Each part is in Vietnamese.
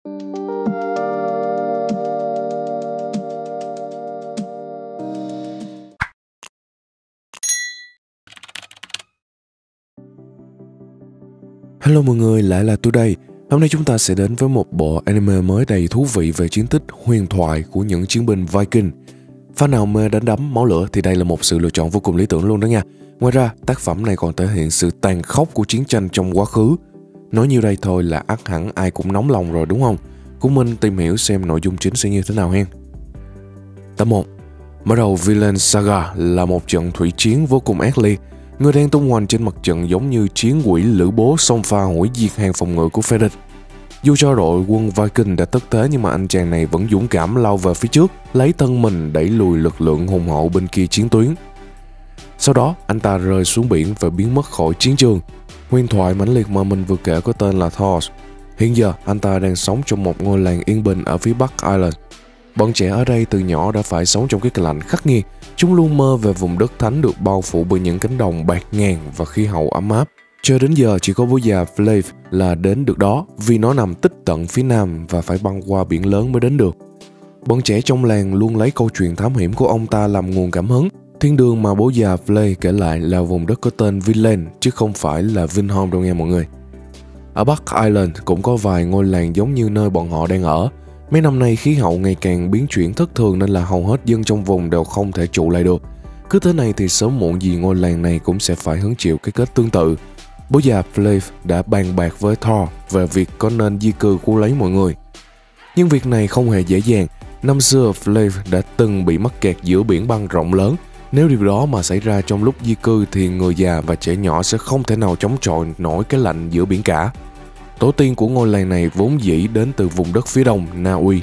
Hello mọi người, lại là tôi đây. Hôm nay chúng ta sẽ đến với một bộ anime mới đầy thú vị về chiến tích huyền thoại của những chiến binh Viking. Fan nào mê đánh đấm máu lửa thì đây là một sự lựa chọn vô cùng lý tưởng luôn đó nha. Ngoài ra, tác phẩm này còn thể hiện sự tàn khốc của chiến tranh trong quá khứ. Nói nhiêu đây thôi là ắt hẳn ai cũng nóng lòng rồi đúng không? Cùng mình tìm hiểu xem nội dung chính sẽ như thế nào hen. Tập 1. Mở đầu Vinland Saga là một trận thủy chiến vô cùng ác liệt. Người đang tung hoành trên mặt trận giống như chiến quỷ lữ bố xông pha hủy diệt hàng phòng ngự của phe địch. Dù cho đội quân Viking đã thất thế nhưng mà anh chàng này vẫn dũng cảm lao về phía trước, lấy thân mình đẩy lùi lực lượng hùng hậu bên kia chiến tuyến. Sau đó, anh ta rơi xuống biển và biến mất khỏi chiến trường. Huyền thoại mãnh liệt mà mình vừa kể có tên là Thor. Hiện giờ, anh ta đang sống trong một ngôi làng yên bình ở phía Bắc Ireland. Bọn trẻ ở đây từ nhỏ đã phải sống trong cái lạnh khắc nghiệt. Chúng luôn mơ về vùng đất thánh được bao phủ bởi những cánh đồng bạt ngàn và khí hậu ấm áp. Cho đến giờ chỉ có bố già Flav là đến được đó vì nó nằm tích tận phía nam và phải băng qua biển lớn mới đến được. Bọn trẻ trong làng luôn lấy câu chuyện thám hiểm của ông ta làm nguồn cảm hứng. Thiên đường mà bố già Flav kể lại là vùng đất có tên Vinland chứ không phải là Vinhome đâu nha mọi người. Ở Bắc Ireland cũng có vài ngôi làng giống như nơi bọn họ đang ở. Mấy năm nay khí hậu ngày càng biến chuyển thất thường nên là hầu hết dân trong vùng đều không thể trụ lại được. Cứ thế này thì sớm muộn gì ngôi làng này cũng sẽ phải hứng chịu cái kết tương tự. Bố già Flav đã bàn bạc với Thor về việc có nên di cư cứu lấy mọi người. Nhưng việc này không hề dễ dàng. Năm xưa Flav đã từng bị mắc kẹt giữa biển băng rộng lớn. Nếu điều đó mà xảy ra trong lúc di cư thì người già và trẻ nhỏ sẽ không thể nào chống chọi nổi cái lạnh giữa biển cả. Tổ tiên của ngôi làng này vốn dĩ đến từ vùng đất phía đông Na Uy.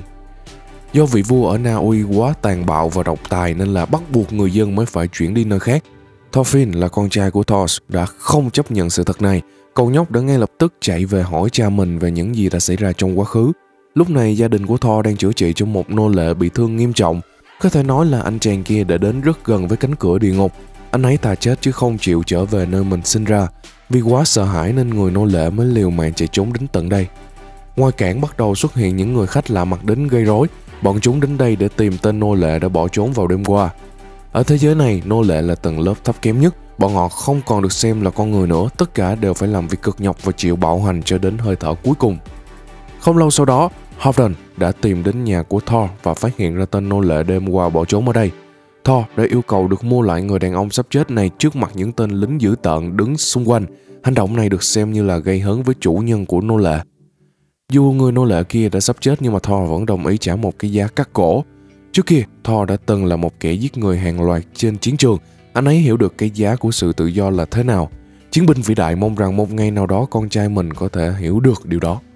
Do vị vua ở Na Uy quá tàn bạo và độc tài nên là bắt buộc người dân mới phải chuyển đi nơi khác. Thorfinn là con trai của Thor đã không chấp nhận sự thật này. Cậu nhóc đã ngay lập tức chạy về hỏi cha mình về những gì đã xảy ra trong quá khứ. Lúc này gia đình của Thor đang chữa trị cho một nô lệ bị thương nghiêm trọng. Có thể nói là anh chàng kia đã đến rất gần với cánh cửa địa ngục. Anh ấy thà chết chứ không chịu trở về nơi mình sinh ra. Vì quá sợ hãi nên người nô lệ mới liều mạng chạy trốn đến tận đây. Ngoài cảng bắt đầu xuất hiện những người khách lạ mặt đến gây rối. Bọn chúng đến đây để tìm tên nô lệ đã bỏ trốn vào đêm qua. Ở thế giới này, nô lệ là tầng lớp thấp kém nhất. Bọn họ không còn được xem là con người nữa. Tất cả đều phải làm việc cực nhọc và chịu bạo hành cho đến hơi thở cuối cùng. Không lâu sau đó, Halfdan đã tìm đến nhà của Thor và phát hiện ra tên nô lệ đêm qua bỏ trốn ở đây. Thor đã yêu cầu được mua lại người đàn ông sắp chết này trước mặt những tên lính dữ tợn đứng xung quanh. Hành động này được xem như là gây hấn với chủ nhân của nô lệ. Dù người nô lệ kia đã sắp chết nhưng mà Thor vẫn đồng ý trả một cái giá cắt cổ. Trước kia, Thor đã từng là một kẻ giết người hàng loạt trên chiến trường. Anh ấy hiểu được cái giá của sự tự do là thế nào. Chiến binh vĩ đại mong rằng một ngày nào đó con trai mình có thể hiểu được điều đó.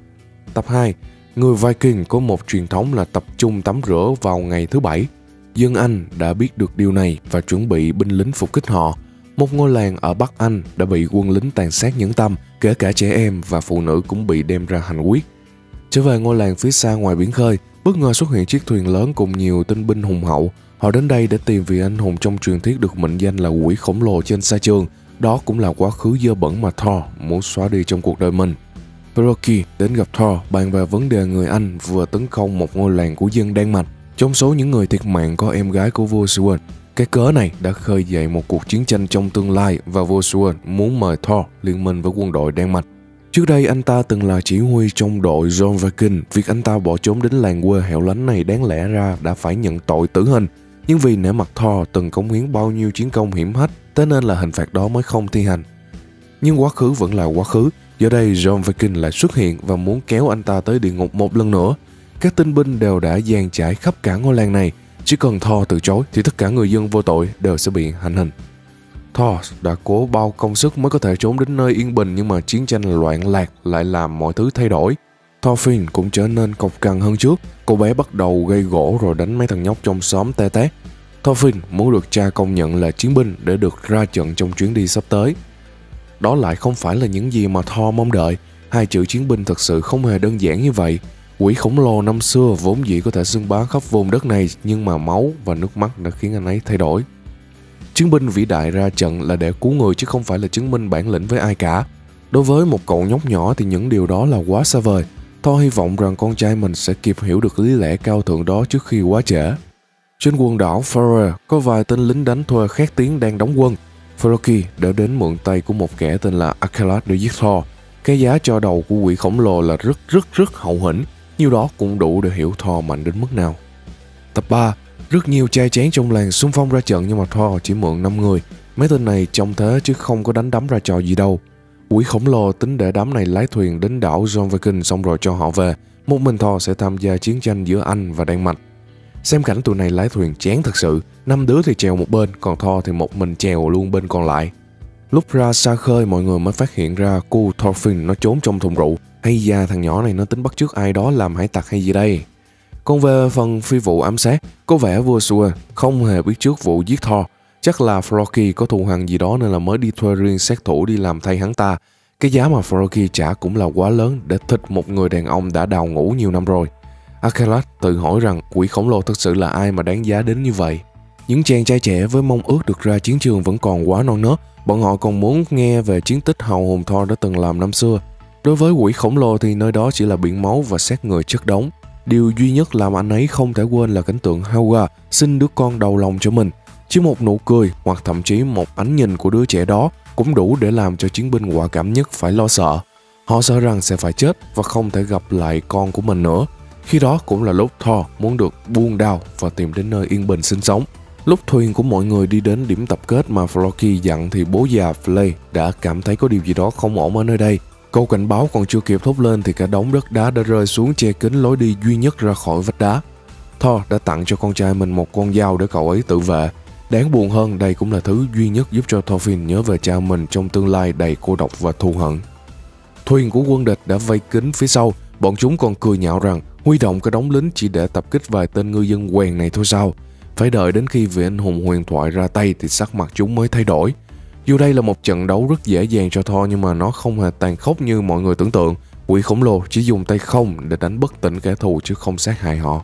Tập 2. Người Viking có một truyền thống là tập trung tắm rửa vào ngày thứ Bảy. Dân Anh đã biết được điều này và chuẩn bị binh lính phục kích họ. Một ngôi làng ở Bắc Anh đã bị quân lính tàn sát nhẫn tâm, kể cả trẻ em và phụ nữ cũng bị đem ra hành quyết. Trở về ngôi làng phía xa ngoài biển khơi, bất ngờ xuất hiện chiếc thuyền lớn cùng nhiều tinh binh hùng hậu. Họ đến đây để tìm vị anh hùng trong truyền thuyết được mệnh danh là quỷ khổng lồ trên sa trường. Đó cũng là quá khứ dơ bẩn mà Thor muốn xóa đi trong cuộc đời mình. Peroki đến gặp Thor bàn về vấn đề người Anh vừa tấn công một ngôi làng của dân Đan Mạch. Trong số những người thiệt mạng có em gái của vua Suen. Cái cớ này đã khơi dậy một cuộc chiến tranh trong tương lai và vua Suen muốn mời Thor liên minh với quân đội Đan Mạch. Trước đây anh ta từng là chỉ huy trong đội John Viking. Việc anh ta bỏ trốn đến làng quê hẻo lánh này đáng lẽ ra đã phải nhận tội tử hình. Nhưng vì nể mặt Thor từng cống hiến bao nhiêu chiến công hiểm hách, thế nên là hình phạt đó mới không thi hành. Nhưng quá khứ vẫn là quá khứ. Giờ đây John Viking lại xuất hiện và muốn kéo anh ta tới địa ngục một lần nữa. Các tinh binh đều đã dàn trải khắp cả ngôi làng này. Chỉ cần Thor từ chối thì tất cả người dân vô tội đều sẽ bị hành hình. Thor đã cố bao công sức mới có thể trốn đến nơi yên bình nhưng mà chiến tranh loạn lạc lại làm mọi thứ thay đổi. Thorfinn cũng trở nên cộc cằn hơn trước. Cô bé bắt đầu gây gỗ rồi đánh mấy thằng nhóc trong xóm te tét. Thorfinn muốn được cha công nhận là chiến binh để được ra trận trong chuyến đi sắp tới. Đó lại không phải là những gì mà Thor mong đợi. Hai chữ chiến binh thật sự không hề đơn giản như vậy. Quỷ khổng lồ năm xưa vốn dĩ có thể xưng bá khắp vùng đất này nhưng mà máu và nước mắt đã khiến anh ấy thay đổi. Chiến binh vĩ đại ra trận là để cứu người chứ không phải là chứng minh bản lĩnh với ai cả. Đối với một cậu nhóc nhỏ thì những điều đó là quá xa vời. Thor hy vọng rằng con trai mình sẽ kịp hiểu được lý lẽ cao thượng đó trước khi quá trễ. Trên quần đảo Faroe có vài tên lính đánh thuê khét tiếng đang đóng quân. Floki đã đến mượn tay của một kẻ tên là Akelat để giết Thor. Cái giá cho đầu của quỷ khổng lồ là rất hậu hĩnh, nhiều đó cũng đủ để hiểu Thor mạnh đến mức nào. Tập 3, rất nhiều trai chén trong làng xung phong ra trận nhưng mà Thor chỉ mượn 5 người. Mấy tên này trông thế chứ không có đánh đấm ra trò gì đâu. Quỷ khổng lồ tính để đám này lái thuyền đến đảo John Viking xong rồi cho họ về. Một mình Thor sẽ tham gia chiến tranh giữa Anh và Đan Mạch. Xem cảnh tụi này lái thuyền chán thật sự, 5 đứa thì chèo một bên, còn Thor thì một mình chèo luôn bên còn lại. Lúc ra xa khơi mọi người mới phát hiện ra cô Thorfinn nó trốn trong thùng rượu. Hay da, thằng nhỏ này nó tính bắt chước ai đó làm hải tặc hay gì đây? Còn về phần phi vụ ám sát, có vẻ vua Sue không hề biết trước vụ giết Thor. Chắc là Floki có thù hằn gì đó nên là mới đi thuê riêng sát thủ đi làm thay hắn ta. Cái giá mà Floki trả cũng là quá lớn để thịt một người đàn ông đã đào ngũ nhiều năm rồi. Akelat tự hỏi rằng quỷ khổng lồ thực sự là ai mà đáng giá đến như vậy. Những chàng trai trẻ với mong ước được ra chiến trường vẫn còn quá non nớt. Bọn họ còn muốn nghe về chiến tích hào hùng Thor đã từng làm năm xưa. Đối với quỷ khổng lồ thì nơi đó chỉ là biển máu và xác người chất đống. Điều duy nhất làm anh ấy không thể quên là cảnh tượng Helga sinh đứa con đầu lòng cho mình. Chỉ một nụ cười hoặc thậm chí một ánh nhìn của đứa trẻ đó cũng đủ để làm cho chiến binh quả cảm nhất phải lo sợ. Họ sợ rằng sẽ phải chết và không thể gặp lại con của mình nữa. Khi đó cũng là lúc Thor muốn được buông đao và tìm đến nơi yên bình sinh sống. Lúc thuyền của mọi người đi đến điểm tập kết mà Floki dặn thì bố già Flay đã cảm thấy có điều gì đó không ổn ở nơi đây. Câu cảnh báo còn chưa kịp thốt lên thì cả đống đất đá đã rơi xuống che kín lối đi duy nhất ra khỏi vách đá. Thor đã tặng cho con trai mình một con dao để cậu ấy tự vệ. Đáng buồn hơn, đây cũng là thứ duy nhất giúp cho Thorfinn nhớ về cha mình trong tương lai đầy cô độc và thù hận. Thuyền của quân địch đã vây kín phía sau, bọn chúng còn cười nhạo rằng huy động cái đống lính chỉ để tập kích vài tên ngư dân quèn này thôi sao. Phải đợi đến khi vị anh hùng huyền thoại ra tay thì sắc mặt chúng mới thay đổi. Dù đây là một trận đấu rất dễ dàng cho Thor nhưng mà nó không hề tàn khốc như mọi người tưởng tượng. Quỷ khổng lồ chỉ dùng tay không để đánh bất tỉnh kẻ thù chứ không sát hại họ.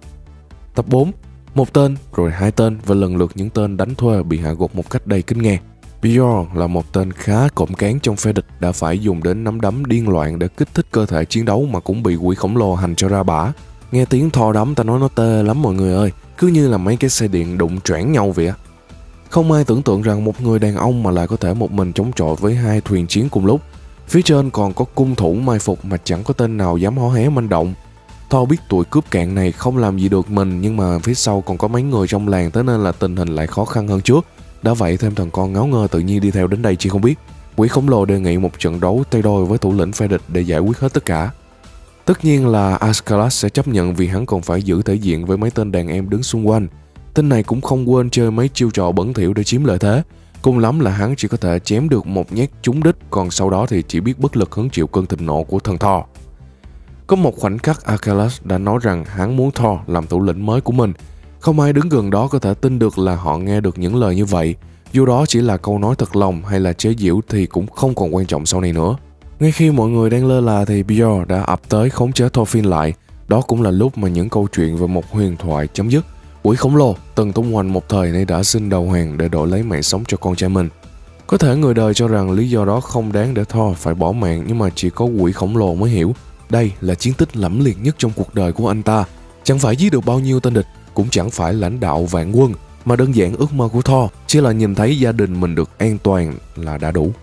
Tập 4, một tên rồi hai tên và lần lượt những tên đánh thuê bị hạ gục một cách đầy kinh ngạc. Bjorn là một tên khá cộm cán trong phe địch đã phải dùng đến nắm đấm điên loạn để kích thích cơ thể chiến đấu mà cũng bị quỷ khổng lồ hành cho ra bả. Nghe tiếng Thor đấm ta nói nó tê lắm mọi người ơi, cứ như là mấy cái xe điện đụng choảng nhau vậy á. Không ai tưởng tượng rằng một người đàn ông mà lại có thể một mình chống chọi với hai thuyền chiến cùng lúc. Phía trên còn có cung thủ mai phục mà chẳng có tên nào dám hó hé manh động. Thor biết tụi cướp cạn này không làm gì được mình nhưng mà phía sau còn có mấy người trong làng thế nên là tình hình lại khó khăn hơn trước. Đã vậy thêm thằng con ngáo ngơ tự nhiên đi theo đến đây chị không biết. Quỷ khổng lồ đề nghị một trận đấu tay đôi với thủ lĩnh phe địch để giải quyết hết tất cả. Tất nhiên là Askeladd sẽ chấp nhận vì hắn còn phải giữ thể diện với mấy tên đàn em đứng xung quanh. Tên này cũng không quên chơi mấy chiêu trò bẩn thỉu để chiếm lợi thế. Cùng lắm là hắn chỉ có thể chém được một nhát trúng đích, còn sau đó thì chỉ biết bất lực hứng chịu cơn thịnh nộ của thần Thor. Có một khoảnh khắc Askeladd đã nói rằng hắn muốn Thor làm thủ lĩnh mới của mình. Không ai đứng gần đó có thể tin được là họ nghe được những lời như vậy. Dù đó chỉ là câu nói thật lòng hay là chế giễu thì cũng không còn quan trọng sau này nữa. Ngay khi mọi người đang lơ là thì Bjorn đã ập tới khống chế Thorfinn lại. Đó cũng là lúc mà những câu chuyện về một huyền thoại chấm dứt. Quỷ khổng lồ từng tung hoành một thời nay đã xin đầu hàng để đổi lấy mạng sống cho con trai mình. Có thể người đời cho rằng lý do đó không đáng để Thor phải bỏ mạng, nhưng mà chỉ có quỷ khổng lồ mới hiểu. Đây là chiến tích lẫm liệt nhất trong cuộc đời của anh ta. Chẳng phải giết được bao nhiêu tên địch, cũng chẳng phải lãnh đạo vạn quân, mà đơn giản ước mơ của Thor chỉ là nhìn thấy gia đình mình được an toàn là đã đủ.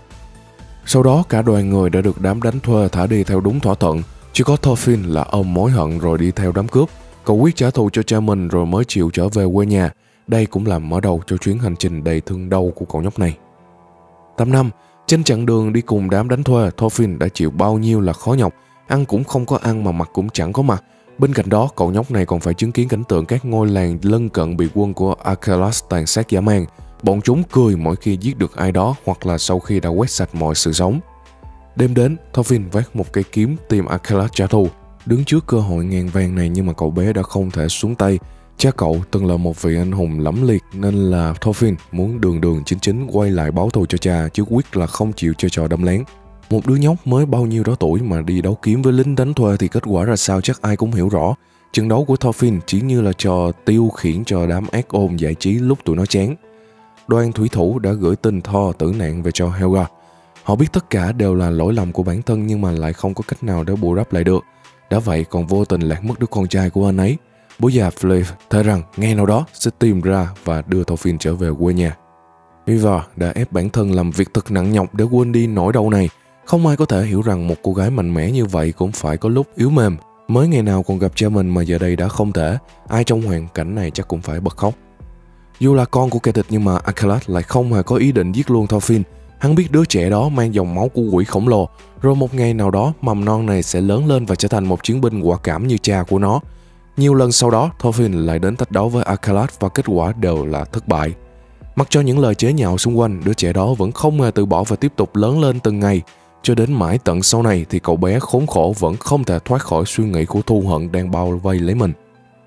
Sau đó cả đoàn người đã được đám đánh thuê thả đi theo đúng thỏa thuận. Chỉ có Thorfinn là ôm mối hận rồi đi theo đám cướp. Cậu quyết trả thù cho cha mình rồi mới chịu trở về quê nhà. Đây cũng là mở đầu cho chuyến hành trình đầy thương đau của cậu nhóc này. 8 năm, trên chặng đường đi cùng đám đánh thuê, Thorfinn đã chịu bao nhiêu là khó nhọc. Ăn cũng không có ăn mà mặc cũng chẳng có mặc. Bên cạnh đó, cậu nhóc này còn phải chứng kiến cảnh tượng các ngôi làng lân cận bị quân của Askeladd tàn sát dã man. Bọn chúng cười mỗi khi giết được ai đó hoặc là sau khi đã quét sạch mọi sự sống. Đêm đến, Thorfinn vác một cây kiếm tìm Askeladd trả thù. Đứng trước cơ hội ngàn vàng này nhưng mà cậu bé đã không thể xuống tay. Cha cậu từng là một vị anh hùng lẫm liệt nên là Thorfinn muốn đường chính quay lại báo thù cho cha chứ quyết là không chịu chơi trò đâm lén. Một đứa nhóc mới bao nhiêu đó tuổi mà đi đấu kiếm với lính đánh thuê thì kết quả ra sao chắc ai cũng hiểu rõ. Trận đấu của Thorfinn chỉ như là trò tiêu khiển cho đám ác ôn giải trí lúc tụi nó chán. Đoàn thủy thủ đã gửi tin Thor tử nạn về cho Helga. Họ biết tất cả đều là lỗi lầm của bản thân nhưng mà lại không có cách nào để bù đắp lại được. Đã vậy còn vô tình lạc mất đứa con trai của anh ấy. Bố già Flav thề rằng ngày nào đó sẽ tìm ra và đưa Thorfinn trở về quê nhà. Ivar đã ép bản thân làm việc thật nặng nhọc để quên đi nỗi đau này. Không ai có thể hiểu rằng một cô gái mạnh mẽ như vậy cũng phải có lúc yếu mềm. Mới ngày nào còn gặp cha mình mà giờ đây đã không thể. Ai trong hoàn cảnh này chắc cũng phải bật khóc. Dù là con của kẻ địch nhưng mà Akela lại không hề có ý định giết luôn Thorfinn. Hắn biết đứa trẻ đó mang dòng máu của quỷ khổng lồ, rồi một ngày nào đó mầm non này sẽ lớn lên và trở thành một chiến binh quả cảm như cha của nó. Nhiều lần sau đó, Thorfinn lại đến thách đấu với Akela và kết quả đều là thất bại. Mặc cho những lời chế nhạo xung quanh, đứa trẻ đó vẫn không hề từ bỏ và tiếp tục lớn lên từng ngày. Cho đến mãi tận sau này thì cậu bé khốn khổ vẫn không thể thoát khỏi suy nghĩ của thù hận đang bao vây lấy mình.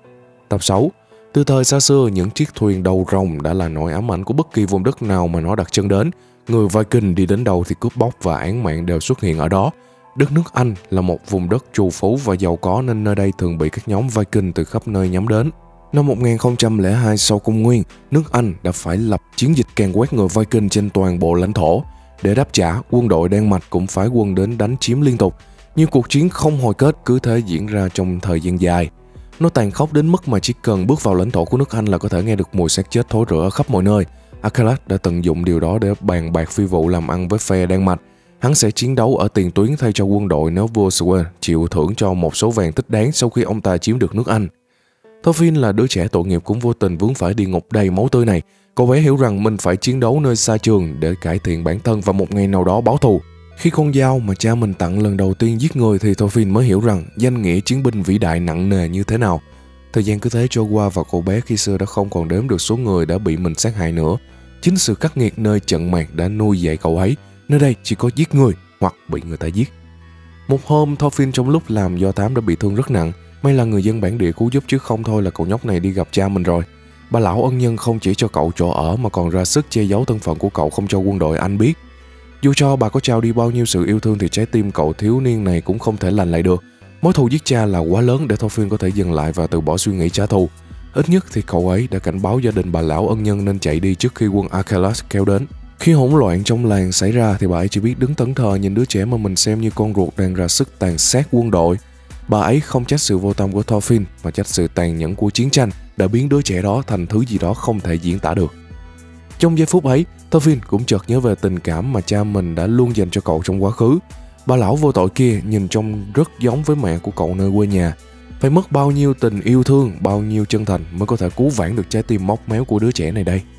Tập 6. Từ thời xa xưa, những chiếc thuyền đầu rồng đã là nỗi ám ảnh của bất kỳ vùng đất nào mà nó đặt chân đến. Người Viking đi đến đâu thì cướp bóc và án mạng đều xuất hiện ở đó. Đất nước Anh là một vùng đất trù phú và giàu có nên nơi đây thường bị các nhóm Viking từ khắp nơi nhắm đến. Năm 1002 sau công nguyên, nước Anh đã phải lập chiến dịch càn quét người Viking trên toàn bộ lãnh thổ. Để đáp trả, quân đội Đan Mạch cũng phái quân đến đánh chiếm liên tục. Nhưng cuộc chiến không hồi kết cứ thế diễn ra trong thời gian dài. Nó tàn khốc đến mức mà chỉ cần bước vào lãnh thổ của nước Anh là có thể nghe được mùi xác chết thối rữa khắp mọi nơi. Akela đã tận dụng điều đó để bàn bạc phi vụ làm ăn với phe Đan Mạch. Hắn sẽ chiến đấu ở tiền tuyến thay cho quân đội nếu vua Sweyn chịu thưởng cho một số vàng thích đáng sau khi ông ta chiếm được nước Anh. Thorfinn là đứa trẻ tội nghiệp cũng vô tình vướng phải địa ngục đầy máu tươi này. Cậu bé hiểu rằng mình phải chiến đấu nơi xa trường để cải thiện bản thân và một ngày nào đó báo thù. Khi con dao mà cha mình tặng lần đầu tiên giết người thì Thorfinn mới hiểu rằng danh nghĩa chiến binh vĩ đại nặng nề như thế nào. Thời gian cứ thế trôi qua và cậu bé khi xưa đã không còn đếm được số người đã bị mình sát hại nữa. Chính sự khắc nghiệt nơi trận mạc đã nuôi dạy cậu ấy. Nơi đây chỉ có giết người hoặc bị người ta giết. Một hôm, Thorfinn trong lúc làm do thám đã bị thương rất nặng. May là người dân bản địa cứu giúp chứ không thôi là cậu nhóc này đi gặp cha mình rồi. Bà lão ân nhân không chỉ cho cậu chỗ ở mà còn ra sức che giấu thân phận của cậu không cho quân đội Anh biết. Dù cho bà có trao đi bao nhiêu sự yêu thương thì trái tim cậu thiếu niên này cũng không thể lành lại được. Mối thù giết cha là quá lớn để Thorfinn có thể dừng lại và từ bỏ suy nghĩ trả thù. Ít nhất thì cậu ấy đã cảnh báo gia đình bà lão ân nhân nên chạy đi trước khi quân Akela kéo đến. Khi hỗn loạn trong làng xảy ra thì bà ấy chỉ biết đứng thẫn thờ nhìn đứa trẻ mà mình xem như con ruột đang ra sức tàn sát quân đội. Bà ấy không trách sự vô tâm của Thorfinn mà trách sự tàn nhẫn của chiến tranh đã biến đứa trẻ đó thành thứ gì đó không thể diễn tả được. Trong giây phút ấy, Thorfinn cũng chợt nhớ về tình cảm mà cha mình đã luôn dành cho cậu trong quá khứ. Bà lão vô tội kia nhìn trông rất giống với mẹ của cậu nơi quê nhà. Phải mất bao nhiêu tình yêu thương, bao nhiêu chân thành mới có thể cứu vãn được trái tim móc méo của đứa trẻ này đây.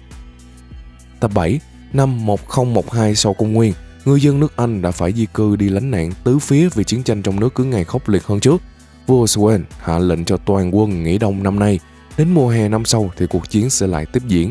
Tập 7. Năm 1012 sau công nguyên, người dân nước Anh đã phải di cư đi lánh nạn tứ phía vì chiến tranh trong nước cứ ngày khốc liệt hơn trước. Vua Sweyn hạ lệnh cho toàn quân nghỉ đông năm nay. Đến mùa hè năm sau thì cuộc chiến sẽ lại tiếp diễn.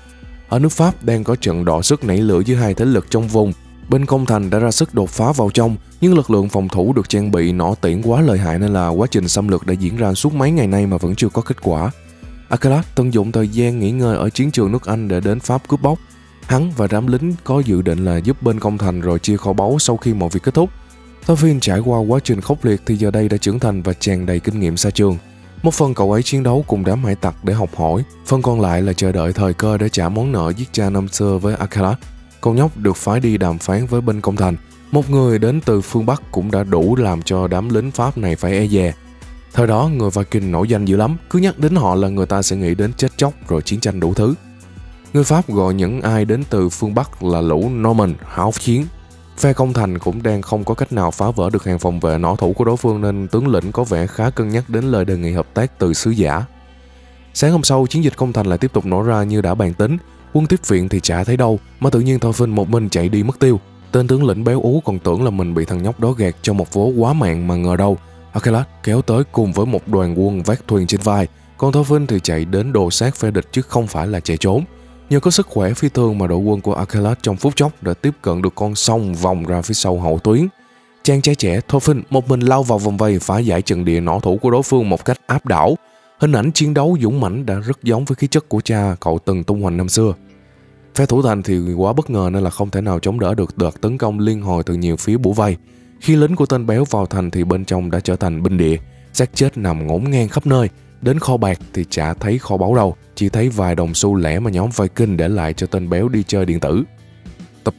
Ở nước Pháp đang có trận đọ sức nảy lửa giữa hai thế lực trong vùng. Bên công thành đã ra sức đột phá vào trong, nhưng lực lượng phòng thủ được trang bị nỏ tiễn quá lợi hại nên là quá trình xâm lược đã diễn ra suốt mấy ngày nay mà vẫn chưa có kết quả. Akela tận dụng thời gian nghỉ ngơi ở chiến trường nước Anh để đến Pháp cướp bóc. Hắn và đám lính có dự định là giúp bên công thành rồi chia kho báu sau khi mọi việc kết thúc. Thorfinn trải qua quá trình khốc liệt thì giờ đây đã trưởng thành và tràn đầy kinh nghiệm xa trường. Một phần cậu ấy chiến đấu cùng đám hải tặc để học hỏi, phần còn lại là chờ đợi thời cơ để trả món nợ giết cha năm xưa với Akela. Cậu nhóc được phái đi đàm phán với bên công thành. Một người đến từ phương Bắc cũng đã đủ làm cho đám lính Pháp này phải e dè. Thời đó người Viking nổi danh dữ lắm, cứ nhắc đến họ là người ta sẽ nghĩ đến chết chóc rồi chiến tranh đủ thứ. Người Pháp gọi những ai đến từ phương Bắc là lũ Norman háo chiến. Phe công thành cũng đang không có cách nào phá vỡ được hàng phòng vệ nỏ thủ của đối phương nên tướng lĩnh có vẻ khá cân nhắc đến lời đề nghị hợp tác từ sứ giả. Sáng hôm sau, chiến dịch công thành lại tiếp tục nổ ra như đã bàn tính. Quân tiếp viện thì chả thấy đâu, mà tự nhiên Thorfinn một mình chạy đi mất tiêu. Tên tướng lĩnh béo ú còn tưởng là mình bị thằng nhóc đó gạt cho một vố quá mạng mà ngờ đâu Akela kéo tới cùng với một đoàn quân vác thuyền trên vai, còn Thorfinn thì chạy đến đồ sát phe địch chứ không phải là chạy trốn. Nhờ có sức khỏe phi thường mà đội quân của Akela trong phút chốc đã tiếp cận được con sông vòng ra phía sau hậu tuyến. Chàng trai trẻ Thorfinn một mình lao vào vòng vây phá giải trận địa nỏ thủ của đối phương một cách áp đảo. Hình ảnh chiến đấu dũng mãnh đã rất giống với khí chất của cha cậu từng tung hoành năm xưa. Phe thủ thành thì quá bất ngờ nên là không thể nào chống đỡ được đợt tấn công liên hồi từ nhiều phía bủa vây. Khi lính của tên béo vào thành thì bên trong đã trở thành binh địa, xác chết nằm ngổn ngang khắp nơi. Đến kho bạc thì chả thấy kho báu đâu, chỉ thấy vài đồng xu lẻ mà nhóm Viking để lại cho tên béo đi chơi điện tử. Tập 8.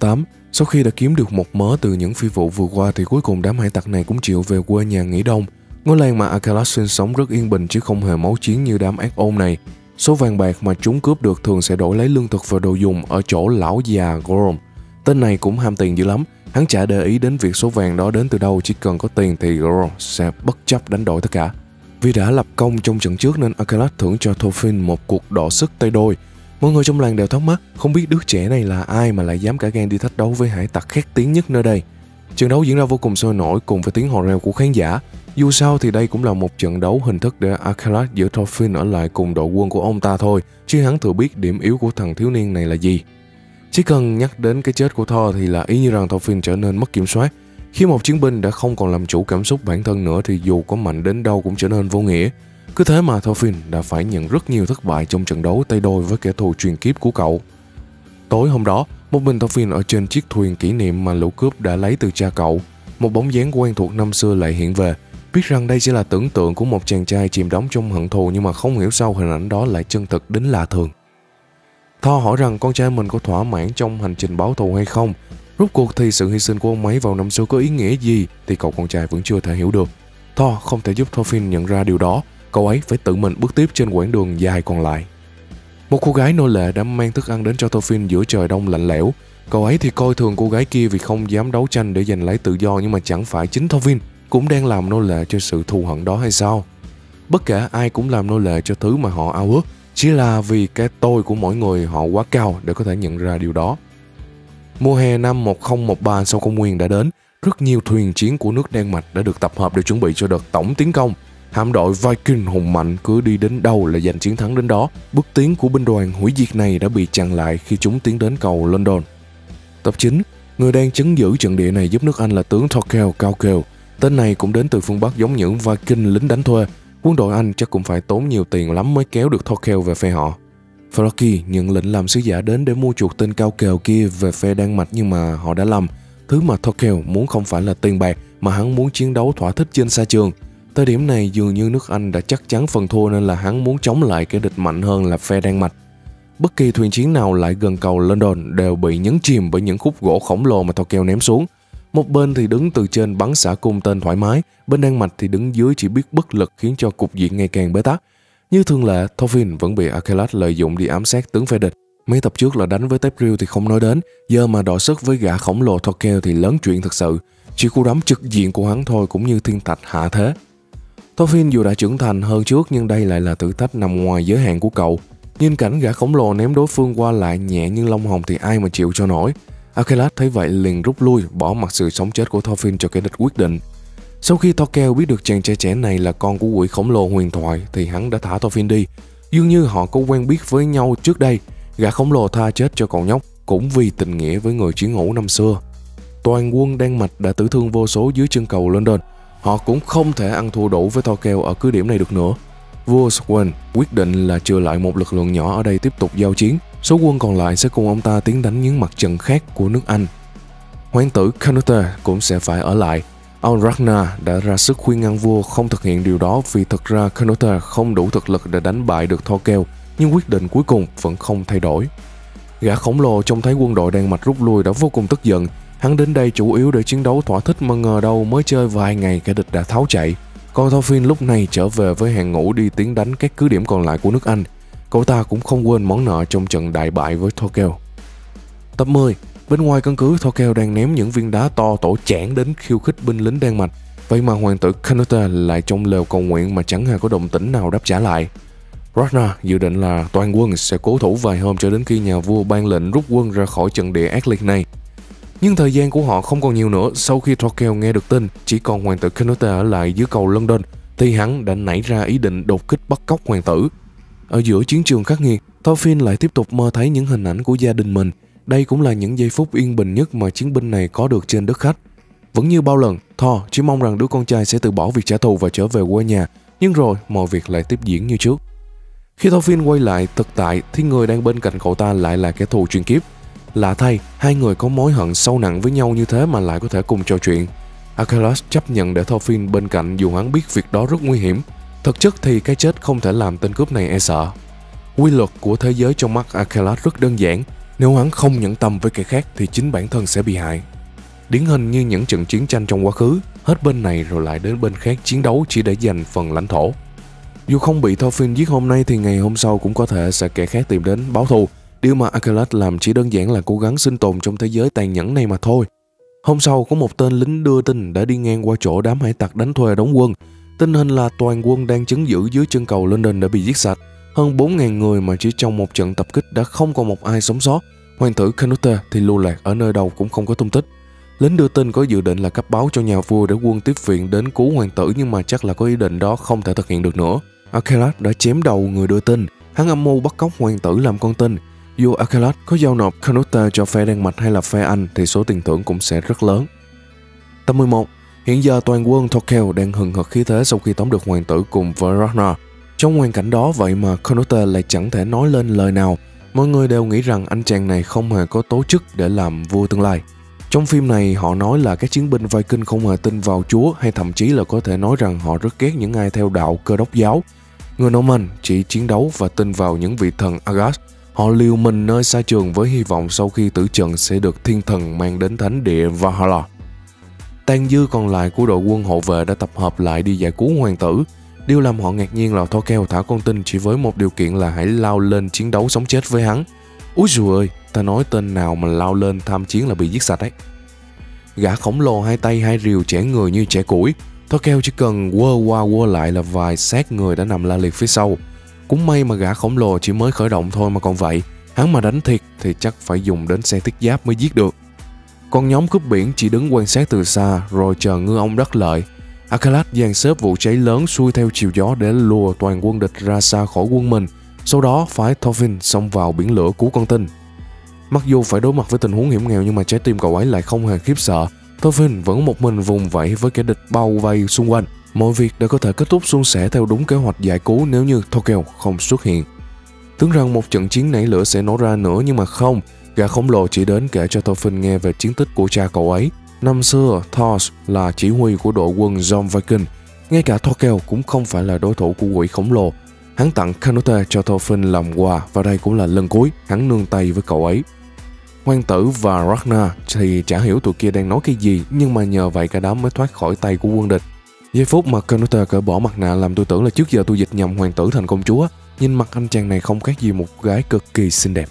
Sau khi đã kiếm được một mớ từ những phi vụ vừa qua thì cuối cùng đám hải tặc này cũng chịu về quê nhà nghỉ đông. Ngôi làng mà Akalat sinh sống rất yên bình chứ không hề máu chiến như đám ác ôn này. Số vàng bạc mà chúng cướp được thường sẽ đổi lấy lương thực và đồ dùng ở chỗ lão già Gorm. Tên này cũng ham tiền dữ lắm, hắn chả để ý đến việc số vàng đó đến từ đâu, chỉ cần có tiền thì Gorm sẽ bất chấp đánh đổi tất cả. Vì đã lập công trong trận trước nên Akalat thưởng cho Thorfinn một cuộc đọ sức tay đôi. Mọi người trong làng đều thắc mắc, không biết đứa trẻ này là ai mà lại dám cả gan đi thách đấu với hải tặc khét tiếng nhất nơi đây. Trận đấu diễn ra vô cùng sôi nổi cùng với tiếng hò reo của khán giả. Dù sao thì đây cũng là một trận đấu hình thức để Akalat giữ Thorfinn ở lại cùng đội quân của ông ta thôi, chứ hắn thừa biết điểm yếu của thằng thiếu niên này là gì. Chỉ cần nhắc đến cái chết của Thor thì là ý như rằng Thorfinn trở nên mất kiểm soát. Khi một chiến binh đã không còn làm chủ cảm xúc bản thân nữa thì dù có mạnh đến đâu cũng trở nên vô nghĩa. Cứ thế mà Thorfinn đã phải nhận rất nhiều thất bại trong trận đấu tay đôi với kẻ thù truyền kiếp của cậu. Tối hôm đó, một mình Thorfinn ở trên chiếc thuyền kỷ niệm mà lũ cướp đã lấy từ cha cậu. Một bóng dáng quen thuộc năm xưa lại hiện về. Biết rằng đây chỉ là tưởng tượng của một chàng trai chìm đắm trong hận thù, nhưng mà không hiểu sao hình ảnh đó lại chân thực đến lạ thường. Thor hỏi rằng con trai mình có thỏa mãn trong hành trình báo thù hay không. Rốt cuộc thì sự hy sinh của ông ấy vào năm xưa có ý nghĩa gì thì cậu con trai vẫn chưa thể hiểu được. Thor không thể giúp Thorfinn nhận ra điều đó, cậu ấy phải tự mình bước tiếp trên quãng đường dài còn lại. Một cô gái nô lệ đã mang thức ăn đến cho Thorfinn giữa trời đông lạnh lẽo. Cậu ấy thì coi thường cô gái kia vì không dám đấu tranh để giành lấy tự do, nhưng mà chẳng phải chính Thorfinn cũng đang làm nô lệ cho sự thù hận đó hay sao? Bất kể ai cũng làm nô lệ cho thứ mà họ ao ước, chỉ là vì cái tôi của mỗi người họ quá cao để có thể nhận ra điều đó. Mùa hè năm 1013 sau công nguyên đã đến, rất nhiều thuyền chiến của nước Đan Mạch đã được tập hợp để chuẩn bị cho đợt tổng tiến công. Hạm đội Viking hùng mạnh cứ đi đến đâu là giành chiến thắng đến đó. Bước tiến của binh đoàn hủy diệt này đã bị chặn lại khi chúng tiến đến cầu London. Tập 9, người đang trấn giữ trận địa này giúp nước Anh là tướng Thorkel Cao Kiều. Tên này cũng đến từ phương Bắc giống những Viking lính đánh thuê. Quân đội Anh chắc cũng phải tốn nhiều tiền lắm mới kéo được Thorkel về phe họ. Floki nhận lệnh làm sứ giả đến để mua chuộc tên Cao Kiều kia về phe Đan Mạch, nhưng mà họ đã lầm. Thứ mà Thorkel muốn không phải là tiền bạc mà hắn muốn chiến đấu thỏa thích trên sa trường. Thời điểm này dường như nước Anh đã chắc chắn phần thua nên là hắn muốn chống lại kẻ địch mạnh hơn là phe Đan Mạch. Bất kỳ thuyền chiến nào lại gần cầu London đều bị nhấn chìm bởi những khúc gỗ khổng lồ mà Thorkel ném xuống. Một bên thì đứng từ trên bắn xả cung tên thoải mái, bên Đan Mạch thì đứng dưới chỉ biết bất lực khiến cho cục diện ngày càng bế tắc. Như thường lệ, Thorfinn vẫn bị Akalat lợi dụng đi ám sát tướng phe địch. Mấy tập trước là đánh với Tephril thì không nói đến, giờ mà đọ sức với gã khổng lồ Thorkel thì lớn chuyện thật sự. Chỉ cú đấm trực diện của hắn thôi cũng như thiên thạch hạ thế. Thorfinn dù đã trưởng thành hơn trước nhưng đây lại là thử thách nằm ngoài giới hạn của cậu. Nhìn cảnh gã khổng lồ ném đối phương qua lại nhẹ như lông hồng thì ai mà chịu cho nổi. Akalat thấy vậy liền rút lui, bỏ mặc sự sống chết của Thorfinn cho kẻ địch quyết định. Sau khi Thorkel biết được chàng trai trẻ này là con của quỷ khổng lồ huyền thoại thì hắn đã thả Thorfinn đi. Dường như họ có quen biết với nhau trước đây. Gã khổng lồ tha chết cho cậu nhóc cũng vì tình nghĩa với người chiến hữu năm xưa. Toàn quân Đan Mạch đã tử thương vô số dưới chân cầu London. Họ cũng không thể ăn thua đủ với Thorkel ở cứ điểm này được nữa. Vua Sweyn quyết định là trừ lại một lực lượng nhỏ ở đây tiếp tục giao chiến. Số quân còn lại sẽ cùng ông ta tiến đánh những mặt trận khác của nước Anh. Hoàng tử Canute cũng sẽ phải ở lại. Al Ragnar đã ra sức khuyên ngăn vua không thực hiện điều đó vì thực ra Canute không đủ thực lực để đánh bại được Thorkel, nhưng quyết định cuối cùng vẫn không thay đổi. Gã khổng lồ trông thấy quân đội Đan Mạch rút lui đã vô cùng tức giận. Hắn đến đây chủ yếu để chiến đấu thỏa thích mà ngờ đâu mới chơi vài ngày kẻ địch đã tháo chạy. Còn Thorfinn lúc này trở về với hàng ngũ đi tiến đánh các cứ điểm còn lại của nước Anh. Cậu ta cũng không quên món nợ trong trận đại bại với Thorkel. Tập 10. Bên ngoài căn cứ, Thorkel đang ném những viên đá to tổ chảng đến khiêu khích binh lính Đan Mạch. Vậy mà hoàng tử Canute lại trong lều cầu nguyện mà chẳng hề có động tĩnh nào đáp trả lại. Ragnar dự định là toàn quân sẽ cố thủ vài hôm cho đến khi nhà vua ban lệnh rút quân ra khỏi trận địa ác liệt này. Nhưng thời gian của họ không còn nhiều nữa. Sau khi Thorkel nghe được tin chỉ còn hoàng tử Canute ở lại dưới cầu London thì hắn đã nảy ra ý định đột kích bắt cóc hoàng tử. Ở giữa chiến trường khắc nghiệt, Thorfinn lại tiếp tục mơ thấy những hình ảnh của gia đình mình. Đây cũng là những giây phút yên bình nhất mà chiến binh này có được trên đất khách. Vẫn như bao lần, Thor chỉ mong rằng đứa con trai sẽ từ bỏ việc trả thù và trở về quê nhà, nhưng rồi mọi việc lại tiếp diễn như trước. Khi Thorfinn quay lại thực tại thì người đang bên cạnh cậu ta lại là kẻ thù truyền kiếp. Lạ thay, hai người có mối hận sâu nặng với nhau như thế mà lại có thể cùng trò chuyện. Akalat chấp nhận để Thorfinn bên cạnh dù hắn biết việc đó rất nguy hiểm. Thực chất thì cái chết không thể làm tên cướp này e sợ. Quy luật của thế giới trong mắt Akalat rất đơn giản. Nếu hắn không nhẫn tâm với kẻ khác thì chính bản thân sẽ bị hại. Điển hình như những trận chiến tranh trong quá khứ, hết bên này rồi lại đến bên khác chiến đấu chỉ để giành phần lãnh thổ. Dù không bị Thorfinn giết hôm nay thì ngày hôm sau cũng có thể sẽ kẻ khác tìm đến báo thù. Điều mà Akela làm chỉ đơn giản là cố gắng sinh tồn trong thế giới tàn nhẫn này mà thôi. Hôm sau có một tên lính đưa tin đã đi ngang qua chỗ đám hải tặc đánh thuê đóng quân. Tình hình là toàn quân đang trấn giữ dưới chân cầu London đã bị giết sạch. Hơn 4.000 người mà chỉ trong một trận tập kích đã không còn một ai sống sót. Hoàng tử Canute thì lưu lạc ở nơi đâu cũng không có tung tích. Lính đưa tin có dự định là cấp báo cho nhà vua để quân tiếp viện đến cứu hoàng tử, nhưng mà chắc là có ý định đó không thể thực hiện được nữa. Akela đã chém đầu người đưa tin. Hắn âm mưu bắt cóc hoàng tử làm con tin. Dù Akela có giao nộp Canute cho phe Đan Mạch hay là phe Anh thì số tiền thưởng cũng sẽ rất lớn. Tập 11. Hiện giờ toàn quân Thorkel đang hừng hực khí thế sau khi tóm được hoàng tử cùng với Ragnar. Trong hoàn cảnh đó vậy mà Canute lại chẳng thể nói lên lời nào. Mọi người đều nghĩ rằng anh chàng này không hề có tố chức để làm vua tương lai. Trong phim này họ nói là các chiến binh Viking không hề tin vào Chúa, hay thậm chí là có thể nói rằng họ rất ghét những ai theo đạo Cơ Đốc giáo. Người Norman chỉ chiến đấu và tin vào những vị thần Aghast. Họ liều mình nơi xa trường với hy vọng sau khi tử trận sẽ được thiên thần mang đến thánh địa Valhalla. Tàn dư còn lại của đội quân hộ vệ đã tập hợp lại đi giải cứu hoàng tử. Điều làm họ ngạc nhiên là Thorkel thả con tin chỉ với một điều kiện là hãy lao lên chiến đấu sống chết với hắn. Úi dồi ơi, ta nói tên nào mà lao lên tham chiến là bị giết sạch ấy. Gã khổng lồ hai tay hai rìu chẻ người như chẻ củi. Thorkel chỉ cần quơ qua quơ lại là vài xác người đã nằm la liệt phía sau. Cũng may mà gã khổng lồ chỉ mới khởi động thôi mà còn vậy. Hắn mà đánh thiệt thì chắc phải dùng đến xe thiết giáp mới giết được. Còn nhóm cướp biển chỉ đứng quan sát từ xa rồi chờ ngư ông đắc lợi. Akela dàn xếp vụ cháy lớn xuôi theo chiều gió để lùa toàn quân địch ra xa khỏi quân mình. Sau đó phái Thorfinn xông vào biển lửa cứu con tin. Mặc dù phải đối mặt với tình huống hiểm nghèo nhưng mà trái tim cậu ấy lại không hề khiếp sợ. Thorfinn vẫn một mình vùng vẫy với kẻ địch bao vây xung quanh. Mọi việc đã có thể kết thúc suôn sẻ theo đúng kế hoạch giải cứu nếu như Thorkel không xuất hiện. Tưởng rằng một trận chiến nảy lửa sẽ nổ ra nữa nhưng mà không. Gã khổng lồ chỉ đến kể cho Thorfinn nghe về chiến tích của cha cậu ấy. Năm xưa, Thor là chỉ huy của đội quân John Viking. Ngay cả Thorkel cũng không phải là đối thủ của quỷ khổng lồ. Hắn tặng Canute cho Thorfinn làm quà và đây cũng là lần cuối hắn nương tay với cậu ấy. Hoàng tử và Ragnar thì chả hiểu tụi kia đang nói cái gì, nhưng mà nhờ vậy cả đám mới thoát khỏi tay của quân địch. Giây phút mà Canute cởi bỏ mặt nạ làm tôi tưởng là trước giờ tôi dịch nhầm hoàng tử thành công chúa. Nhìn mặt anh chàng này không khác gì một gái cực kỳ xinh đẹp.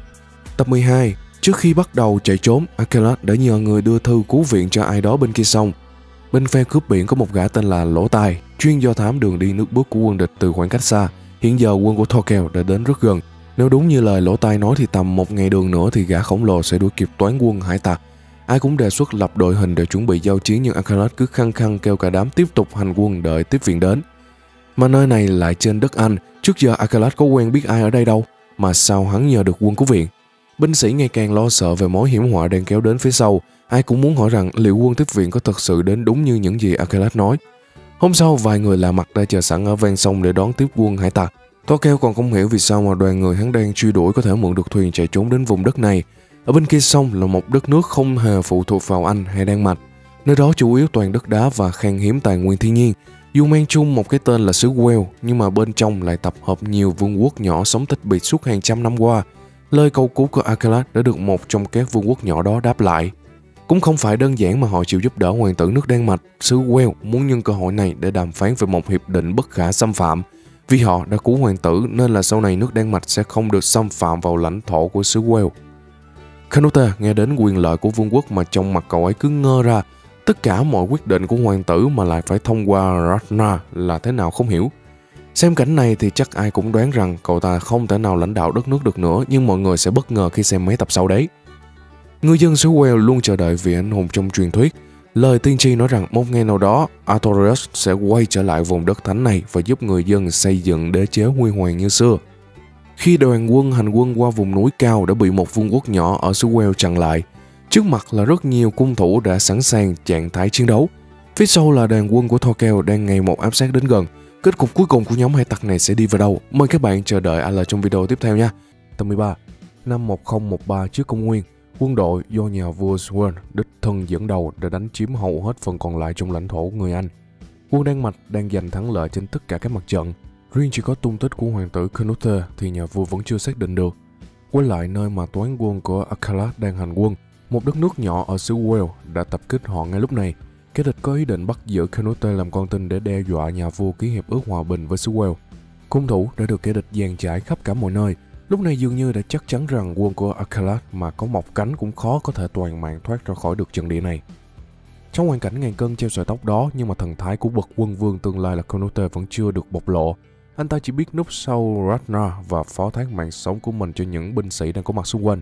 Tập 12. Trước khi bắt đầu chạy trốn, Akela đã nhờ người đưa thư cứu viện cho ai đó bên kia sông. Bên phe cướp biển có một gã tên là Lỗ Tai, chuyên do thám đường đi nước bước của quân địch từ khoảng cách xa. Hiện giờ quân của Thorkel đã đến rất gần. Nếu đúng như lời Lỗ Tai nói thì tầm một ngày đường nữa thì gã khổng lồ sẽ đuổi kịp toán quân hải tặc. Ai cũng đề xuất lập đội hình để chuẩn bị giao chiến, nhưng Akela cứ khăng khăng kêu cả đám tiếp tục hành quân đợi tiếp viện đến. Mà nơi này lại trên đất Anh, trước giờ Akela có quen biết ai ở đây đâu, mà sao hắn nhờ được quân cứu viện. Binh sĩ ngày càng lo sợ về mối hiểm họa đang kéo đến phía sau. Ai cũng muốn hỏi rằng liệu quân tiếp viện có thật sự đến đúng như những gì Akela nói. Hôm sau, vài người lạ mặt đã chờ sẵn ở ven sông để đón tiếp quân hải tặc. Thorkel còn không hiểu vì sao mà đoàn người hắn đang truy đuổi có thể mượn được thuyền chạy trốn đến vùng đất này. Ở bên kia sông là một đất nước không hề phụ thuộc vào Anh hay Đan Mạch. Nơi đó chủ yếu toàn đất đá và khan hiếm tài nguyên thiên nhiên. Dù mang chung một cái tên là xứ Wales, nhưng mà bên trong lại tập hợp nhiều vương quốc nhỏ sống tích bịt suốt hàng trăm năm qua. Lời cầu cứu của Akela đã được một trong các vương quốc nhỏ đó đáp lại. Cũng không phải đơn giản mà họ chịu giúp đỡ hoàng tử nước Đan Mạch. Xứ Wales muốn nhân cơ hội này để đàm phán về một hiệp định bất khả xâm phạm. Vì họ đã cứu hoàng tử nên là sau này nước Đan Mạch sẽ không được xâm phạm vào lãnh thổ của xứ Wales. Canute nghe đến quyền lợi của vương quốc mà trong mặt cậu ấy cứ ngơ ra. Tất cả mọi quyết định của hoàng tử mà lại phải thông qua Ragnar là thế nào không hiểu. Xem cảnh này thì chắc ai cũng đoán rằng cậu ta không thể nào lãnh đạo đất nước được nữa, nhưng mọi người sẽ bất ngờ khi xem mấy tập sau đấy. Người dân xứ Wales luôn chờ đợi vị anh hùng trong truyền thuyết. Lời tiên tri nói rằng một ngày nào đó Arthurius sẽ quay trở lại vùng đất thánh này và giúp người dân xây dựng đế chế huy hoàng như xưa. Khi đoàn quân hành quân qua vùng núi cao đã bị một vương quốc nhỏ ở xứ Wales chặn lại. Trước mặt là rất nhiều cung thủ đã sẵn sàng trạng thái chiến đấu. Phía sau là đoàn quân của Thorkel đang ngày một áp sát đến gần. Kết cục cuối cùng của nhóm hải tặc này sẽ đi vào đâu? Mời các bạn chờ đợi AL trong video tiếp theo nha. Tập 13. Năm 1013 trước công nguyên, quân đội do nhà vua Swern đích thân dẫn đầu đã đánh chiếm hầu hết phần còn lại trong lãnh thổ người Anh. Quân Đan Mạch đang giành thắng lợi trên tất cả các mặt trận. Riêng chỉ có tung tích của hoàng tử Canute thì nhà vua vẫn chưa xác định được. Quay lại nơi mà toán quân của Akhelat đang hành quân, một đất nước nhỏ ở xứ Wales đã tập kích họ ngay lúc này. Kẻ địch có ý định bắt giữ Canute làm con tin để đe dọa nhà vua ký hiệp ước hòa bình với xứ Wales. Cung thủ đã được kẻ địch dàn trải khắp cả mọi nơi. Lúc này dường như đã chắc chắn rằng quân của Akhelat mà có mọc cánh cũng khó có thể toàn mạng thoát ra khỏi được trận địa này. Trong hoàn cảnh ngàn cân treo sợi tóc đó, nhưng mà thần thái của bậc quân vương tương lai là Canute vẫn chưa được bộc lộ. Anh ta chỉ biết núp sau Ragnar và phó thác mạng sống của mình cho những binh sĩ đang có mặt xung quanh.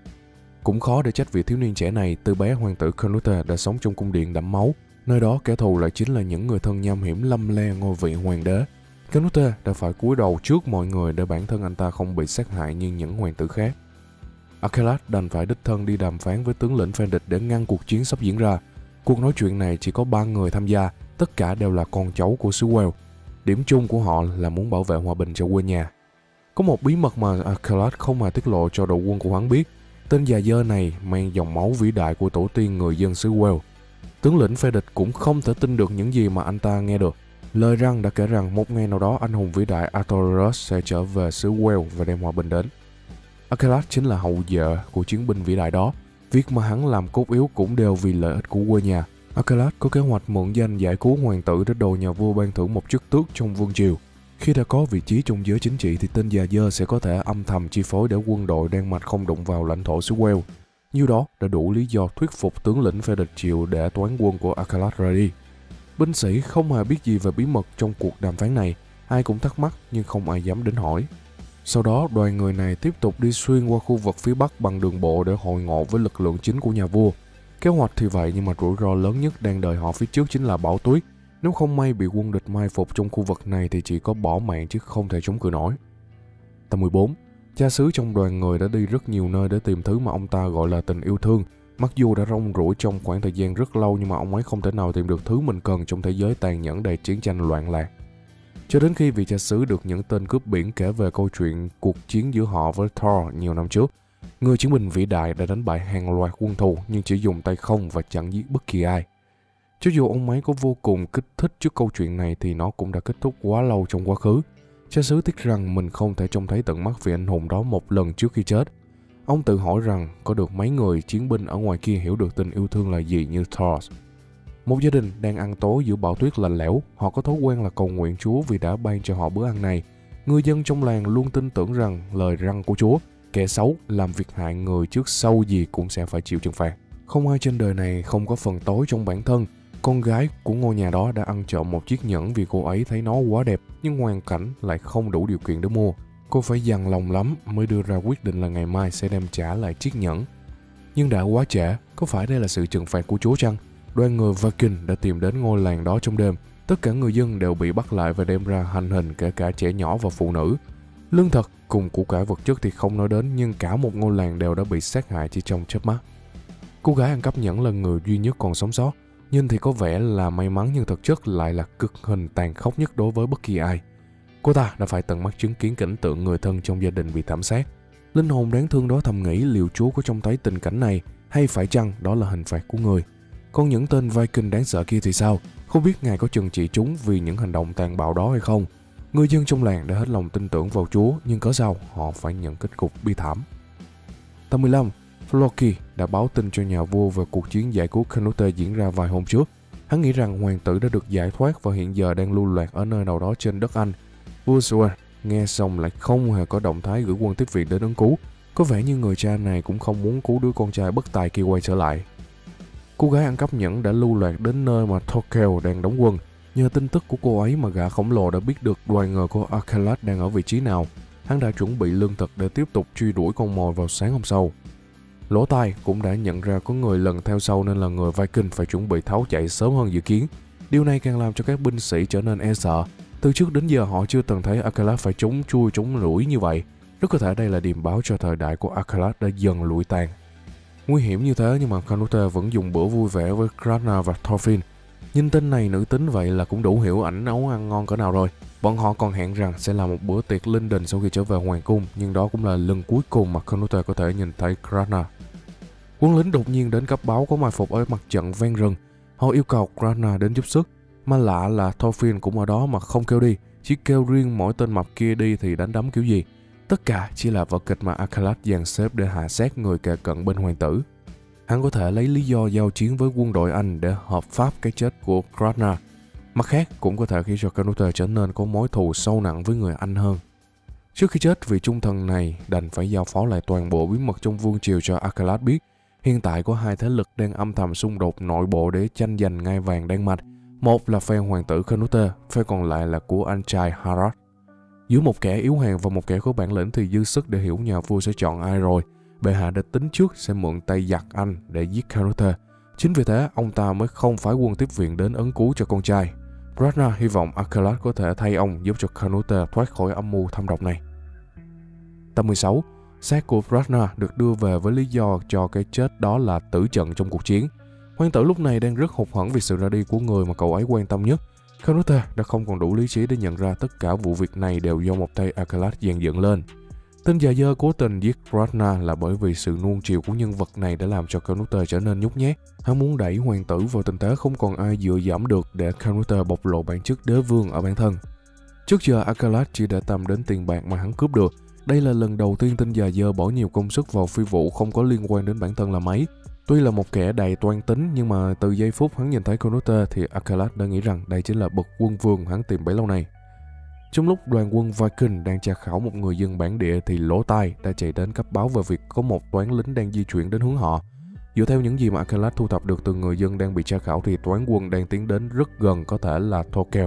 Cũng khó để trách vị thiếu niên trẻ này, từ bé hoàng tử Canute đã sống trong cung điện đẫm máu, nơi đó kẻ thù lại chính là những người thân nham hiểm lâm le ngôi vị hoàng đế. Canute đã phải cúi đầu trước mọi người để bản thân anh ta không bị sát hại như những hoàng tử khác. Akhelat đành phải đích thân đi đàm phán với tướng lĩnh phe địch để ngăn cuộc chiến sắp diễn ra. Cuộc nói chuyện này chỉ có 3 người tham gia, tất cả đều là con cháu của xứ Wales. Điểm chung của họ là muốn bảo vệ hòa bình cho quê nhà. Có một bí mật mà Akhelat không hề tiết lộ cho đội quân của hắn biết. Tên già dơ này mang dòng máu vĩ đại của tổ tiên người dân xứ Wales. Tướng lĩnh phe địch cũng không thể tin được những gì mà anh ta nghe được. Lời răn đã kể rằng một ngày nào đó anh hùng vĩ đại Arthur sẽ trở về xứ Wales và đem hòa bình đến. Akhelat chính là hậu duệ của chiến binh vĩ đại đó. Việc mà hắn làm cốt yếu cũng đều vì lợi ích của quê nhà. Akhelat có kế hoạch mượn danh giải cứu hoàng tử để đồ nhà vua ban thưởng một chức tước trong vương triều. Khi đã có vị trí trong giới chính trị thì tên già dơ sẽ có thể âm thầm chi phối để quân đội Đan Mạch không đụng vào lãnh thổ xứ Wales. Như đó đã đủ lý do thuyết phục tướng lĩnh phe địch chịu để toán quân của Akhelat ra đi. Binh sĩ không hề biết gì về bí mật trong cuộc đàm phán này, ai cũng thắc mắc nhưng không ai dám đến hỏi. Sau đó đoàn người này tiếp tục đi xuyên qua khu vực phía bắc bằng đường bộ để hội ngộ với lực lượng chính của nhà vua. Kế hoạch thì vậy nhưng mà rủi ro lớn nhất đang đợi họ phía trước chính là bão tuyết. Nếu không may bị quân địch mai phục trong khu vực này thì chỉ có bỏ mạng chứ không thể chống cự nổi. Tầm 14, cha xứ trong đoàn người đã đi rất nhiều nơi để tìm thứ mà ông ta gọi là tình yêu thương. Mặc dù đã rong ruổi trong khoảng thời gian rất lâu nhưng mà ông ấy không thể nào tìm được thứ mình cần trong thế giới tàn nhẫn đầy chiến tranh loạn lạc. Cho đến khi vị cha xứ được những tên cướp biển kể về câu chuyện cuộc chiến giữa họ với Thor nhiều năm trước. Người chiến binh vĩ đại đã đánh bại hàng loạt quân thù nhưng chỉ dùng tay không và chẳng giết bất kỳ ai. Cho dù ông ấy có vô cùng kích thích trước câu chuyện này thì nó cũng đã kết thúc quá lâu trong quá khứ. Cha xứ tiếc rằng mình không thể trông thấy tận mắt vị anh hùng đó một lần trước khi chết. Ông tự hỏi rằng có được mấy người chiến binh ở ngoài kia hiểu được tình yêu thương là gì như Thor. Một gia đình đang ăn tối giữa bão tuyết lạnh lẽo, họ có thói quen là cầu nguyện Chúa vì đã ban cho họ bữa ăn này. Người dân trong làng luôn tin tưởng rằng lời răn của Chúa, kẻ xấu làm việc hại người trước sau gì cũng sẽ phải chịu trừng phạt. Không ai trên đời này không có phần tối trong bản thân. Con gái của ngôi nhà đó đã ăn trộm một chiếc nhẫn vì cô ấy thấy nó quá đẹp nhưng hoàn cảnh lại không đủ điều kiện để mua. Cô phải dằn lòng lắm mới đưa ra quyết định là ngày mai sẽ đem trả lại chiếc nhẫn. Nhưng đã quá trễ, có phải đây là sự trừng phạt của Chúa chăng? Đoàn người Viking đã tìm đến ngôi làng đó trong đêm. Tất cả người dân đều bị bắt lại và đem ra hành hình, kể cả trẻ nhỏ và phụ nữ. Lương thực cùng của cải vật chất thì không nói đến, nhưng cả một ngôi làng đều đã bị sát hại chỉ trong chớp mắt. Cô gái ăn cắp nhẫn là người duy nhất còn sống sót. Nhìn thì có vẻ là may mắn nhưng thực chất lại là cực hình tàn khốc nhất đối với bất kỳ ai. Cô ta đã phải tận mắt chứng kiến cảnh tượng người thân trong gia đình bị thảm sát. Linh hồn đáng thương đó thầm nghĩ liệu Chúa có trông thấy tình cảnh này hay phải chăng đó là hình phạt của người. Còn những tên Viking đáng sợ kia thì sao? Không biết Ngài có trừng trị chúng vì những hành động tàn bạo đó hay không? Người dân trong làng đã hết lòng tin tưởng vào Chúa nhưng cớ sao họ phải nhận kết cục bi thảm. Tầm 15, Floki đã báo tin cho nhà vua về cuộc chiến giải cứu Canute diễn ra vài hôm trước. Hắn nghĩ rằng hoàng tử đã được giải thoát và hiện giờ đang lưu lạc ở nơi nào đó trên đất Anh. Vua Stuart nghe xong lại không hề có động thái gửi quân tiếp viện đến ứng cứu. Có vẻ như người cha này cũng không muốn cứu đứa con trai bất tài kia quay trở lại. Cô gái ăn cắp nhẫn đã lưu lạc đến nơi mà Thorkel đang đóng quân. Nhờ tin tức của cô ấy mà gã khổng lồ đã biết được đoàn người của Akhelat đang ở vị trí nào. Hắn đã chuẩn bị lương thực để tiếp tục truy đuổi con mồi vào sáng hôm sau. Lỗ tai cũng đã nhận ra có người lần theo sau nên là người Viking phải chuẩn bị tháo chạy sớm hơn dự kiến. Điều này càng làm cho các binh sĩ trở nên e sợ. Từ trước đến giờ họ chưa từng thấy Akhelat phải trốn chui trốn lủi như vậy. Rất có thể đây là điềm báo cho thời đại của Akhelat đã dần lụi tàn. Nguy hiểm như thế nhưng mà Canute vẫn dùng bữa vui vẻ với Ragnar và Thorfinn. Nhìn tên này nữ tính vậy là cũng đủ hiểu ảnh nấu ăn ngon cỡ nào rồi. Bọn họ còn hẹn rằng sẽ làm một bữa tiệc linh đình sau khi trở về hoàng cung, nhưng đó cũng là lần cuối cùng mà Canute có thể nhìn thấy Ragnar. Quân lính đột nhiên đến cấp báo có mai phục ở mặt trận ven rừng. Họ yêu cầu Ragnar đến giúp sức. Mà lạ là Thorfinn cũng ở đó mà không kêu đi, chỉ kêu riêng mỗi tên mập kia đi thì đánh đấm kiểu gì. Tất cả chỉ là vở kịch mà Akhelat dàn xếp để hạ sát người kề cận bên hoàng tử. Hắn có thể lấy lý do giao chiến với quân đội Anh để hợp pháp cái chết của Krasna. Mặt khác cũng có thể khiến cho Canute trở nên có mối thù sâu nặng với người Anh hơn. Trước khi chết, vị trung thần này đành phải giao phó lại toàn bộ bí mật trong vương triều cho Akhelat biết. Hiện tại có hai thế lực đang âm thầm xung đột nội bộ để tranh giành ngai vàng Đan Mạch. Một là phe hoàng tử Canute, phe còn lại là của anh trai Harald. Giữa một kẻ yếu hèn và một kẻ có bản lĩnh thì dư sức để hiểu nhà vua sẽ chọn ai rồi. Bệ hạ đã tính trước sẽ mượn tay giặc Anh để giết Canute. Chính vì thế, ông ta mới không phái quân tiếp viện đến ấn cứu cho con trai. Krasna hy vọng Akhelat có thể thay ông giúp cho Canute thoát khỏi âm mưu thâm độc này. Tập 16. Xác của Krasna được đưa về với lý do cho cái chết đó là tử trận trong cuộc chiến. Hoàng tử lúc này đang rất hụt hẫng vì sự ra đi của người mà cậu ấy quan tâm nhất. Canute đã không còn đủ lý trí để nhận ra tất cả vụ việc này đều do một tay Akhelat dàn dựng lên. Tên già dơ cố tình giết Krasna là bởi vì sự nuông chiều của nhân vật này đã làm cho Canute trở nên nhút nhát. Hắn muốn đẩy hoàng tử vào tình thế không còn ai dựa dẫm được để Canute bộc lộ bản chất đế vương ở bản thân. Trước giờ Akhelat chỉ để tâm đến tiền bạc mà hắn cướp được. Đây là lần đầu tiên tên già dơ bỏ nhiều công sức vào phi vụ không có liên quan đến bản thân là mấy. Tuy là một kẻ đầy toan tính nhưng mà từ giây phút hắn nhìn thấy Canute thì Akhelat đã nghĩ rằng đây chính là bậc quân vương hắn tìm bấy lâu nay. Trong lúc đoàn quân Viking đang tra khảo một người dân bản địa thì lỗ tai đã chạy đến cấp báo về việc có một toán lính đang di chuyển đến hướng họ. Dựa theo những gì mà Akhelat thu thập được từ người dân đang bị tra khảo thì toán quân đang tiến đến rất gần, có thể là Thorkel.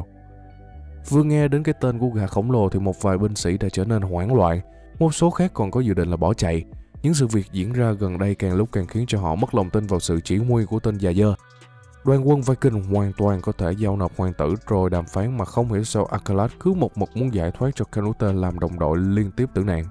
Vừa nghe đến cái tên của gã khổng lồ thì một vài binh sĩ đã trở nên hoảng loạn, một số khác còn có dự định là bỏ chạy. Những sự việc diễn ra gần đây càng lúc càng khiến cho họ mất lòng tin vào sự chỉ huy của tên già dơ. Đoàn quân Viking hoàn toàn có thể giao nộp hoàng tử rồi đàm phán mà không hiểu sao Akhelat cứ một mực muốn giải thoát cho Canute làm đồng đội liên tiếp tử nạn.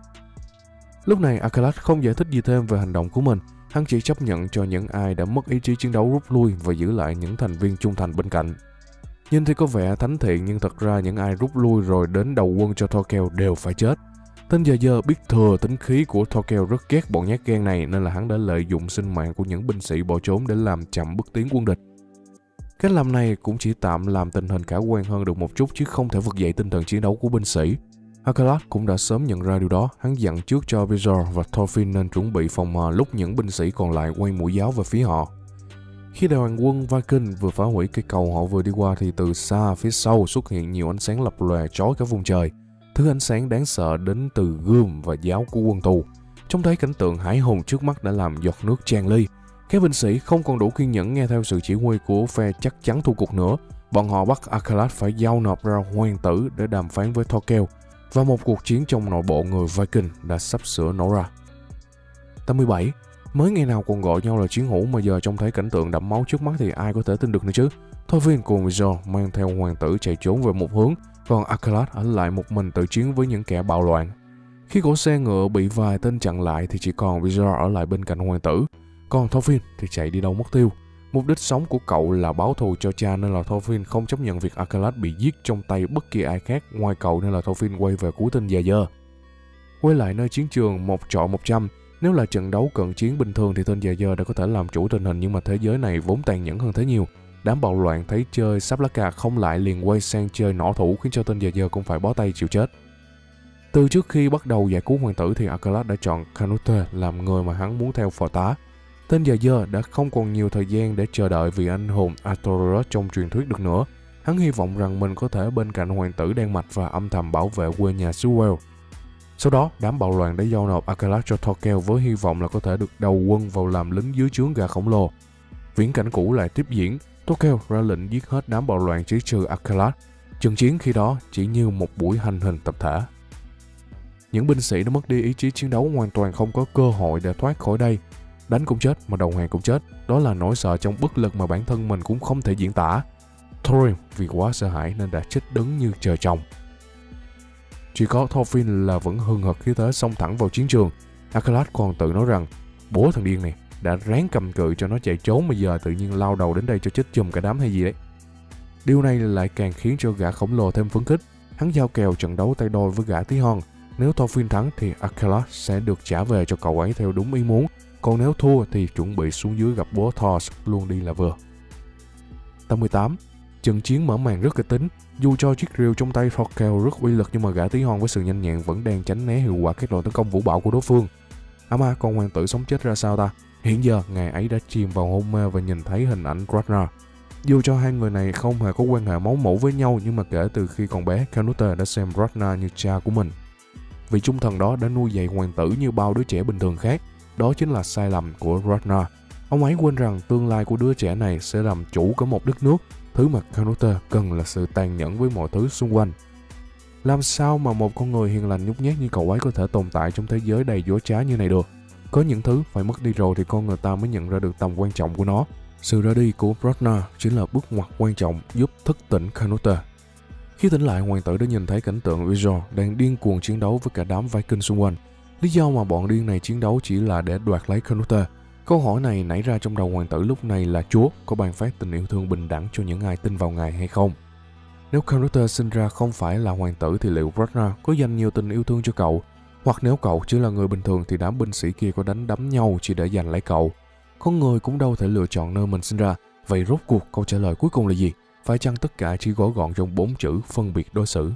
Lúc này Akhelat không giải thích gì thêm về hành động của mình, hắn chỉ chấp nhận cho những ai đã mất ý chí chiến đấu rút lui và giữ lại những thành viên trung thành bên cạnh. Nhìn thì có vẻ thánh thiện nhưng thật ra những ai rút lui rồi đến đầu quân cho Thorkel đều phải chết. Tên già dơ biết thừa tính khí của Thorkel rất ghét bọn nhát gan này nên là hắn đã lợi dụng sinh mạng của những binh sĩ bỏ trốn để làm chậm bước tiến quân địch. Cách làm này cũng chỉ tạm làm tình hình khả quan hơn được một chút chứ không thể vực dậy tinh thần chiến đấu của binh sĩ. Akhelat cũng đã sớm nhận ra điều đó, hắn dặn trước cho Vizor và Thorfinn nên chuẩn bị phòng hờ lúc những binh sĩ còn lại quay mũi giáo về phía họ. Khi đoàn quân Viking vừa phá hủy cây cầu họ vừa đi qua thì từ xa phía sau xuất hiện nhiều ánh sáng lập lòe chói cả vùng trời. Thứ ánh sáng đáng sợ đến từ gươm và giáo của quân tù. Trông thấy cảnh tượng hãi hùng trước mắt đã làm giọt nước tràn ly. Các binh sĩ không còn đủ kiên nhẫn nghe theo sự chỉ huy của phe chắc chắn thua cuộc nữa. Bọn họ bắt Akhelat phải giao nộp ra hoàng tử để đàm phán với Thorkel. Và một cuộc chiến trong nội bộ người Viking đã sắp sửa nổ ra. Tập 17. Mới ngày nào còn gọi nhau là chiến hữu mà giờ trông thấy cảnh tượng đẫm máu trước mắt thì ai có thể tin được nữa chứ. Thorfinn cùng Vizor mang theo hoàng tử chạy trốn về một hướng, còn Akhelat ở lại một mình tự chiến với những kẻ bạo loạn. Khi cỗ xe ngựa bị vài tên chặn lại thì chỉ còn Vizor ở lại bên cạnh hoàng tử, còn Thorfinn thì chạy đi đâu mất tiêu. Mục đích sống của cậu là báo thù cho cha nên là Thorfinn không chấp nhận việc Akhelat bị giết trong tay bất kỳ ai khác ngoài cậu nên là Thorfinn quay về cứu tên già dơ. Quay lại nơi chiến trường 1-100, nếu là trận đấu cận chiến bình thường thì tên già dơ đã có thể làm chủ tình hình nhưng mà thế giới này vốn tàn nhẫn hơn thế nhiều. Đám bạo loạn thấy chơi Sablaka không lại liền quay sang chơi nỏ thủ khiến cho tên già dơ cũng phải bó tay chịu chết. Từ trước khi bắt đầu giải cứu hoàng tử thì Akhelat đã chọn Canute làm người mà hắn muốn theo phò tá. Tên già dơ đã không còn nhiều thời gian để chờ đợi vị anh hùng Arthur trong truyền thuyết được nữa. Hắn hy vọng rằng mình có thể bên cạnh hoàng tử Đan Mạch và âm thầm bảo vệ quê nhà xứ Wales. Sau đó, đám bạo loạn đã giao nộp Akhelat cho Thorkel với hy vọng là có thể được đầu quân vào làm lính dưới trướng gà khổng lồ. Viễn cảnh cũ lại tiếp diễn, Thorkel ra lệnh giết hết đám bạo loạn chỉ trừ Akhelat. Trận chiến khi đó chỉ như một buổi hành hình tập thể. Những binh sĩ đã mất đi ý chí chiến đấu hoàn toàn không có cơ hội để thoát khỏi đây. Đánh cũng chết mà đầu hàng cũng chết, đó là nỗi sợ trong bất lực mà bản thân mình cũng không thể diễn tả. Thorin vì quá sợ hãi nên đã chết đứng như trời trồng. Chỉ có Thorfinn là vẫn hừng hực khí thế xông thẳng vào chiến trường. Akhelat còn tự nói rằng bố thằng điên này đã ráng cầm cự cho nó chạy trốn mà giờ tự nhiên lao đầu đến đây cho chết chùm cả đám hay gì đấy. Điều này lại càng khiến cho gã khổng lồ thêm phấn khích. Hắn giao kèo trận đấu tay đôi với gã tí hon. Nếu Thorfinn thắng thì Akhelat sẽ được trả về cho cậu ấy theo đúng ý muốn. Còn nếu thua thì chuẩn bị xuống dưới gặp bố Thor luôn đi là vừa. Tập 18. Trận chiến mở màn rất kịch tính, dù cho chiếc rìu trong tay Thorkel rất uy lực nhưng mà gã tí hon với sự nhanh nhẹn vẫn đang tránh né hiệu quả các đòn tấn công vũ bão của đối phương. Ma con hoàng tử sống chết ra sao ta? Hiện giờ ngài ấy đã chìm vào hôn mê và nhìn thấy hình ảnh Ragnar. Dù cho hai người này không hề có quan hệ máu mủ với nhau nhưng mà kể từ khi còn bé, Canute đã xem Ragnar như cha của mình. Vị trung thần đó đã nuôi dạy hoàng tử như bao đứa trẻ bình thường khác. Đó chính là sai lầm của Ragnar. Ông ấy quên rằng tương lai của đứa trẻ này sẽ làm chủ cả một đất nước. Thứ mà Canute cần là sự tàn nhẫn với mọi thứ xung quanh. Làm sao mà một con người hiền lành nhút nhát như cậu ấy có thể tồn tại trong thế giới đầy dối trá như này được? Có những thứ phải mất đi rồi thì con người ta mới nhận ra được tầm quan trọng của nó. Sự ra đi của Ragnar chính là bước ngoặt quan trọng giúp thức tỉnh Canute. Khi tỉnh lại, hoàng tử đã nhìn thấy cảnh tượng Vigor đang điên cuồng chiến đấu với cả đám Viking xung quanh. Lý do mà bọn điên này chiến đấu chỉ là để đoạt lấy Canute. Câu hỏi này nảy ra trong đầu hoàng tử lúc này là Chúa có ban phát tình yêu thương bình đẳng cho những ai tin vào Ngài hay không? Nếu Canute sinh ra không phải là hoàng tử thì liệu Ragnar có dành nhiều tình yêu thương cho cậu? Hoặc nếu cậu chỉ là người bình thường thì đám binh sĩ kia có đánh đấm nhau chỉ để giành lấy cậu? Con người cũng đâu thể lựa chọn nơi mình sinh ra. Vậy rốt cuộc câu trả lời cuối cùng là gì? Phải chăng tất cả chỉ gói gọn trong 4 chữ phân biệt đối xử?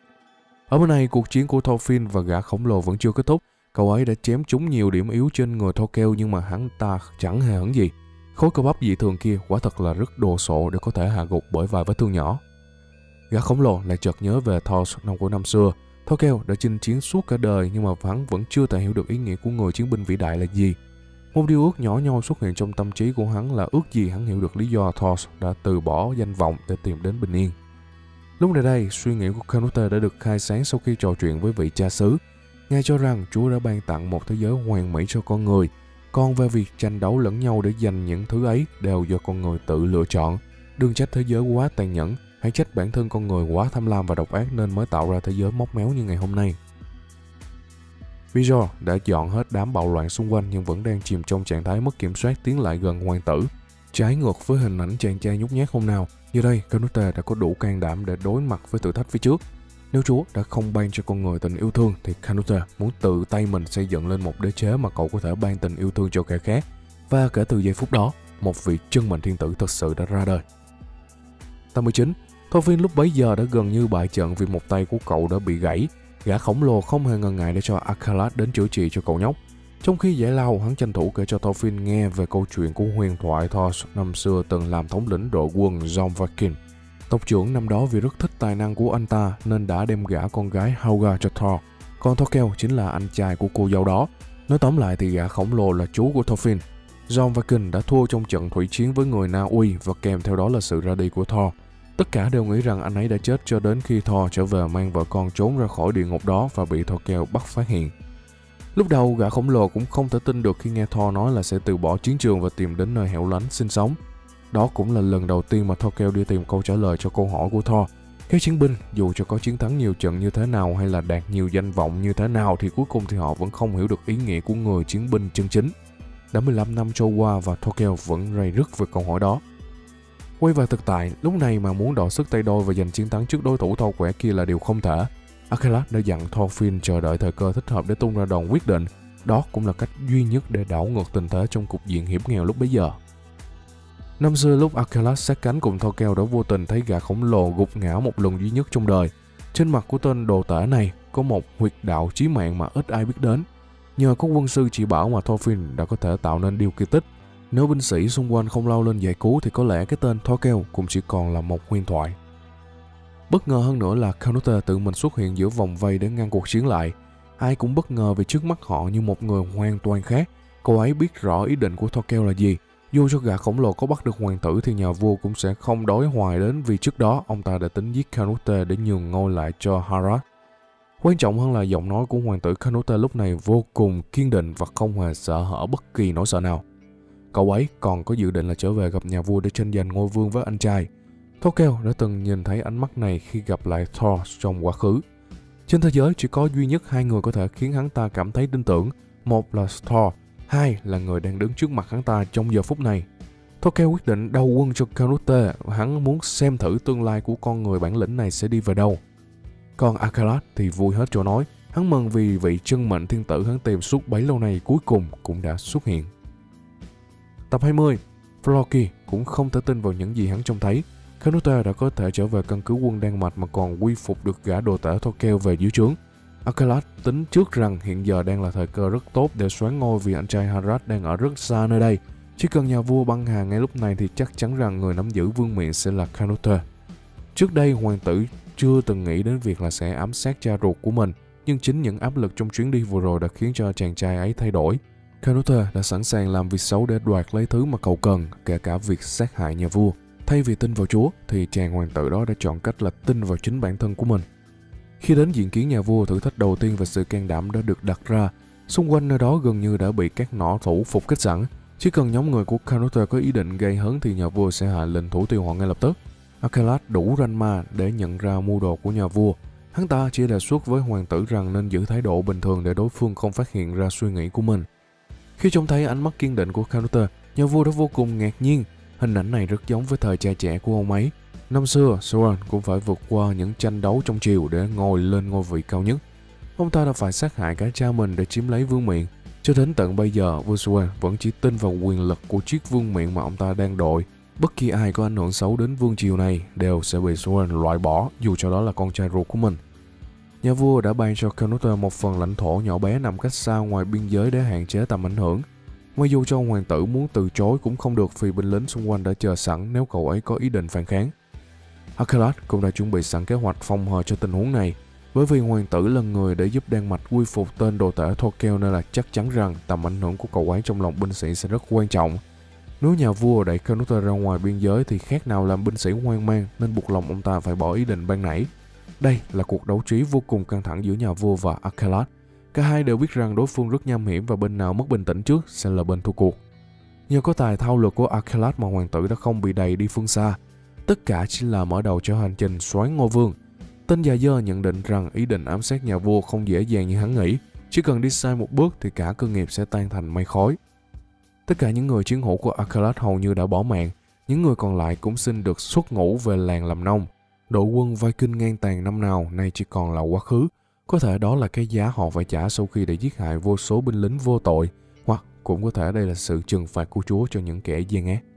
Ở bên này, cuộc chiến của Thorfinn và gã khổng lồ vẫn chưa kết thúc. Cậu ấy đã chém trúng nhiều điểm yếu trên người Thorkel nhưng mà hắn ta chẳng hề hấn gì. Khối cơ bắp dị thường kia quả thật là rất đồ sộ để có thể hạ gục bởi vài vết thương nhỏ. Gã khổng lồ lại chợt nhớ về Thor của năm xưa. Thorkel đã chinh chiến suốt cả đời nhưng mà hắn vẫn chưa thể hiểu được ý nghĩa của người chiến binh vĩ đại là gì. Một điều ước nhỏ nhoi xuất hiện trong tâm trí của hắn là ước gì hắn hiểu được lý do Thor đã từ bỏ danh vọng để tìm đến bình yên. Lúc này đây, suy nghĩ của Canute đã được khai sáng sau khi trò chuyện với vị cha xứ. Ngài cho rằng Chúa đã ban tặng một thế giới hoàn mỹ cho con người, còn về việc tranh đấu lẫn nhau để giành những thứ ấy đều do con người tự lựa chọn. Đừng trách thế giới quá tàn nhẫn, hãy trách bản thân con người quá tham lam và độc ác nên mới tạo ra thế giới móc méo như ngày hôm nay. Vigor đã dọn hết đám bạo loạn xung quanh nhưng vẫn đang chìm trong trạng thái mất kiểm soát tiến lại gần hoàng tử. Trái ngược với hình ảnh chàng trai nhút nhát hôm nào, giờ đây Canute đã có đủ can đảm để đối mặt với thử thách phía trước. Nếu Chúa đã không ban cho con người tình yêu thương thì Canute muốn tự tay mình xây dựng lên một đế chế mà cậu có thể ban tình yêu thương cho kẻ khác. Và kể từ giây phút đó, một vị chân mệnh thiên tử thật sự đã ra đời. Tập 19. Thorfinn lúc bấy giờ đã gần như bại trận vì một tay của cậu đã bị gãy. Gã khổng lồ không hề ngần ngại để cho Akalat đến chữa trị cho cậu nhóc. Trong khi giải lao, hắn tranh thủ kể cho Thorfinn nghe về câu chuyện của huyền thoại Thor năm xưa từng làm thống lĩnh đội quân Jormungandr. Tộc trưởng năm đó vì rất thích tài năng của anh ta nên đã đem gả con gái Hauga cho Thor. Còn Thorkel chính là anh trai của cô dâu đó. Nói tóm lại thì gã khổng lồ là chú của Thorfinn. Jormungandr đã thua trong trận thủy chiến với người Na Uy và kèm theo đó là sự ra đi của Thor. Tất cả đều nghĩ rằng anh ấy đã chết cho đến khi Thor trở về mang vợ con trốn ra khỏi địa ngục đó và bị Thorkel bắt phát hiện. Lúc đầu gã khổng lồ cũng không thể tin được khi nghe Thor nói là sẽ từ bỏ chiến trường và tìm đến nơi hẻo lánh sinh sống. Đó cũng là lần đầu tiên mà Thorkel đi tìm câu trả lời cho câu hỏi của Thor. Các chiến binh, dù cho có chiến thắng nhiều trận như thế nào hay là đạt nhiều danh vọng như thế nào thì cuối cùng thì họ vẫn không hiểu được ý nghĩa của người chiến binh chân chính. Đã 15 năm trôi qua và Thorkel vẫn ray rứt về câu hỏi đó. Quay về thực tại, lúc này mà muốn đọ sức tay đôi và giành chiến thắng trước đối thủ thô quẻ kia là điều không thể. Akalat đã dặn Thorfinn chờ đợi thời cơ thích hợp để tung ra đòn quyết định. Đó cũng là cách duy nhất để đảo ngược tình thế trong cục diện hiểm nghèo lúc bấy giờ. Năm xưa lúc Akalat sát cánh cùng Thorkel đã vô tình thấy gã khổng lồ gục ngã một lần duy nhất trong đời. Trên mặt của tên đồ tể này có một huyệt đạo chí mạng mà ít ai biết đến. Nhờ có quân sư chỉ bảo mà Thorfinn đã có thể tạo nên điều kỳ tích. Nếu binh sĩ xung quanh không lao lên giải cứu thì có lẽ cái tên Thorkel cũng chỉ còn là một huyền thoại. Bất ngờ hơn nữa là Canute tự mình xuất hiện giữa vòng vây để ngăn cuộc chiến lại. Ai cũng bất ngờ vì trước mắt họ như một người hoàn toàn khác. Cô ấy biết rõ ý định của Thorkel là gì. Dù cho gã khổng lồ có bắt được hoàng tử thì nhà vua cũng sẽ không đối hoài đến vì trước đó ông ta đã tính giết Canute để nhường ngôi lại cho Harald. Quan trọng hơn là giọng nói của hoàng tử Canute lúc này vô cùng kiên định và không hề sợ hãi bất kỳ nỗi sợ nào. Cậu ấy còn có dự định là trở về gặp nhà vua để tranh giành ngôi vương với anh trai. Thorkel đã từng nhìn thấy ánh mắt này khi gặp lại Thor trong quá khứ. Trên thế giới chỉ có duy nhất hai người có thể khiến hắn ta cảm thấy tin tưởng. Một là Thor, hai là người đang đứng trước mặt hắn ta trong giờ phút này. Thorkel quyết định đầu quân cho Canute. Hắn muốn xem thử tương lai của con người bản lĩnh này sẽ đi về đâu. Còn Akalat thì vui hết chỗ nói. Hắn mừng vì vị chân mệnh thiên tử hắn tìm suốt bấy lâu nay cuối cùng cũng đã xuất hiện. Tập 20. Floki cũng không thể tin vào những gì hắn trông thấy. Canute đã có thể trở về căn cứ quân Đan Mạch mà còn quy phục được gã đồ tể Thorkel về dưới trướng. Akelat tính trước rằng hiện giờ đang là thời cơ rất tốt để soán ngôi vì anh trai Harad đang ở rất xa nơi đây. Chỉ cần nhà vua băng hà ngay lúc này thì chắc chắn rằng người nắm giữ vương miện sẽ là Canute. Trước đây hoàng tử chưa từng nghĩ đến việc là sẽ ám sát cha ruột của mình, nhưng chính những áp lực trong chuyến đi vừa rồi đã khiến cho chàng trai ấy thay đổi. Canute đã sẵn sàng làm việc xấu để đoạt lấy thứ mà cậu cần, kể cả việc sát hại nhà vua. Thay vì tin vào Chúa thì chàng hoàng tử đó đã chọn cách là tin vào chính bản thân của mình. Khi đến diện kiến nhà vua, thử thách đầu tiên về sự can đảm đã được đặt ra. Xung quanh nơi đó gần như đã bị các nỏ thủ phục kích sẵn. Chỉ cần nhóm người của Canute có ý định gây hấn thì nhà vua sẽ hạ lệnh thủ tiêu họ ngay lập tức. Akelat đủ ranh ma để nhận ra mưu đồ của nhà vua. Hắn ta chỉ đề xuất với hoàng tử rằng nên giữ thái độ bình thường để đối phương không phát hiện ra suy nghĩ của mình. Khi trông thấy ánh mắt kiên định của Canute, nhà vua đã vô cùng ngạc nhiên. Hình ảnh này rất giống với thời trai trẻ của ông ấy. Năm xưa, Sauron cũng phải vượt qua những tranh đấu trong triều để ngồi lên ngôi vị cao nhất. Ông ta đã phải sát hại cả cha mình để chiếm lấy vương miện. Cho đến tận bây giờ, vua Sauron vẫn chỉ tin vào quyền lực của chiếc vương miện mà ông ta đang đội. Bất kỳ ai có ảnh hưởng xấu đến vương triều này đều sẽ bị Sauron loại bỏ, dù cho đó là con trai ruột của mình. Nhà vua đã ban cho Canute một phần lãnh thổ nhỏ bé nằm cách xa ngoài biên giới để hạn chế tầm ảnh hưởng. Mặc dù cho hoàng tử muốn từ chối cũng không được vì binh lính xung quanh đã chờ sẵn nếu cậu ấy có ý định phản kháng. Akelat cũng đã chuẩn bị sẵn kế hoạch phòng hờ cho tình huống này, bởi vì hoàng tử là người để giúp Đan Mạch quy phục tên đồ tể Thorkel nên là chắc chắn rằng tầm ảnh hưởng của cậu ấy trong lòng binh sĩ sẽ rất quan trọng. Nếu nhà vua đẩy Canute ra ngoài biên giới thì khác nào làm binh sĩ hoang mang nên buộc lòng ông ta phải bỏ ý định ban nãy. Đây là cuộc đấu trí vô cùng căng thẳng giữa nhà vua và Akelat. Cả hai đều biết rằng đối phương rất nham hiểm và bên nào mất bình tĩnh trước sẽ là bên thua cuộc. Nhờ có tài thao lược của Akelat mà hoàng tử đã không bị đày đi phương xa. Tất cả chỉ là mở đầu cho hành trình soán ngôi vương. Tên già dơ nhận định rằng ý định ám sát nhà vua không dễ dàng như hắn nghĩ. Chỉ cần đi sai một bước thì cả cơ nghiệp sẽ tan thành mây khói. Tất cả những người chiến hữu của Akelat hầu như đã bỏ mạng. Những người còn lại cũng xin được xuất ngũ về làng làm nông. Đội quân Viking ngang tàn năm nào nay chỉ còn là quá khứ. Có thể đó là cái giá họ phải trả sau khi đã giết hại vô số binh lính vô tội, hoặc cũng có thể đây là sự trừng phạt của Chúa cho những kẻ gian ác.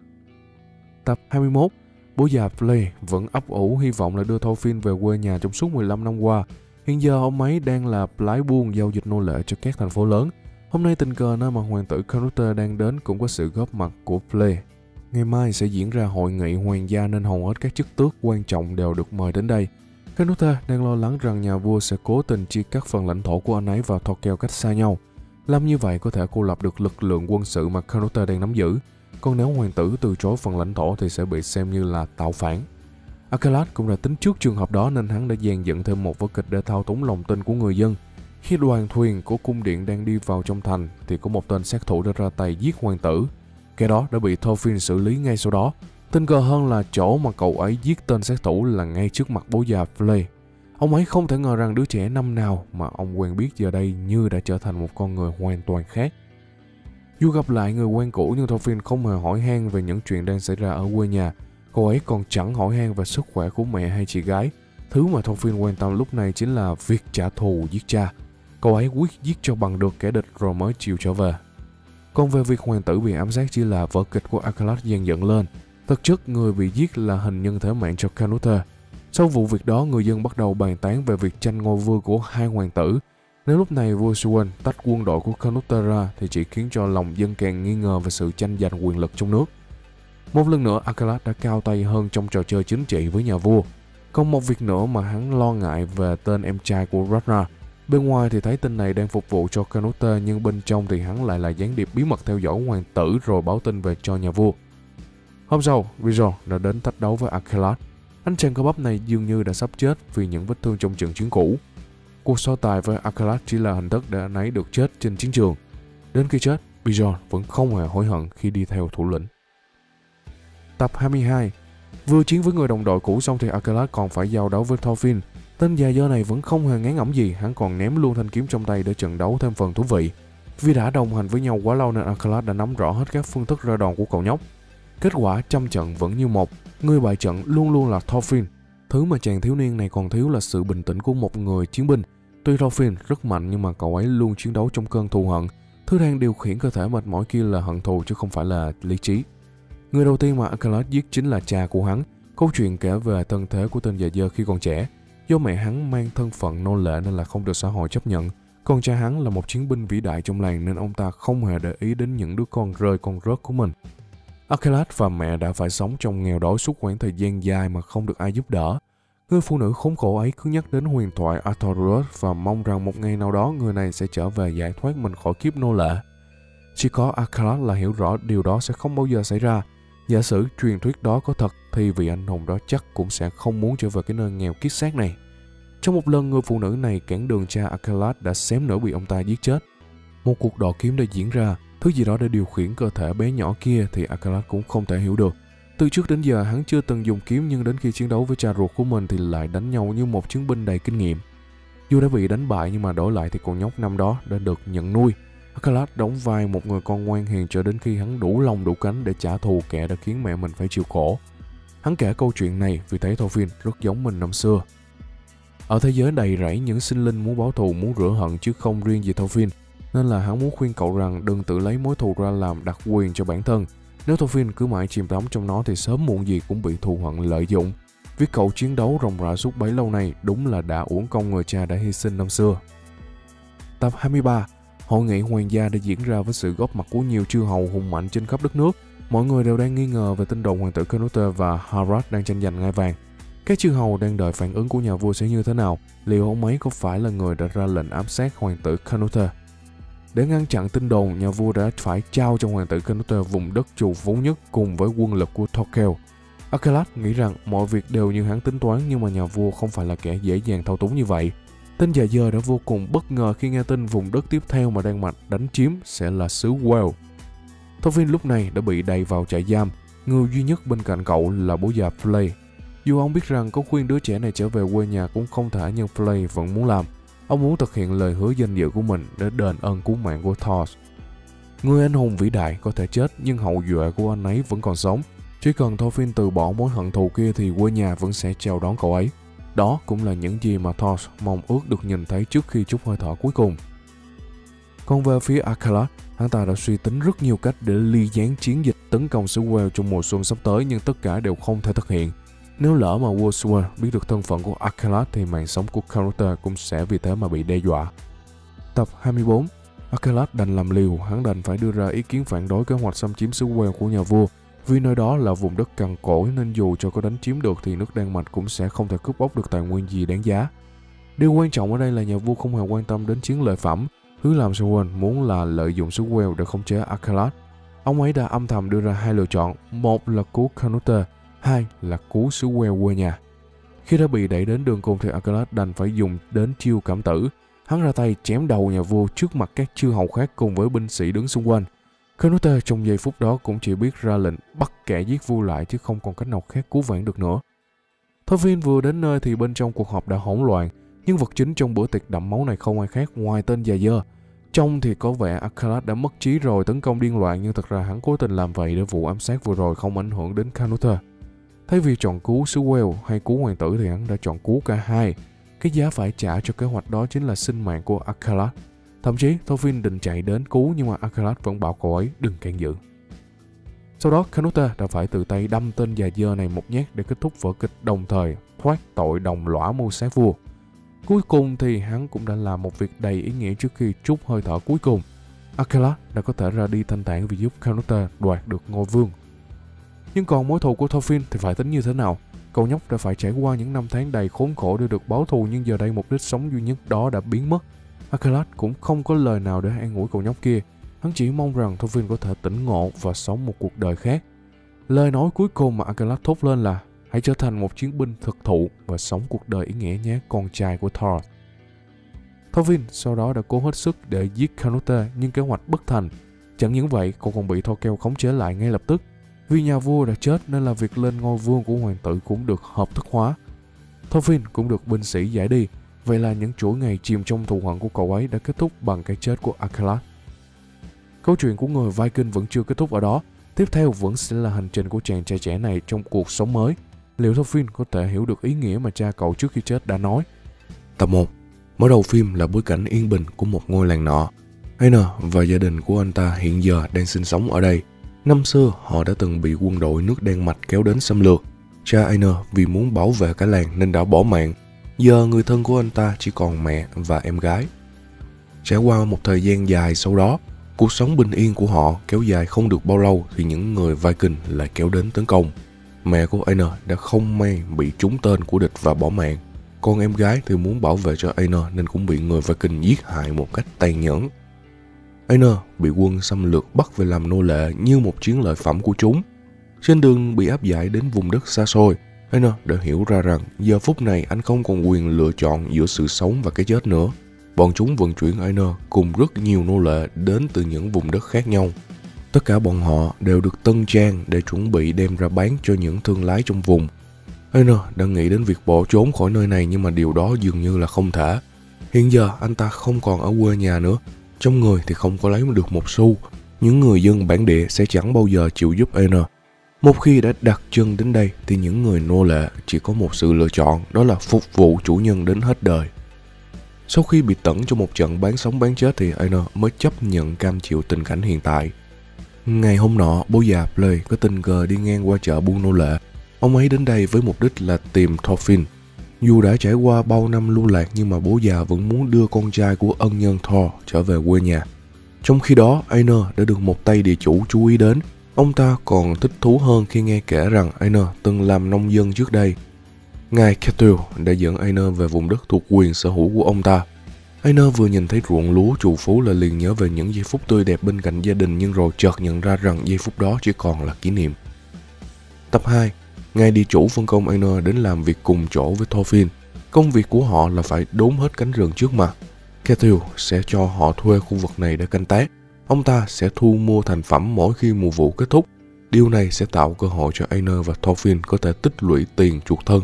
Tập 21. Bố già Flay vẫn ấp ủ hy vọng là đưa Thorfinn về quê nhà trong suốt 15 năm qua. Hiện giờ ông ấy đang là lái buôn giao dịch nô lệ cho các thành phố lớn. Hôm nay tình cờ nơi mà hoàng tử Canute đang đến cũng có sự góp mặt của Flay. Ngày mai sẽ diễn ra hội nghị hoàng gia nên hầu hết các chức tước quan trọng đều được mời đến đây. Canute đang lo lắng rằng nhà vua sẽ cố tình chia cắt phần lãnh thổ của anh ấy và Thorkel cách xa nhau. Làm như vậy có thể cô lập được lực lượng quân sự mà Canute đang nắm giữ. Còn nếu hoàng tử từ chối phần lãnh thổ thì sẽ bị xem như là tạo phản. Akelat cũng đã tính trước trường hợp đó nên hắn đã dàn dựng thêm một vở kịch để thao túng lòng tin của người dân. Khi đoàn thuyền của cung điện đang đi vào trong thành thì có một tên sát thủ đã ra tay giết hoàng tử. Kẻ đó đã bị Thorfinn xử lý ngay sau đó. Tình cờ hơn là chỗ mà cậu ấy giết tên sát thủ là ngay trước mặt bố già Flay. Ông ấy không thể ngờ rằng đứa trẻ năm nào mà ông quen biết giờ đây như đã trở thành một con người hoàn toàn khác. Dù gặp lại người quen cũ nhưng Thorfinn không hề hỏi han về những chuyện đang xảy ra ở quê nhà. Cậu ấy còn chẳng hỏi han về sức khỏe của mẹ hay chị gái. Thứ mà Thorfinn quan tâm lúc này chính là việc trả thù giết cha. Cậu ấy quyết giết cho bằng được kẻ địch rồi mới chịu trở về. Còn về việc hoàng tử bị ám sát chỉ là vở kịch của Akelat dàn dựng lên. Thực chất người bị giết là hình nhân thế mạng cho Canute. Sau vụ việc đó, người dân bắt đầu bàn tán về việc tranh ngôi vua của hai hoàng tử. Nếu lúc này vua Suan tách quân đội của Canute ra thì chỉ khiến cho lòng dân càng nghi ngờ về sự tranh giành quyền lực trong nước. Một lần nữa, Akelat đã cao tay hơn trong trò chơi chính trị với nhà vua. Còn một việc nữa mà hắn lo ngại về tên em trai của Ragnar. Bên ngoài thì thấy tên này đang phục vụ cho Canute nhưng bên trong thì hắn lại là gián điệp bí mật theo dõi hoàng tử rồi báo tin về cho nhà vua. Hôm sau, Vigor đã đến thách đấu với Akelat. Anh chàng cơ bắp này dường như đã sắp chết vì những vết thương trong trận chiến cũ. Cuộc so tài với Akelat chỉ là hình thức để anh ấy được chết trên chiến trường. Đến khi chết, Vigor vẫn không hề hối hận khi đi theo thủ lĩnh. Tập 22. Vừa chiến với người đồng đội cũ xong thì Akelat còn phải giao đấu với Thorfinn. Tên già dơ này vẫn không hề ngán ngẩm gì, hắn còn ném luôn thanh kiếm trong tay để trận đấu thêm phần thú vị. Vì đã đồng hành với nhau quá lâu nên Akelat đã nắm rõ hết các phương thức ra đòn của cậu nhóc. Kết quả trăm trận vẫn như một, người bại trận luôn luôn là Thorfinn. Thứ mà chàng thiếu niên này còn thiếu là sự bình tĩnh của một người chiến binh. Tuy Thorfinn rất mạnh nhưng mà cậu ấy luôn chiến đấu trong cơn thù hận. Thứ đang điều khiển cơ thể mệt mỏi kia là hận thù chứ không phải là lý trí. Người đầu tiên mà Akelat giết chính là cha của hắn. Câu chuyện kể về thân thế của tên già dơ khi còn trẻ. Do mẹ hắn mang thân phận nô lệ nên là không được xã hội chấp nhận. Còn cha hắn là một chiến binh vĩ đại trong làng nên ông ta không hề để ý đến những đứa con rơi con rớt của mình. Akelat và mẹ đã phải sống trong nghèo đói suốt khoảng thời gian dài mà không được ai giúp đỡ. Người phụ nữ khốn khổ ấy cứ nhắc đến huyền thoại Arthurius và mong rằng một ngày nào đó người này sẽ trở về giải thoát mình khỏi kiếp nô lệ. Chỉ có Akelat là hiểu rõ điều đó sẽ không bao giờ xảy ra. Giả sử truyền thuyết đó có thật thì vị anh hùng đó chắc cũng sẽ không muốn trở về cái nơi nghèo kiết xác này. Trong một lần, người phụ nữ này cản đường cha Akelat đã xém nữa bị ông ta giết chết. Một cuộc đọ kiếm đã diễn ra, thứ gì đó để điều khiển cơ thể bé nhỏ kia thì Akelat cũng không thể hiểu được. Từ trước đến giờ hắn chưa từng dùng kiếm, nhưng đến khi chiến đấu với cha ruột của mình thì lại đánh nhau như một chiến binh đầy kinh nghiệm. Dù đã bị đánh bại nhưng mà đổi lại thì con nhóc năm đó đã được nhận nuôi. Akelat đóng vai một người con ngoan hiền cho đến khi hắn đủ lông đủ cánh để trả thù kẻ đã khiến mẹ mình phải chịu khổ. Hắn kể câu chuyện này vì thấy Thorfinn rất giống mình năm xưa. Ở thế giới đầy rẫy những sinh linh muốn báo thù, muốn rửa hận chứ không riêng gì Thorfinn, nên là hắn muốn khuyên cậu rằng đừng tự lấy mối thù ra làm đặc quyền cho bản thân. Nếu Thorfinn cứ mãi chìm đắm trong nó thì sớm muộn gì cũng bị thù hận lợi dụng. Việc cậu chiến đấu ròng rã suốt bấy lâu nay đúng là đã uổng công người cha đã hy sinh năm xưa. Tập 23. Hội nghị hoàng gia đã diễn ra với sự góp mặt của nhiều chư hầu hùng mạnh trên khắp đất nước. Mọi người đều đang nghi ngờ về tin đồn hoàng tử Canute và Harald đang tranh giành ngai vàng. Các chư hầu đang đợi phản ứng của nhà vua sẽ như thế nào, liệu ông ấy có phải là người đã ra lệnh ám sát hoàng tử Canute. Để ngăn chặn tin đồn, nhà vua đã phải trao cho hoàng tử Canute vùng đất trù phú nhất cùng với quân lực của Thorkel. Akelat nghĩ rằng mọi việc đều như hắn tính toán, nhưng mà nhà vua không phải là kẻ dễ dàng thao túng như vậy. Tên già dơ đã vô cùng bất ngờ khi nghe tin vùng đất tiếp theo mà Đan Mạch đánh chiếm sẽ là xứ Wales. Thorfinn lúc này đã bị đày vào trại giam, người duy nhất bên cạnh cậu là bố già Flay. Dù ông biết rằng có khuyên đứa trẻ này trở về quê nhà cũng không thể, nhưng Flay vẫn muốn làm. Ông muốn thực hiện lời hứa danh dự của mình để đền ơn cứu mạng của Thor. Người anh hùng vĩ đại có thể chết nhưng hậu duệ của anh ấy vẫn còn sống. Chỉ cần Thorfinn từ bỏ mối hận thù kia thì quê nhà vẫn sẽ chào đón cậu ấy. Đó cũng là những gì mà Thor mong ước được nhìn thấy trước khi trút hơi thở cuối cùng. Còn về phía Akelat, hắn ta đã suy tính rất nhiều cách để ly gián chiến dịch tấn công xứ Wales trong mùa xuân sắp tới, nhưng tất cả đều không thể thực hiện. Nếu lỡ mà vua Sword biết được thân phận của Akelat thì mạng sống của Canute cũng sẽ vì thế mà bị đe dọa. Tập 24. Akelat đành làm liều, hắn đành phải đưa ra ý kiến phản đối kế hoạch xâm chiếm xứ Wales của nhà vua. Vì nơi đó là vùng đất cằn cỗi nên dù cho có đánh chiếm được thì nước Đan Mạch cũng sẽ không thể cướp bóc được tài nguyên gì đáng giá. Điều quan trọng ở đây là nhà vua không hề quan tâm đến chiến lợi phẩm. Thứ làm Sauron muốn là lợi dụng xứ Wales để khống chế Akelat. Ông ấy đã âm thầm đưa ra hai lựa chọn, một là cứu Canute, hai là cứu xứ Wales quê nhà. Khi đã bị đẩy đến đường cùng thì Akelat đành phải dùng đến chiêu cảm tử. Hắn ra tay chém đầu nhà vua trước mặt các chư hầu khác cùng với binh sĩ đứng xung quanh. Canute trong giây phút đó cũng chỉ biết ra lệnh bắt kẻ giết vua lại chứ không còn cách nào khác cứu vãn được nữa. Thorfinn vừa đến nơi thì bên trong cuộc họp đã hỗn loạn. Nhân vật chính trong bữa tiệc đẫm máu này không ai khác ngoài tên già dơ. Trông thì có vẻ Akelat đã mất trí rồi tấn công điên loạn, nhưng thật ra hắn cố tình làm vậy để vụ ám sát vừa rồi không ảnh hưởng đến Canute. Thay vì chọn cứu xứ Wales hay cứu hoàng tử thì hắn đã chọn cứu cả hai. Cái giá phải trả cho kế hoạch đó chính là sinh mạng của Akelat. Thậm chí Thorfinn định chạy đến cứu nhưng mà Akelat vẫn bảo cậu ấy đừng can dự. Sau đó Canute đã phải tự tay đâm tên già dơ này một nhát để kết thúc vở kịch, đồng thời thoát tội đồng lõa mưu sát vua. Cuối cùng thì hắn cũng đã làm một việc đầy ý nghĩa trước khi trút hơi thở cuối cùng. Akelat đã có thể ra đi thanh thản vì giúp Canute đoạt được ngôi vương. Nhưng còn mối thù của Thorfinn thì phải tính như thế nào? Cậu nhóc đã phải trải qua những năm tháng đầy khốn khổ để được báo thù, nhưng giờ đây mục đích sống duy nhất đó đã biến mất. Akelat cũng không có lời nào để an ủi cậu nhóc kia. Hắn chỉ mong rằng Thorfinn có thể tỉnh ngộ và sống một cuộc đời khác. Lời nói cuối cùng mà Akelat thốt lên là: hãy trở thành một chiến binh thực thụ và sống cuộc đời ý nghĩa nhé, con trai của Thor. Thorfinn sau đó đã cố hết sức để giết Canute nhưng kế hoạch bất thành. Chẳng những vậy, cậu còn bị Thorkel khống chế lại ngay lập tức. Vì nhà vua đã chết nên là việc lên ngôi vương của hoàng tử cũng được hợp thức hóa. Thorfinn cũng được binh sĩ giải đi. Vậy là những chuỗi ngày chìm trong thù hận của cậu ấy đã kết thúc bằng cái chết của Akelat. Câu chuyện của người Viking vẫn chưa kết thúc ở đó. Tiếp theo vẫn sẽ là hành trình của chàng trai trẻ này trong cuộc sống mới. Liệu Thorfinn có thể hiểu được ý nghĩa mà cha cậu trước khi chết đã nói? Tập 1. Mở đầu phim là bối cảnh yên bình của một ngôi làng nọ. Aina và gia đình của anh ta hiện giờ đang sinh sống ở đây. Năm xưa họ đã từng bị quân đội nước Đan Mạch kéo đến xâm lược. cha Aner vì muốn bảo vệ cả làng nên đã bỏ mạng. Giờ người thân của anh ta chỉ còn mẹ và em gái. Trải qua một thời gian dài sau đó, cuộc sống bình yên của họ kéo dài không được bao lâu thì những người Viking lại kéo đến tấn công. Mẹ của Aner đã không may bị trúng tên của địch và bỏ mạng. Còn em gái thì muốn bảo vệ cho Aner nên cũng bị người Viking giết hại một cách tàn nhẫn. Aner bị quân xâm lược bắt về làm nô lệ như một chiến lợi phẩm của chúng. Trên đường bị áp giải đến vùng đất xa xôi, Aner đã hiểu ra rằng giờ phút này anh không còn quyền lựa chọn giữa sự sống và cái chết nữa. Bọn chúng vận chuyển Aner cùng rất nhiều nô lệ đến từ những vùng đất khác nhau. Tất cả bọn họ đều được tân trang để chuẩn bị đem ra bán cho những thương lái trong vùng. Aner đã nghĩ đến việc bỏ trốn khỏi nơi này nhưng mà điều đó dường như là không thể. Hiện giờ anh ta không còn ở quê nhà nữa, trong người thì không có lấy được một xu. Những người dân bản địa sẽ chẳng bao giờ chịu giúp Aner. Một khi đã đặt chân đến đây thì những người nô lệ chỉ có một sự lựa chọn, đó là phục vụ chủ nhân đến hết đời. Sau khi bị tẩn trong một trận bán sống bán chết thì Aner mới chấp nhận cam chịu tình cảnh hiện tại. Ngày hôm nọ, bố già Play có tình cờ đi ngang qua chợ buôn nô lệ. Ông ấy đến đây với mục đích là tìm Thorfinn. Dù đã trải qua bao năm lưu lạc nhưng mà bố già vẫn muốn đưa con trai của ân nhân Thor trở về quê nhà. Trong khi đó, Aner đã được một tay địa chủ chú ý đến. Ông ta còn thích thú hơn khi nghe kể rằng Aner từng làm nông dân trước đây. Ngài Ketil đã dẫn Aner về vùng đất thuộc quyền sở hữu của ông ta. Aner vừa nhìn thấy ruộng lúa trù phú là liền nhớ về những giây phút tươi đẹp bên cạnh gia đình, nhưng rồi chợt nhận ra rằng giây phút đó chỉ còn là kỷ niệm. Tập 2. Ngài địa chủ phân công Aner đến làm việc cùng chỗ với Thorfinn. Công việc của họ là phải đốn hết cánh rừng trước mặt. Ketil sẽ cho họ thuê khu vực này để canh tác. Ông ta sẽ thu mua thành phẩm mỗi khi mùa vụ kết thúc. Điều này sẽ tạo cơ hội cho Aner và Thorfinn có thể tích lũy tiền chuộc thân.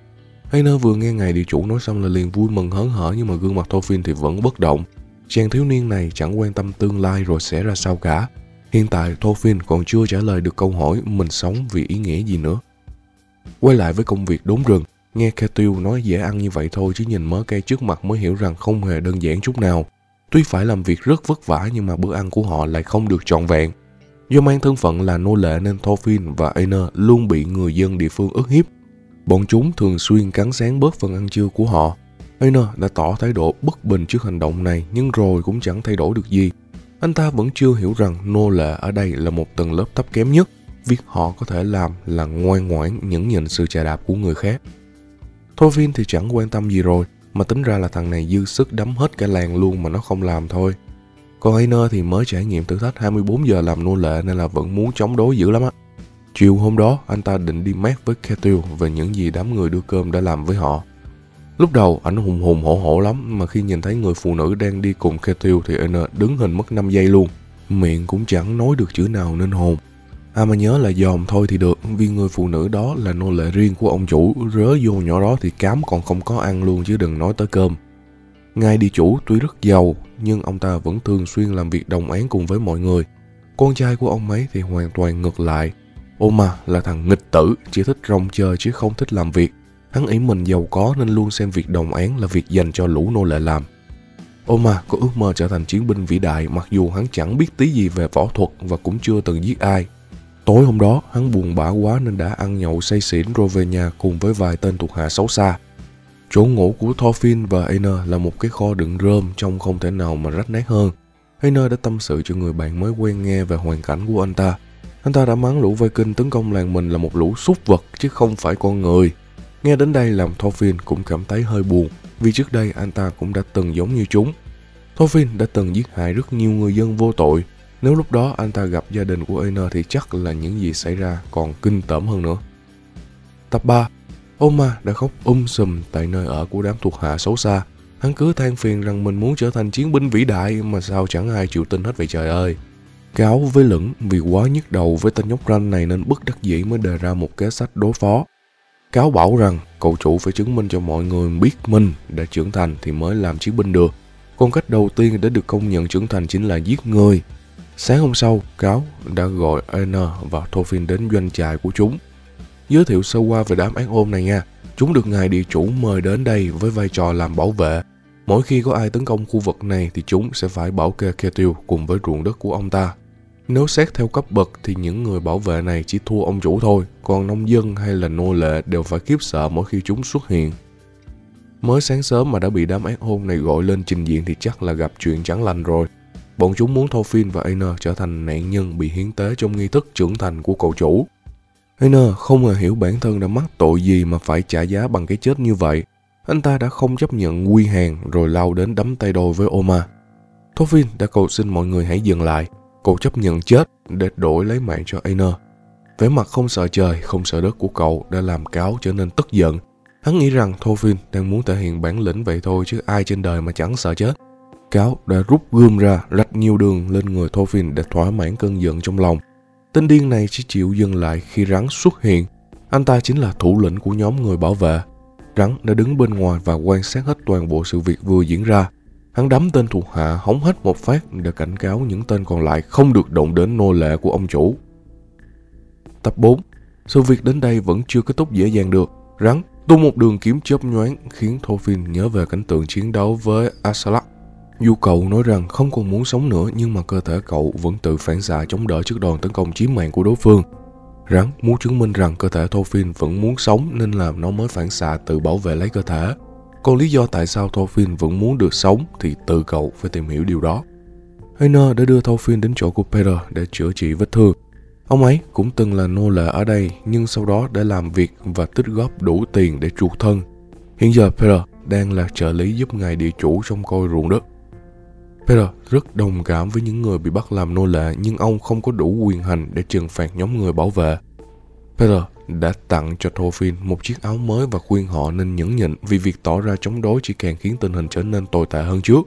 Aner vừa nghe ngài địa chủ nói xong là liền vui mừng hớn hở, nhưng mà gương mặt Thorfinn thì vẫn bất động. Chàng thiếu niên này chẳng quan tâm tương lai rồi sẽ ra sao cả. Hiện tại Thorfinn còn chưa trả lời được câu hỏi mình sống vì ý nghĩa gì nữa. Quay lại với công việc đốn rừng, nghe Ketil nói dễ ăn như vậy thôi chứ nhìn mớ cây trước mặt mới hiểu rằng không hề đơn giản chút nào. Tuy phải làm việc rất vất vả nhưng mà bữa ăn của họ lại không được trọn vẹn. Do mang thân phận là nô lệ nên Thorfinn và Aner luôn bị người dân địa phương ức hiếp. Bọn chúng thường xuyên cắn xén bớt phần ăn trưa của họ. Aner đã tỏ thái độ bất bình trước hành động này nhưng rồi cũng chẳng thay đổi được gì. Anh ta vẫn chưa hiểu rằng nô lệ ở đây là một tầng lớp thấp kém nhất. Việc họ có thể làm là ngoan ngoãn nhẫn nhịn sự chà đạp của người khác. Thorfinn thì chẳng quan tâm gì rồi, mà tính ra là thằng này dư sức đấm hết cả làng luôn mà nó không làm thôi. Còn Aner thì mới trải nghiệm thử thách 24 giờ làm nô lệ nên là vẫn muốn chống đối dữ lắm á. Chiều hôm đó, anh ta định đi mát với Ketil về những gì đám người đưa cơm đã làm với họ. Lúc đầu, ảnh hùng hùng hổ hổ lắm, mà khi nhìn thấy người phụ nữ đang đi cùng Ketil thì Aner đứng hình mất 5 giây luôn. Miệng cũng chẳng nói được chữ nào nên hồn. Mà nhớ là dòm thôi thì được, vì người phụ nữ đó là nô lệ riêng của ông chủ, rớ vô nhỏ đó thì cám còn không có ăn luôn chứ đừng nói tới cơm. Ngài địa chủ tuy rất giàu, nhưng ông ta vẫn thường xuyên làm việc đồng áng cùng với mọi người. Con trai của ông ấy thì hoàn toàn ngược lại. Oma là thằng nghịch tử, chỉ thích rong chơi chứ không thích làm việc. Hắn ý mình giàu có nên luôn xem việc đồng áng là việc dành cho lũ nô lệ làm. Oma có ước mơ trở thành chiến binh vĩ đại mặc dù hắn chẳng biết tí gì về võ thuật và cũng chưa từng giết ai. Tối hôm đó, hắn buồn bã quá nên đã ăn nhậu say xỉn rồi về nhà cùng với vài tên thuộc hạ xấu xa. Chỗ ngủ của Thorfinn và Aner là một cái kho đựng rơm trông không thể nào mà rách nát hơn. Aner đã tâm sự cho người bạn mới quen nghe về hoàn cảnh của anh ta. Anh ta đã mắng lũ Viking tấn công làng mình là một lũ súc vật chứ không phải con người. Nghe đến đây làm Thorfinn cũng cảm thấy hơi buồn, vì trước đây anh ta cũng đã từng giống như chúng. Thorfinn đã từng giết hại rất nhiều người dân vô tội. Nếu lúc đó anh ta gặp gia đình của Aner thì chắc là những gì xảy ra còn kinh tởm hơn nữa. Tập 3. Oma đã khóc sùm tại nơi ở của đám thuộc hạ xấu xa. Hắn cứ than phiền rằng mình muốn trở thành chiến binh vĩ đại mà sao chẳng ai chịu tin hết vậy trời ơi. Cáo với Lửng vì quá nhức đầu với tên nhóc ranh này nên bất đắc dĩ mới đề ra một kế sách đối phó. Cáo bảo rằng cậu chủ phải chứng minh cho mọi người biết mình đã trưởng thành thì mới làm chiến binh được. Còn cách đầu tiên để được công nhận trưởng thành chính là giết người. Sáng hôm sau, Cáo đã gọi Aner và Thorfinn đến doanh trại của chúng. Giới thiệu sơ qua về đám ác ôn này nha. Chúng được ngài địa chủ mời đến đây với vai trò làm bảo vệ. Mỗi khi có ai tấn công khu vực này thì chúng sẽ phải bảo kê Ketil cùng với ruộng đất của ông ta. Nếu xét theo cấp bậc thì những người bảo vệ này chỉ thua ông chủ thôi, còn nông dân hay là nô lệ đều phải khiếp sợ mỗi khi chúng xuất hiện. Mới sáng sớm mà đã bị đám ác hôn này gọi lên trình diện thì chắc là gặp chuyện chẳng lành rồi. Bọn chúng muốn Thorfinn và Einar trở thành nạn nhân bị hiến tế trong nghi thức trưởng thành của cậu chủ. Einar không hề hiểu bản thân đã mắc tội gì mà phải trả giá bằng cái chết như vậy. Anh ta đã không chấp nhận quy hàng rồi lao đến đấm tay đôi với Oma. Thorfinn đã cầu xin mọi người hãy dừng lại. Cậu chấp nhận chết để đổi lấy mạng cho Einar. Vẻ mặt không sợ trời, không sợ đất của cậu đã làm Cáo trở nên tức giận. Hắn nghĩ rằng Thorfinn đang muốn thể hiện bản lĩnh vậy thôi chứ ai trên đời mà chẳng sợ chết. Cáo đã rút gươm ra, rạch nhiều đường lên người Thorfinn để thỏa mãn cơn giận trong lòng. Tên điên này chỉ chịu dừng lại khi Rắn xuất hiện. Anh ta chính là thủ lĩnh của nhóm người bảo vệ. Rắn đã đứng bên ngoài và quan sát hết toàn bộ sự việc vừa diễn ra. Hắn đấm tên thuộc hạ hống hết một phát để cảnh cáo những tên còn lại không được động đến nô lệ của ông chủ. Tập 4. Sự việc đến đây vẫn chưa kết thúc dễ dàng được. Rắn tung một đường kiếm chớp nhoáng khiến Thorfinn nhớ về cảnh tượng chiến đấu với Asalak. Dù cậu nói rằng không còn muốn sống nữa nhưng mà cơ thể cậu vẫn tự phản xạ chống đỡ trước đòn tấn công chí mạng của đối phương. Rắn muốn chứng minh rằng cơ thể Thorfinn vẫn muốn sống nên là nó mới phản xạ tự bảo vệ lấy cơ thể. Còn lý do tại sao Thorfinn vẫn muốn được sống thì tự cậu phải tìm hiểu điều đó. Einar đã đưa Thorfinn đến chỗ của Peter để chữa trị vết thương. Ông ấy cũng từng là nô lệ ở đây nhưng sau đó đã làm việc và tích góp đủ tiền để chuộc thân. Hiện giờ Peter đang là trợ lý giúp ngài địa chủ trông coi ruộng đất. Peter rất đồng cảm với những người bị bắt làm nô lệ nhưng ông không có đủ quyền hành để trừng phạt nhóm người bảo vệ. Peter đã tặng cho Thorfinn một chiếc áo mới và khuyên họ nên nhẫn nhịn vì việc tỏ ra chống đối chỉ càng khiến tình hình trở nên tồi tệ hơn trước.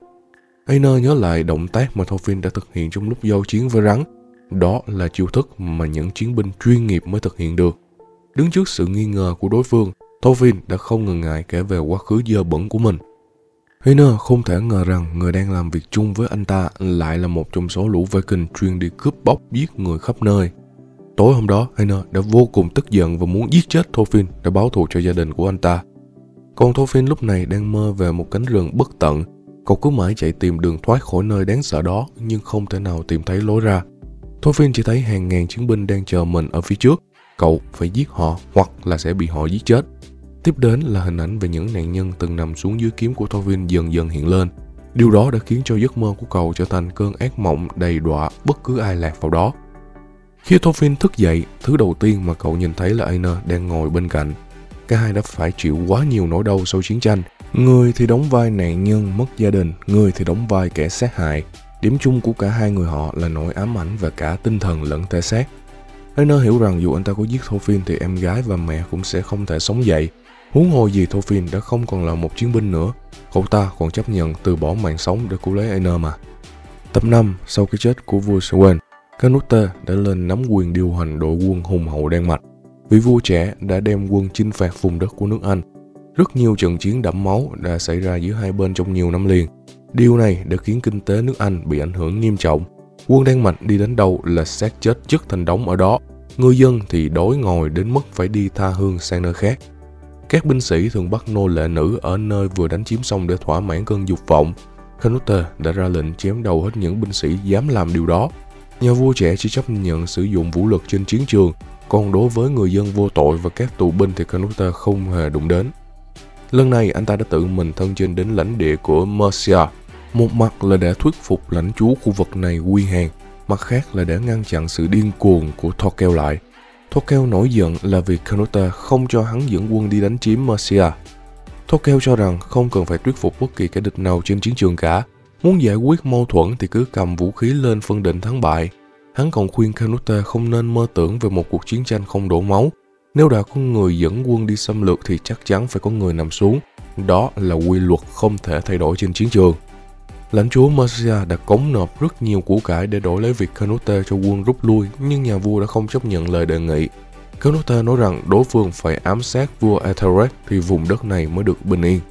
Einar nhớ lại động tác mà Thorfinn đã thực hiện trong lúc giao chiến với Rắn. Đó là chiêu thức mà những chiến binh chuyên nghiệp mới thực hiện được. Đứng trước sự nghi ngờ của đối phương, Thorfinn đã không ngần ngại kể về quá khứ dơ bẩn của mình. Einar không thể ngờ rằng người đang làm việc chung với anh ta lại là một trong số lũ Viking chuyên đi cướp bóc giết người khắp nơi. Tối hôm đó, Einar đã vô cùng tức giận và muốn giết chết Thorfinn để báo thù cho gia đình của anh ta. Còn Thorfinn lúc này đang mơ về một cánh rừng bất tận. Cậu cứ mãi chạy tìm đường thoát khỏi nơi đáng sợ đó nhưng không thể nào tìm thấy lối ra. Thorfinn chỉ thấy hàng ngàn chiến binh đang chờ mình ở phía trước. Cậu phải giết họ hoặc là sẽ bị họ giết chết. Tiếp đến là hình ảnh về những nạn nhân từng nằm xuống dưới kiếm của Thorfinn dần dần hiện lên. Điều đó đã khiến cho giấc mơ của cậu trở thành cơn ác mộng đầy đọa bất cứ ai lạc vào đó. Khi Thorfinn thức dậy, thứ đầu tiên mà cậu nhìn thấy là Einar đang ngồi bên cạnh. Cả hai đã phải chịu quá nhiều nỗi đau sau chiến tranh. Người thì đóng vai nạn nhân mất gia đình, người thì đóng vai kẻ sát hại. Điểm chung của cả hai người họ là nỗi ám ảnh về cả tinh thần lẫn thể xác. Einar hiểu rằng dù anh ta có giết Thorfinn thì em gái và mẹ cũng sẽ không thể sống dậy. Huống hồ gì Thorfinn đã không còn là một chiến binh nữa. Cậu ta còn chấp nhận từ bỏ mạng sống để cứu lấy Einar mà. Tập 5, sau cái chết của vua Sweyn, Canute đã lên nắm quyền điều hành đội quân hùng hậu Đan Mạch. Vị vua trẻ đã đem quân chinh phạt vùng đất của nước Anh. Rất nhiều trận chiến đẫm máu đã xảy ra giữa hai bên trong nhiều năm liền. Điều này đã khiến kinh tế nước Anh bị ảnh hưởng nghiêm trọng. Quân Đan Mạch đi đến đâu là xác chết chất thành đống ở đó. Người dân thì đói ngòi đến mức phải đi tha hương sang nơi khác. Các binh sĩ thường bắt nô lệ nữ ở nơi vừa đánh chiếm xong để thỏa mãn cơn dục vọng. Canute đã ra lệnh chém đầu hết những binh sĩ dám làm điều đó. Nhà vua trẻ chỉ chấp nhận sử dụng vũ lực trên chiến trường, còn đối với người dân vô tội và các tù binh thì Canute không hề đụng đến. Lần này anh ta đã tự mình thân chinh đến lãnh địa của Mercia. Một mặt là để thuyết phục lãnh chúa khu vực này quy hàng, mặt khác là để ngăn chặn sự điên cuồng của Thorkel lại. Thorkel nổi giận là vì Canute không cho hắn dẫn quân đi đánh chiếm Mercia. Thorkel cho rằng không cần phải thuyết phục bất kỳ kẻ địch nào trên chiến trường cả. Muốn giải quyết mâu thuẫn thì cứ cầm vũ khí lên phân định thắng bại. Hắn còn khuyên Canute không nên mơ tưởng về một cuộc chiến tranh không đổ máu. Nếu đã có người dẫn quân đi xâm lược thì chắc chắn phải có người nằm xuống. Đó là quy luật không thể thay đổi trên chiến trường. Lãnh chúa Mercia đã cống nộp rất nhiều của cải để đổi lấy việc Canute cho quân rút lui, nhưng nhà vua đã không chấp nhận lời đề nghị. Canute nói rằng đối phương phải ám sát vua Ethelred thì vùng đất này mới được bình yên.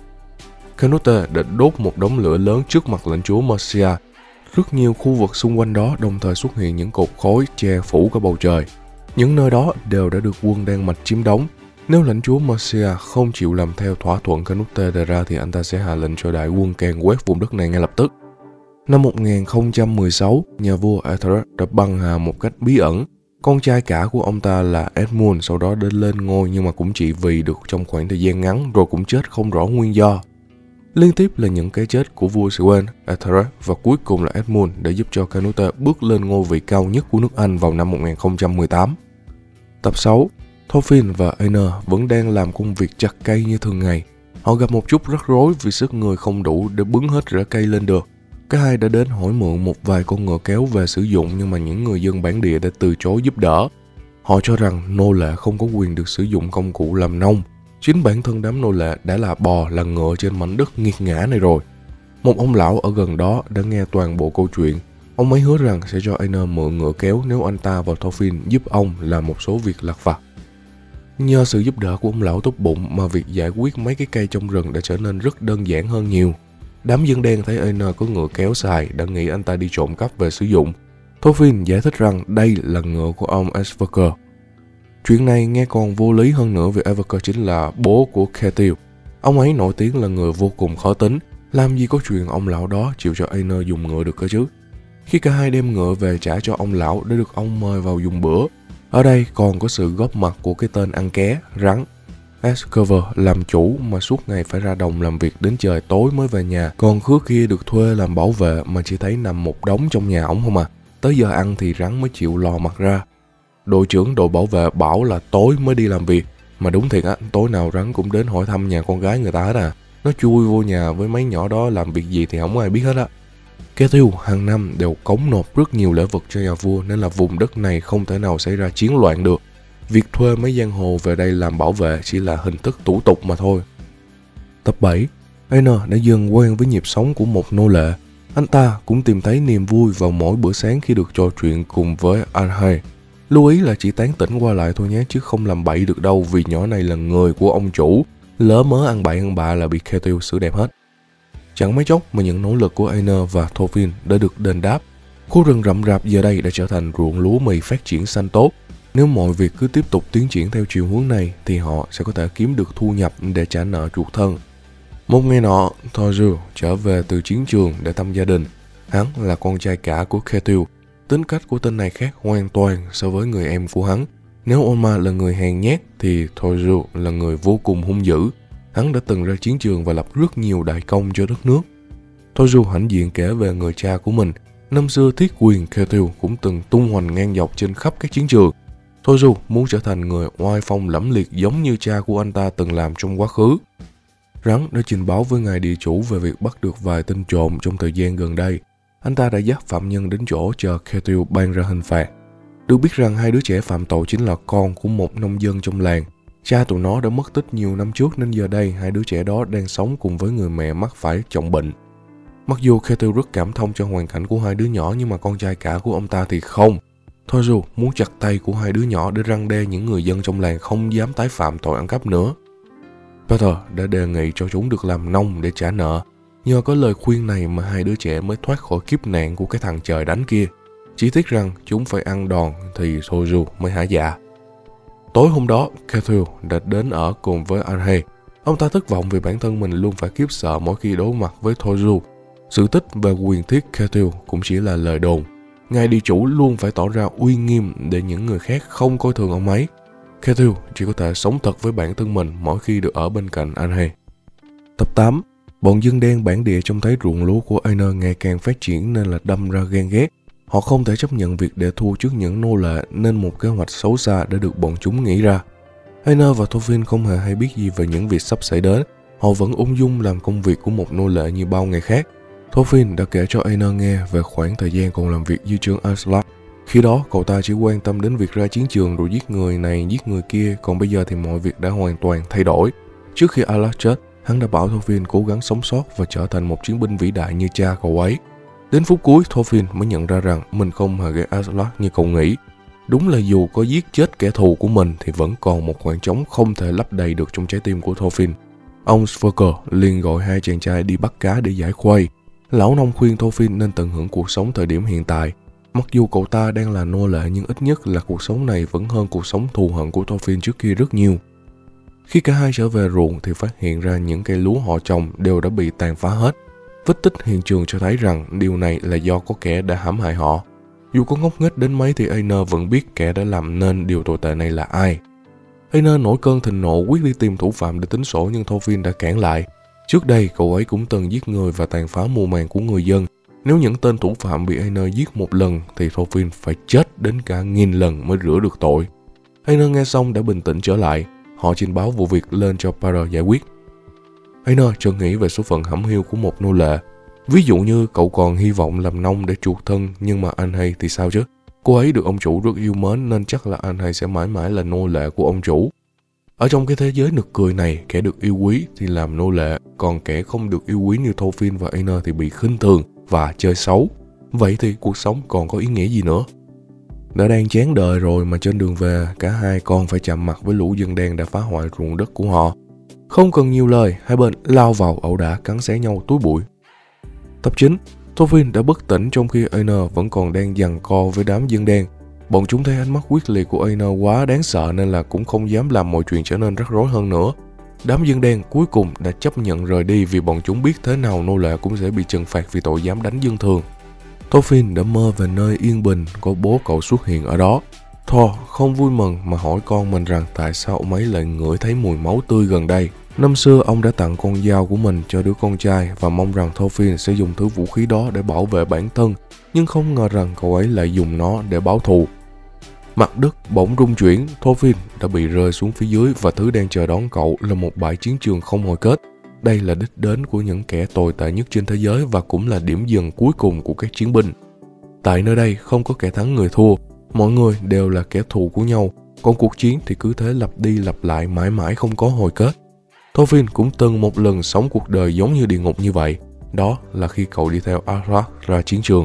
Canute đã đốt một đống lửa lớn trước mặt lãnh chúa Mercia. Rất nhiều khu vực xung quanh đó đồng thời xuất hiện những cột khói che phủ cả bầu trời. Những nơi đó đều đã được quân Đan Mạch chiếm đóng. Nếu lãnh chúa Mercia không chịu làm theo thỏa thuận Canute đề ra thì anh ta sẽ hạ lệnh cho đại quân càn quét vùng đất này ngay lập tức. Năm 1016, nhà vua Ethelred đã băng hà một cách bí ẩn. Con trai cả của ông ta là Edmund sau đó đến lên ngôi nhưng mà cũng chỉ vì được trong khoảng thời gian ngắn rồi cũng chết không rõ nguyên do. Liên tiếp là những cái chết của vua Sweyn, Ethelred và cuối cùng là Edmund để giúp cho Canute bước lên ngôi vị cao nhất của nước Anh vào năm 1018. Tập 6. Thorfinn và Einar vẫn đang làm công việc chặt cây như thường ngày. Họ gặp một chút rắc rối vì sức người không đủ để bứng hết rễ cây lên được. Cả hai đã đến hỏi mượn một vài con ngựa kéo về sử dụng nhưng mà những người dân bản địa đã từ chối giúp đỡ. Họ cho rằng nô lệ không có quyền được sử dụng công cụ làm nông. Chính bản thân đám nô lệ đã là bò là ngựa trên mảnh đất nghiệt ngã này rồi. Một ông lão ở gần đó đã nghe toàn bộ câu chuyện. Ông ấy hứa rằng sẽ cho Einar mượn ngựa kéo nếu anh ta và Thorfinn giúp ông làm một số việc lặt vặt. Nhờ sự giúp đỡ của ông lão tốt bụng mà việc giải quyết mấy cái cây trong rừng đã trở nên rất đơn giản hơn nhiều. Đám dân đen thấy Einar có ngựa kéo xài đã nghĩ anh ta đi trộm cắp về sử dụng. Thorfinn giải thích rằng đây là ngựa của ông Æsvelkr. Chuyện này nghe còn vô lý hơn nữa vì Æsvelkr chính là bố của Ketil. Ông ấy nổi tiếng là người vô cùng khó tính, làm gì có chuyện ông lão đó chịu cho Einar dùng ngựa được cơ chứ. Khi cả hai đem ngựa về trả cho ông lão để được ông mời vào dùng bữa. Ở đây còn có sự góp mặt của cái tên ăn ké, rắn. Æsvelkr làm chủ mà suốt ngày phải ra đồng làm việc đến trời tối mới về nhà, còn khứa kia được thuê làm bảo vệ mà chỉ thấy nằm một đống trong nhà ổng không à. Tới giờ ăn thì rắn mới chịu lò mặt ra. Đội trưởng đội bảo vệ bảo là tối mới đi làm việc, mà đúng thiệt á, tối nào rắn cũng đến hỏi thăm nhà con gái người ta hết à. Nó chui vô nhà với mấy nhỏ đó làm việc gì thì không ai biết hết á. Ketil hàng năm đều cống nộp rất nhiều lễ vật cho nhà vua nên là vùng đất này không thể nào xảy ra chiến loạn được. Việc thuê mấy giang hồ về đây làm bảo vệ chỉ là hình thức thủ tục mà thôi. Tập 7. Einar đã dần quen với nhịp sống của một nô lệ. Anh ta cũng tìm thấy niềm vui vào mỗi bữa sáng khi được trò chuyện cùng với Arnhay. Lưu ý là chỉ tán tỉnh qua lại thôi nhé, chứ không làm bậy được đâu vì nhỏ này là người của ông chủ. Lỡ mớ ăn bậy ăn bạ là bị Ketil xử đẹp hết. Chẳng mấy chốc mà những nỗ lực của Einar và Thorfinn đã được đền đáp. Khu rừng rậm rạp giờ đây đã trở thành ruộng lúa mì phát triển xanh tốt. Nếu mọi việc cứ tiếp tục tiến triển theo chiều hướng này thì họ sẽ có thể kiếm được thu nhập để trả nợ chuộc thân. Một ngày nọ, Thorgil trở về từ chiến trường để thăm gia đình. Hắn là con trai cả của Ketil. Tính cách của tên này khác hoàn toàn so với người em của hắn. Nếu Olma là người hèn nhát thì Thorgil là người vô cùng hung dữ. Hắn đã từng ra chiến trường và lập rất nhiều đại công cho đất nước. Thorgil hãnh diện kể về người cha của mình. Năm xưa thiết quyền Ketil cũng từng tung hoành ngang dọc trên khắp các chiến trường. Thorgil muốn trở thành người oai phong lẫm liệt giống như cha của anh ta từng làm trong quá khứ. Rắn đã trình báo với ngài địa chủ về việc bắt được vài tên trộm trong thời gian gần đây. Anh ta đã dắt phạm nhân đến chỗ chờ Ketil ban ra hình phạt. Được biết rằng hai đứa trẻ phạm tội chính là con của một nông dân trong làng. Cha tụi nó đã mất tích nhiều năm trước nên giờ đây hai đứa trẻ đó đang sống cùng với người mẹ mắc phải trọng bệnh. Mặc dù Ketil rất cảm thông cho hoàn cảnh của hai đứa nhỏ nhưng mà con trai cả của ông ta thì không. Thorgil muốn chặt tay của hai đứa nhỏ để răn đe những người dân trong làng không dám tái phạm tội ăn cắp nữa. Peter đã đề nghị cho chúng được làm nông để trả nợ. Nhờ có lời khuyên này mà hai đứa trẻ mới thoát khỏi kiếp nạn của cái thằng trời đánh kia. Chỉ tiếc rằng chúng phải ăn đòn thì Thorgil mới hả dạ. Tối hôm đó, Ketil đã đến ở cùng với Arnhay. Ông ta thất vọng vì bản thân mình luôn phải khiếp sợ mỗi khi đối mặt với Thorgil. Sự tích về quyền thiết Ketil cũng chỉ là lời đồn. Ngài địa chủ luôn phải tỏ ra uy nghiêm để những người khác không coi thường ông ấy. Ketil chỉ có thể sống thật với bản thân mình mỗi khi được ở bên cạnh Arnhay. Tập 8. Bọn dân đen bản địa trông thấy ruộng lúa của Einar ngày càng phát triển nên là đâm ra ghen ghét. Họ không thể chấp nhận việc để thua trước những nô lệ nên một kế hoạch xấu xa đã được bọn chúng nghĩ ra. Einar và Thorfinn không hề hay biết gì về những việc sắp xảy đến. Họ vẫn ung dung làm công việc của một nô lệ như bao ngày khác. Thorfinn đã kể cho Einar nghe về khoảng thời gian còn làm việc dưới trướng Aslak. Khi đó cậu ta chỉ quan tâm đến việc ra chiến trường rồi giết người này giết người kia, còn bây giờ thì mọi việc đã hoàn toàn thay đổi. Trước khi Aslak chết, hắn đã bảo Thorfinn cố gắng sống sót và trở thành một chiến binh vĩ đại như cha cậu ấy. Đến phút cuối, Thorfinn mới nhận ra rằng mình không hề ghét Aslak như cậu nghĩ. Đúng là dù có giết chết kẻ thù của mình thì vẫn còn một khoảng trống không thể lấp đầy được trong trái tim của Thorfinn. Ông Sverker liền gọi hai chàng trai đi bắt cá để giải khuây. Lão nông khuyên Thorfinn nên tận hưởng cuộc sống thời điểm hiện tại. Mặc dù cậu ta đang là nô lệ nhưng ít nhất là cuộc sống này vẫn hơn cuộc sống thù hận của Thorfinn trước kia rất nhiều. Khi cả hai trở về ruộng thì phát hiện ra những cây lúa họ trồng đều đã bị tàn phá hết. Vết tích hiện trường cho thấy rằng điều này là do có kẻ đã hãm hại họ. Dù có ngốc nghếch đến mấy thì Aner vẫn biết kẻ đã làm nên điều tồi tệ này là ai. Aner nổi cơn thịnh nộ quyết đi tìm thủ phạm để tính sổ, nhưng Thorfinn đã cản lại. Trước đây cậu ấy cũng từng giết người và tàn phá mùa màng của người dân. Nếu những tên thủ phạm bị Aner giết một lần thì Thorfinn phải chết đến cả 1000 lần mới rửa được tội. Aner nghe xong đã bình tĩnh trở lại. Họ trình báo vụ việc lên cho Para giải quyết. Aner chợt nghĩ về số phận hẩm hiu của một nô lệ. Ví dụ như cậu còn hy vọng làm nông để chuộc thân, nhưng mà Anhay thì sao chứ? Cô ấy được ông chủ rất yêu mến nên chắc là Anhay sẽ mãi mãi là nô lệ của ông chủ. Ở trong cái thế giới nực cười này, kẻ được yêu quý thì làm nô lệ, còn kẻ không được yêu quý như Thorfinn và Aner thì bị khinh thường và chơi xấu. Vậy thì cuộc sống còn có ý nghĩa gì nữa? Đã đang chán đời rồi mà trên đường về, cả hai còn phải chạm mặt với lũ dân đen đã phá hoại ruộng đất của họ. Không cần nhiều lời, hai bên lao vào ẩu đả cắn xé nhau túi bụi. Tập 9, Thorfinn đã bất tỉnh trong khi Aner vẫn còn đang giằng co với đám dân đen. Bọn chúng thấy ánh mắt quyết liệt của Aner quá đáng sợ nên là cũng không dám làm mọi chuyện trở nên rắc rối hơn nữa. Đám dân đen cuối cùng đã chấp nhận rời đi vì bọn chúng biết thế nào nô lệ cũng sẽ bị trừng phạt vì tội dám đánh dân thường. Thorfinn đã mơ về nơi yên bình, có bố cậu xuất hiện ở đó. Thor không vui mừng mà hỏi con mình rằng tại sao ông ấy lại ngửi thấy mùi máu tươi gần đây. Năm xưa ông đã tặng con dao của mình cho đứa con trai và mong rằng Thorfinn sẽ dùng thứ vũ khí đó để bảo vệ bản thân, nhưng không ngờ rằng cậu ấy lại dùng nó để báo thù. Mặt đất bỗng rung chuyển, Thorfinn đã bị rơi xuống phía dưới và thứ đang chờ đón cậu là một bãi chiến trường không hồi kết. Đây là đích đến của những kẻ tồi tệ nhất trên thế giới và cũng là điểm dừng cuối cùng của các chiến binh. Tại nơi đây không có kẻ thắng người thua, mọi người đều là kẻ thù của nhau, còn cuộc chiến thì cứ thế lặp đi lặp lại mãi mãi không có hồi kết. Thorfinn cũng từng một lần sống cuộc đời giống như địa ngục như vậy, đó là khi cậu đi theo Arak ra chiến trường.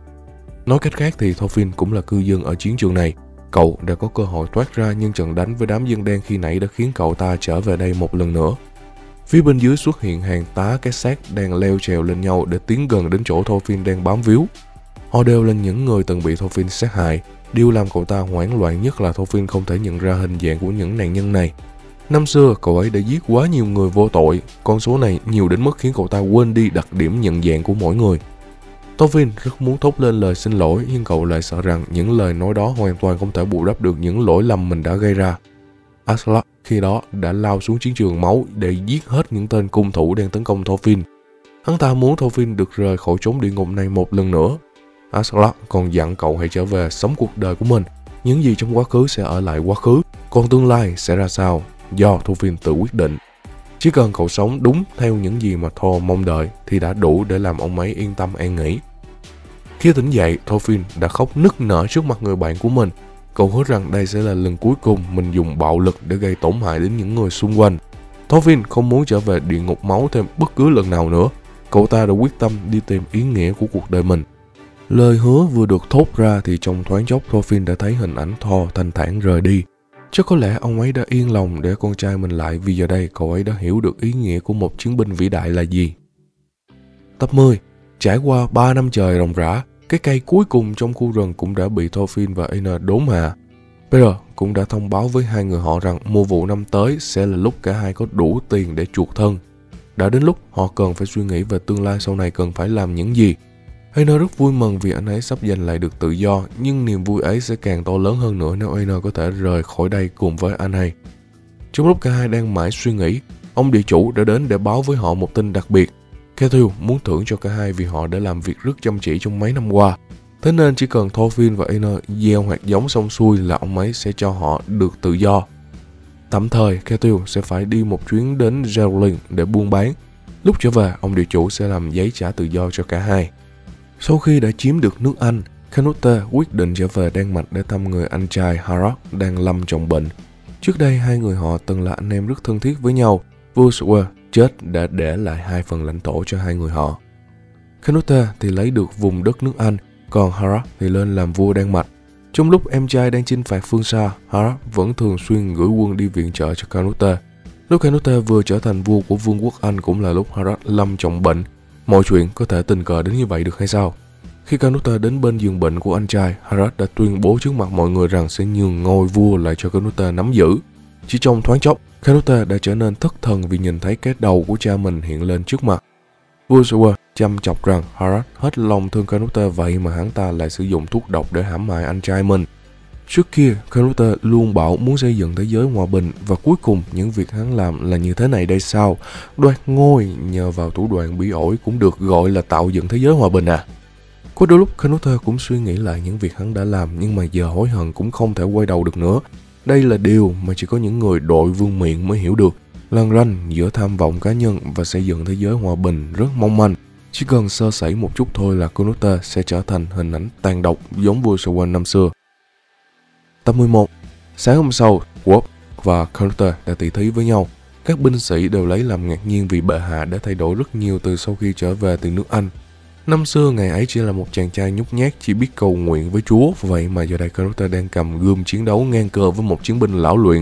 Nói cách khác thì Thorfinn cũng là cư dân ở chiến trường này. Cậu đã có cơ hội thoát ra nhưng trận đánh với đám dân đen khi nãy đã khiến cậu ta trở về đây một lần nữa. Phía bên dưới xuất hiện hàng tá cái xác đang leo trèo lên nhau để tiến gần đến chỗ Thorfinn đang bám víu. Họ đều là những người từng bị Thorfinn sát hại. Điều làm cậu ta hoảng loạn nhất là Thorfinn không thể nhận ra hình dạng của những nạn nhân này. Năm xưa cậu ấy đã giết quá nhiều người vô tội, con số này nhiều đến mức khiến cậu ta quên đi đặc điểm nhận dạng của mỗi người. Thorfinn rất muốn thốt lên lời xin lỗi, nhưng cậu lại sợ rằng những lời nói đó hoàn toàn không thể bù đắp được những lỗi lầm mình đã gây ra. Aslak khi đó đã lao xuống chiến trường máu để giết hết những tên cung thủ đang tấn công Thorfinn. Hắn ta muốn Thorfinn được rời khỏi chốn địa ngục này một lần nữa. Aslak còn dặn cậu hãy trở về sống cuộc đời của mình. Những gì trong quá khứ sẽ ở lại quá khứ, còn tương lai sẽ ra sao do Thorfinn tự quyết định. Chỉ cần cậu sống đúng theo những gì mà Thor mong đợi thì đã đủ để làm ông ấy yên tâm an nghỉ. Khi tỉnh dậy, Thorfinn đã khóc nức nở trước mặt người bạn của mình. Cậu hứa rằng đây sẽ là lần cuối cùng mình dùng bạo lực để gây tổn hại đến những người xung quanh. Thorfinn không muốn trở về địa ngục máu thêm bất cứ lần nào nữa. Cậu ta đã quyết tâm đi tìm ý nghĩa của cuộc đời mình. Lời hứa vừa được thốt ra thì trong thoáng chốc Thorfinn đã thấy hình ảnh Thor thanh thản rời đi. Chắc có lẽ ông ấy đã yên lòng để con trai mình lại vì giờ đây cậu ấy đã hiểu được ý nghĩa của một chiến binh vĩ đại là gì. Tập 10. Trải qua 3 năm trời ròng rã, cái cây cuối cùng trong khu rừng cũng đã bị Thorfinn và Aner đốn hạ. Peter cũng đã thông báo với hai người họ rằng mùa vụ năm tới sẽ là lúc cả hai có đủ tiền để chuộc thân. Đã đến lúc họ cần phải suy nghĩ về tương lai sau này cần phải làm những gì. Aner rất vui mừng vì anh ấy sắp giành lại được tự do, nhưng niềm vui ấy sẽ càng to lớn hơn nữa nếu Aner có thể rời khỏi đây cùng với anh ấy. Trong lúc cả hai đang mãi suy nghĩ, ông địa chủ đã đến để báo với họ một tin đặc biệt. Kettil muốn thưởng cho cả hai vì họ đã làm việc rất chăm chỉ trong mấy năm qua. Thế nên chỉ cần Thorfinn và Aner gieo hạt giống xong xuôi là ông ấy sẽ cho họ được tự do. Tạm thời, Kettil sẽ phải đi một chuyến đến Gerling để buôn bán. Lúc trở về, ông địa chủ sẽ làm giấy trả tự do cho cả hai. Sau khi đã chiếm được nước Anh, Canute quyết định trở về Đan Mạch để thăm người anh trai Harald đang lâm trọng bệnh. Trước đây hai người họ từng là anh em rất thân thiết với nhau. Voswe chết đã để lại 2 phần lãnh thổ cho hai người họ. Canute thì lấy được vùng đất nước Anh, còn Harald thì lên làm vua Đan Mạch. Trong lúc em trai đang chinh phạt phương xa, Harald vẫn thường xuyên gửi quân đi viện trợ cho Canute. Lúc Canute vừa trở thành vua của Vương quốc Anh cũng là lúc Harald lâm trọng bệnh. Mọi chuyện có thể tình cờ đến như vậy được hay sao? Khi Canute đến bên giường bệnh của anh trai, Harald đã tuyên bố trước mặt mọi người rằng sẽ nhường ngôi vua lại cho Canute nắm giữ. Chỉ trong thoáng chốc, Canute đã trở nên thất thần vì nhìn thấy cái đầu của cha mình hiện lên trước mặt. Vua Sua chăm chọc rằng Harad hết lòng thương Canute, vậy mà hắn ta lại sử dụng thuốc độc để hãm hại anh trai mình. Trước kia, Canute luôn bảo muốn xây dựng thế giới hòa bình, và cuối cùng những việc hắn làm là như thế này đây sao? Đoạt ngôi nhờ vào thủ đoạn bỉ ổi cũng được gọi là tạo dựng thế giới hòa bình à? Có đôi lúc Canute cũng suy nghĩ lại những việc hắn đã làm, nhưng mà giờ hối hận cũng không thể quay đầu được nữa. Đây là điều mà chỉ có những người đội vương miện mới hiểu được. Lằn ranh giữa tham vọng cá nhân và xây dựng thế giới hòa bình rất mong manh. Chỉ cần sơ sẩy một chút thôi là Canute sẽ trở thành hình ảnh tàn độc giống vua Sauron năm xưa. Tập 11. Sáng hôm sau, Wolf và Canute đã tỉ thí với nhau. Các binh sĩ đều lấy làm ngạc nhiên vì bệ hạ đã thay đổi rất nhiều từ sau khi trở về từ nước Anh. Năm xưa, ngày ấy chỉ là một chàng trai nhút nhát chỉ biết cầu nguyện với Chúa, vậy mà giờ đây Canute đang cầm gươm chiến đấu ngang cờ với một chiến binh lão luyện.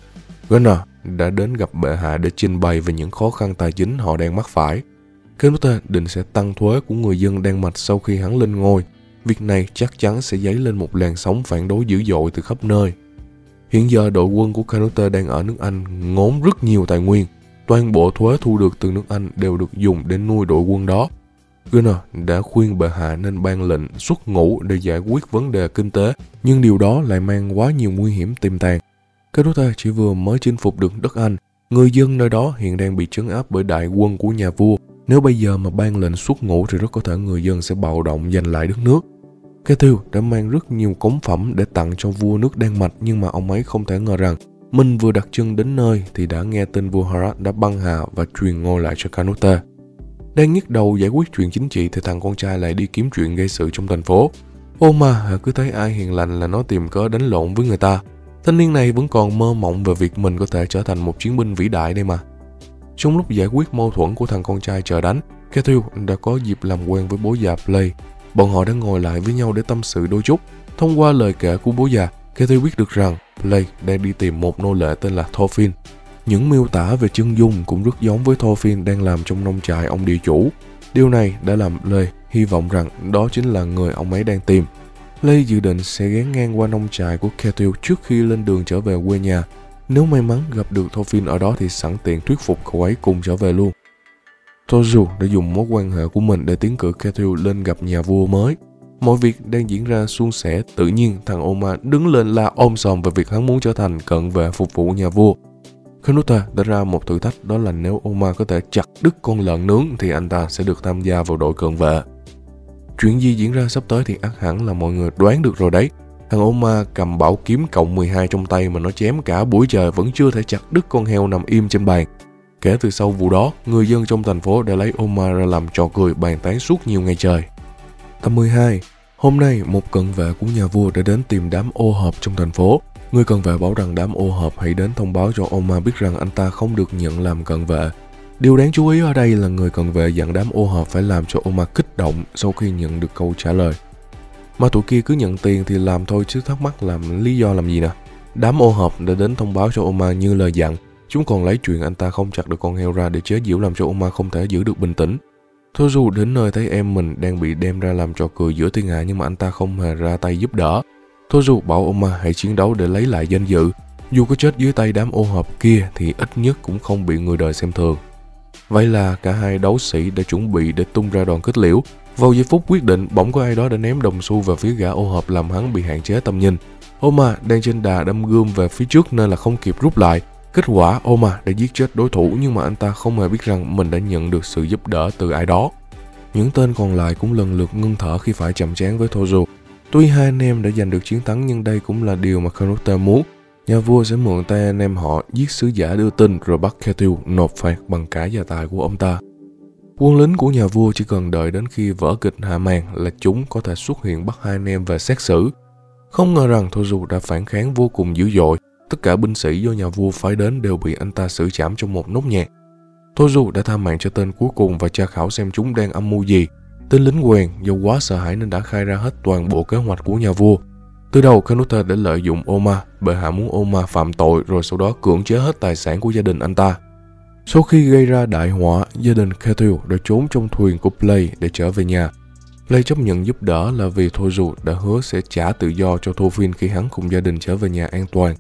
Gunnar đã đến gặp bệ hạ để trình bày về những khó khăn tài chính họ đang mắc phải. Canute định sẽ tăng thuế của người dân Đan Mạch sau khi hắn lên ngôi. Việc này chắc chắn sẽ dấy lên một làn sóng phản đối dữ dội từ khắp nơi. Hiện giờ đội quân của Canute đang ở nước Anh ngốn rất nhiều tài nguyên. Toàn bộ thuế thu được từ nước Anh đều được dùng để nuôi đội quân đó. Gunnar đã khuyên bệ hạ nên ban lệnh xuất ngũ để giải quyết vấn đề kinh tế, nhưng điều đó lại mang quá nhiều nguy hiểm tiềm tàng. Canute chỉ vừa mới chinh phục được đất Anh, người dân nơi đó hiện đang bị trấn áp bởi đại quân của nhà vua. Nếu bây giờ mà ban lệnh xuất ngũ thì rất có thể người dân sẽ bạo động giành lại đất nước. Kettil đã mang rất nhiều cống phẩm để tặng cho vua nước Đan Mạch, nhưng mà ông ấy không thể ngờ rằng mình vừa đặt chân đến nơi thì đã nghe tin vua Harad đã băng hà và truyền ngôi lại cho Canute. Đang nhức đầu giải quyết chuyện chính trị thì thằng con trai lại đi kiếm chuyện gây sự trong thành phố. Ô mà cứ thấy ai hiền lành là nó tìm cớ đánh lộn với người ta. Thanh niên này vẫn còn mơ mộng về việc mình có thể trở thành một chiến binh vĩ đại đây mà. Trong lúc giải quyết mâu thuẫn của thằng con trai chờ đánh, Kettil đã có dịp làm quen với bố già Play. Bọn họ đã ngồi lại với nhau để tâm sự đôi chút. Thông qua lời kể của bố già, Kettil biết được rằng Play đang đi tìm một nô lệ tên là Thorfinn. Những miêu tả về chân dung cũng rất giống với Thorfinn đang làm trong nông trại ông địa chủ. Điều này đã làm Play hy vọng rằng đó chính là người ông ấy đang tìm. Play dự định sẽ ghé ngang qua nông trại của Kettil trước khi lên đường trở về quê nhà. Nếu may mắn gặp được Thorfinn ở đó thì sẵn tiện thuyết phục cậu ấy cùng trở về luôn. Thorju đã dùng mối quan hệ của mình để tiến cử Kettil lên gặp nhà vua mới. Mọi việc đang diễn ra suôn sẻ, tự nhiên thằng Oma đứng lên la om sòm về việc hắn muốn trở thành cận vệ phục vụ nhà vua. Canute đã ra một thử thách, đó là nếu Oma có thể chặt đứt con lợn nướng thì anh ta sẽ được tham gia vào đội cận vệ. Chuyện gì diễn ra sắp tới thì ắt hẳn là mọi người đoán được rồi đấy. Thằng Oma cầm bảo kiếm cộng 12 trong tay mà nó chém cả buổi trời vẫn chưa thể chặt đứt con heo nằm im trên bàn. Kể từ sau vụ đó, người dân trong thành phố đã lấy Oma ra làm trò cười bàn tán suốt nhiều ngày trời. Tập 12. Hôm nay, một cận vệ của nhà vua đã đến tìm đám ô hợp trong thành phố. Người cận vệ bảo rằng đám ô hợp hãy đến thông báo cho Oma biết rằng anh ta không được nhận làm cận vệ. Điều đáng chú ý ở đây là người cận vệ dặn đám ô hợp phải làm cho Oma kích động sau khi nhận được câu trả lời. Mà tụi kia cứ nhận tiền thì làm thôi chứ thắc mắc làm lý do làm gì nè. Đám ô hợp đã đến thông báo cho Oma như lời dặn. Chúng còn lấy chuyện anh ta không chặt được con heo ra để chế giễu làm cho Oma không thể giữ được bình tĩnh. Thorju đến nơi thấy em mình đang bị đem ra làm trò cười giữa thiên hạ, nhưng mà anh ta không hề ra tay giúp đỡ. Thorju bảo Oma hãy chiến đấu để lấy lại danh dự. Dù có chết dưới tay đám ô hợp kia thì ít nhất cũng không bị người đời xem thường. Vậy là cả hai đấu sĩ đã chuẩn bị để tung ra đòn kết liễu. Vào giây phút quyết định, bỗng có ai đó đã ném đồng xu về phía gã ô hợp làm hắn bị hạn chế tầm nhìn. Oma đang trên đà đâm gươm về phía trước nên là không kịp rút lại. Kết quả Oma đã giết chết đối thủ, nhưng mà anh ta không hề biết rằng mình đã nhận được sự giúp đỡ từ ai đó. Những tên còn lại cũng lần lượt ngưng thở khi phải chạm trán với Thorju. Tuy hai anh em đã giành được chiến thắng, nhưng đây cũng là điều mà Canute muốn. Nhà vua sẽ mượn tay anh em họ giết sứ giả đưa tin rồi bắt Kettil nộp phạt bằng cả gia tài của ông ta. Quân lính của nhà vua chỉ cần đợi đến khi vở kịch hạ màn là chúng có thể xuất hiện bắt hai anh em về xét xử. Không ngờ rằng Thorju đã phản kháng vô cùng dữ dội. Tất cả binh sĩ do nhà vua phái đến đều bị anh ta xử trảm trong một nốt nhạc. Thorju đã tha mạng cho tên cuối cùng và tra khảo xem chúng đang âm mưu gì. Tên lính quèn do quá sợ hãi nên đã khai ra hết toàn bộ kế hoạch của nhà vua. Từ đầu Canute đã lợi dụng Oma, bệ hạ muốn Oma phạm tội rồi sau đó cưỡng chế hết tài sản của gia đình anh ta. Sau khi gây ra đại họa, gia đình Kettil đã trốn trong thuyền của Play để trở về nhà. Play chấp nhận giúp đỡ là vì Thorju đã hứa sẽ trả tự do cho Thorfinn khi hắn cùng gia đình trở về nhà an toàn.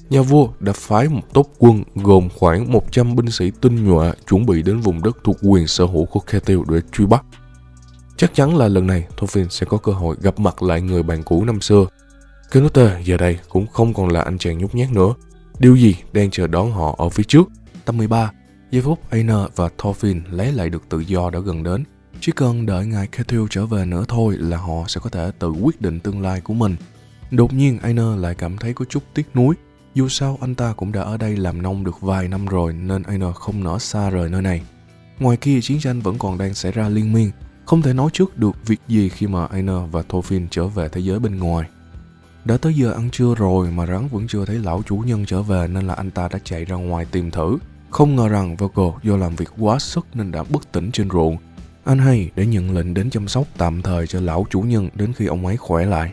Nhà vua đã phái một tốp quân gồm khoảng 100 binh sĩ tinh nhuệ chuẩn bị đến vùng đất thuộc quyền sở hữu của Ketill để truy bắt. Chắc chắn là lần này Thorfinn sẽ có cơ hội gặp mặt lại người bạn cũ năm xưa. Canute giờ đây cũng không còn là anh chàng nhút nhát nữa. Điều gì đang chờ đón họ ở phía trước? Tập 13. Giây phút Einar và Thorfinn lấy lại được tự do đã gần đến. Chỉ cần đợi ngài Ketill trở về nữa thôi là họ sẽ có thể tự quyết định tương lai của mình. Đột nhiên Einar lại cảm thấy có chút tiếc nuối. Dù sao anh ta cũng đã ở đây làm nông được vài năm rồi nên Einar không nỡ xa rời nơi này. Ngoài kia chiến tranh vẫn còn đang xảy ra liên miên. Không thể nói trước được việc gì khi mà Einar và Thorfinn trở về thế giới bên ngoài. Đã tới giờ ăn trưa rồi mà rắn vẫn chưa thấy lão chủ nhân trở về nên là anh ta đã chạy ra ngoài tìm thử. Không ngờ rằng Vargo do làm việc quá sức nên đã bất tỉnh trên ruộng. Anh hay để nhận lệnh đến chăm sóc tạm thời cho lão chủ nhân đến khi ông ấy khỏe lại.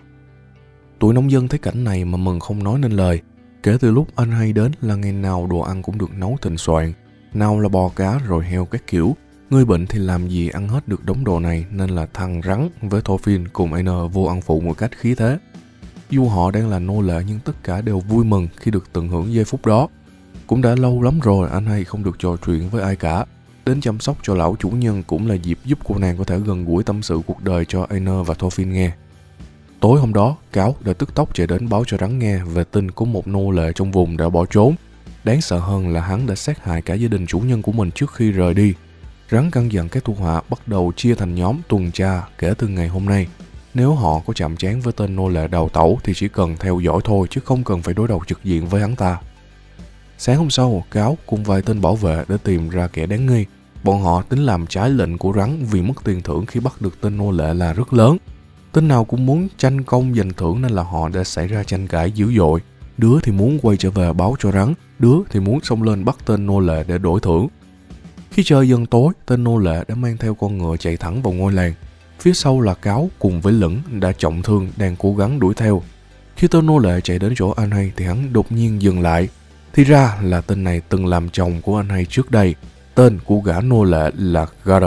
Tụi nông dân thấy cảnh này mà mừng không nói nên lời. Kể từ lúc anh hay đến là ngày nào đồ ăn cũng được nấu thịnh soạn, nào là bò cá rồi heo các kiểu. Người bệnh thì làm gì ăn hết được đống đồ này nên là thằng rắn với Thorfinn cùng Einar vô ăn phụ một cách khí thế. Dù họ đang là nô lệ nhưng tất cả đều vui mừng khi được tận hưởng giây phút đó. Cũng đã lâu lắm rồi anh hay không được trò chuyện với ai cả. Đến chăm sóc cho lão chủ nhân cũng là dịp giúp cô nàng có thể gần gũi tâm sự cuộc đời cho Einar và Thorfinn nghe. Tối hôm đó, Cáo đã tức tốc chạy đến báo cho rắn nghe về tin có một nô lệ trong vùng đã bỏ trốn. Đáng sợ hơn là hắn đã sát hại cả gia đình chủ nhân của mình trước khi rời đi. Rắn căn dặn các thuộc hạ bắt đầu chia thành nhóm tuần tra kể từ ngày hôm nay. Nếu họ có chạm trán với tên nô lệ đào tẩu thì chỉ cần theo dõi thôi chứ không cần phải đối đầu trực diện với hắn ta. Sáng hôm sau, Cáo cùng vài tên bảo vệ đã tìm ra kẻ đáng nghi. Bọn họ tính làm trái lệnh của rắn vì mức tiền thưởng khi bắt được tên nô lệ là rất lớn. Tên nào cũng muốn tranh công giành thưởng nên là họ đã xảy ra tranh cãi dữ dội. Đứa thì muốn quay trở về báo cho rắn, đứa thì muốn xông lên bắt tên nô lệ để đổi thưởng. Khi trời dần tối, tên nô lệ đã mang theo con ngựa chạy thẳng vào ngôi làng. Phía sau là Cáo cùng với Lửng đã trọng thương đang cố gắng đuổi theo. Khi tên nô lệ chạy đến chỗ anh hay thì hắn đột nhiên dừng lại. Thì ra là tên này từng làm chồng của anh hay trước đây. Tên của gã nô lệ là Gardr.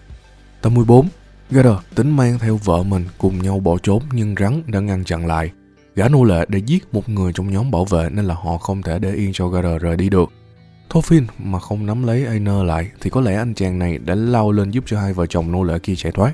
Tập 14. Gardr tính mang theo vợ mình cùng nhau bỏ trốn nhưng rắn đã ngăn chặn lại. Gã nô lệ đã giết một người trong nhóm bảo vệ nên là họ không thể để yên cho Gardr rời đi được. Thorfinn mà không nắm lấy Einar lại thì có lẽ anh chàng này đã lao lên giúp cho hai vợ chồng nô lệ kia chạy thoát.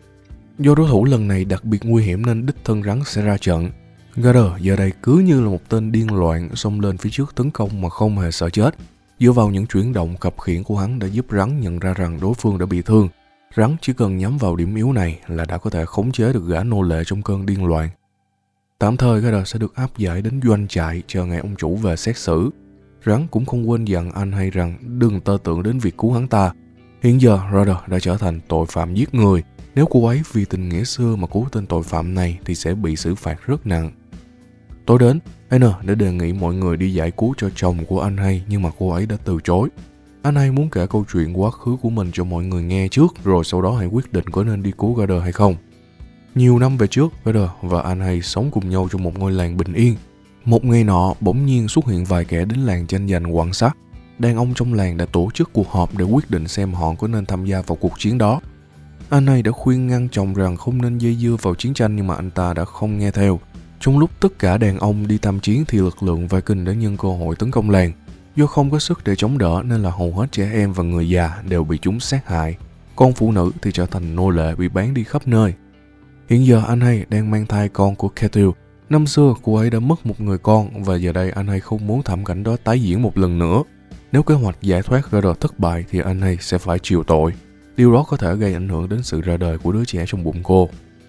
Do đối thủ lần này đặc biệt nguy hiểm nên đích thân rắn sẽ ra trận. Gardr giờ đây cứ như là một tên điên loạn xông lên phía trước tấn công mà không hề sợ chết. Dựa vào những chuyển động khập khiễng của hắn đã giúp rắn nhận ra rằng đối phương đã bị thương. Rắn chỉ cần nhắm vào điểm yếu này là đã có thể khống chế được gã nô lệ trong cơn điên loạn. Tạm thời Gardr sẽ được áp giải đến doanh trại chờ ngày ông chủ về xét xử. Rắn cũng không quên dặn anh hay rằng đừng tơ tưởng đến việc cứu hắn ta. Hiện giờ Gardr đã trở thành tội phạm giết người. Nếu cô ấy vì tình nghĩa xưa mà cứu tên tội phạm này thì sẽ bị xử phạt rất nặng. Tối đến, Einar đã đề nghị mọi người đi giải cứu cho chồng của anh hay nhưng mà cô ấy đã từ chối. Anh hay muốn kể câu chuyện quá khứ của mình cho mọi người nghe trước rồi sau đó hãy quyết định có nên đi cứu Gardr hay không. Nhiều năm về trước, Gardr và anh hay sống cùng nhau trong một ngôi làng bình yên. Một ngày nọ, bỗng nhiên xuất hiện vài kẻ đến làng tranh giành quan sát. Đàn ông trong làng đã tổ chức cuộc họp để quyết định xem họ có nên tham gia vào cuộc chiến đó. Anh này đã khuyên ngăn chồng rằng không nên dây dưa vào chiến tranh nhưng mà anh ta đã không nghe theo. Trong lúc tất cả đàn ông đi tham chiến thì lực lượng Viking đã nhân cơ hội tấn công làng. Do không có sức để chống đỡ nên là hầu hết trẻ em và người già đều bị chúng sát hại. Con phụ nữ thì trở thành nô lệ bị bán đi khắp nơi. Hiện giờ anh hay đang mang thai con của Ketill. Năm xưa cô ấy đã mất một người con và giờ đây anh hay không muốn thảm cảnh đó tái diễn một lần nữa. Nếu kế hoạch giải thoát Gardr thất bại thì anh hay sẽ phải chịu tội. Điều đó có thể gây ảnh hưởng đến sự ra đời của đứa trẻ trong bụng cô.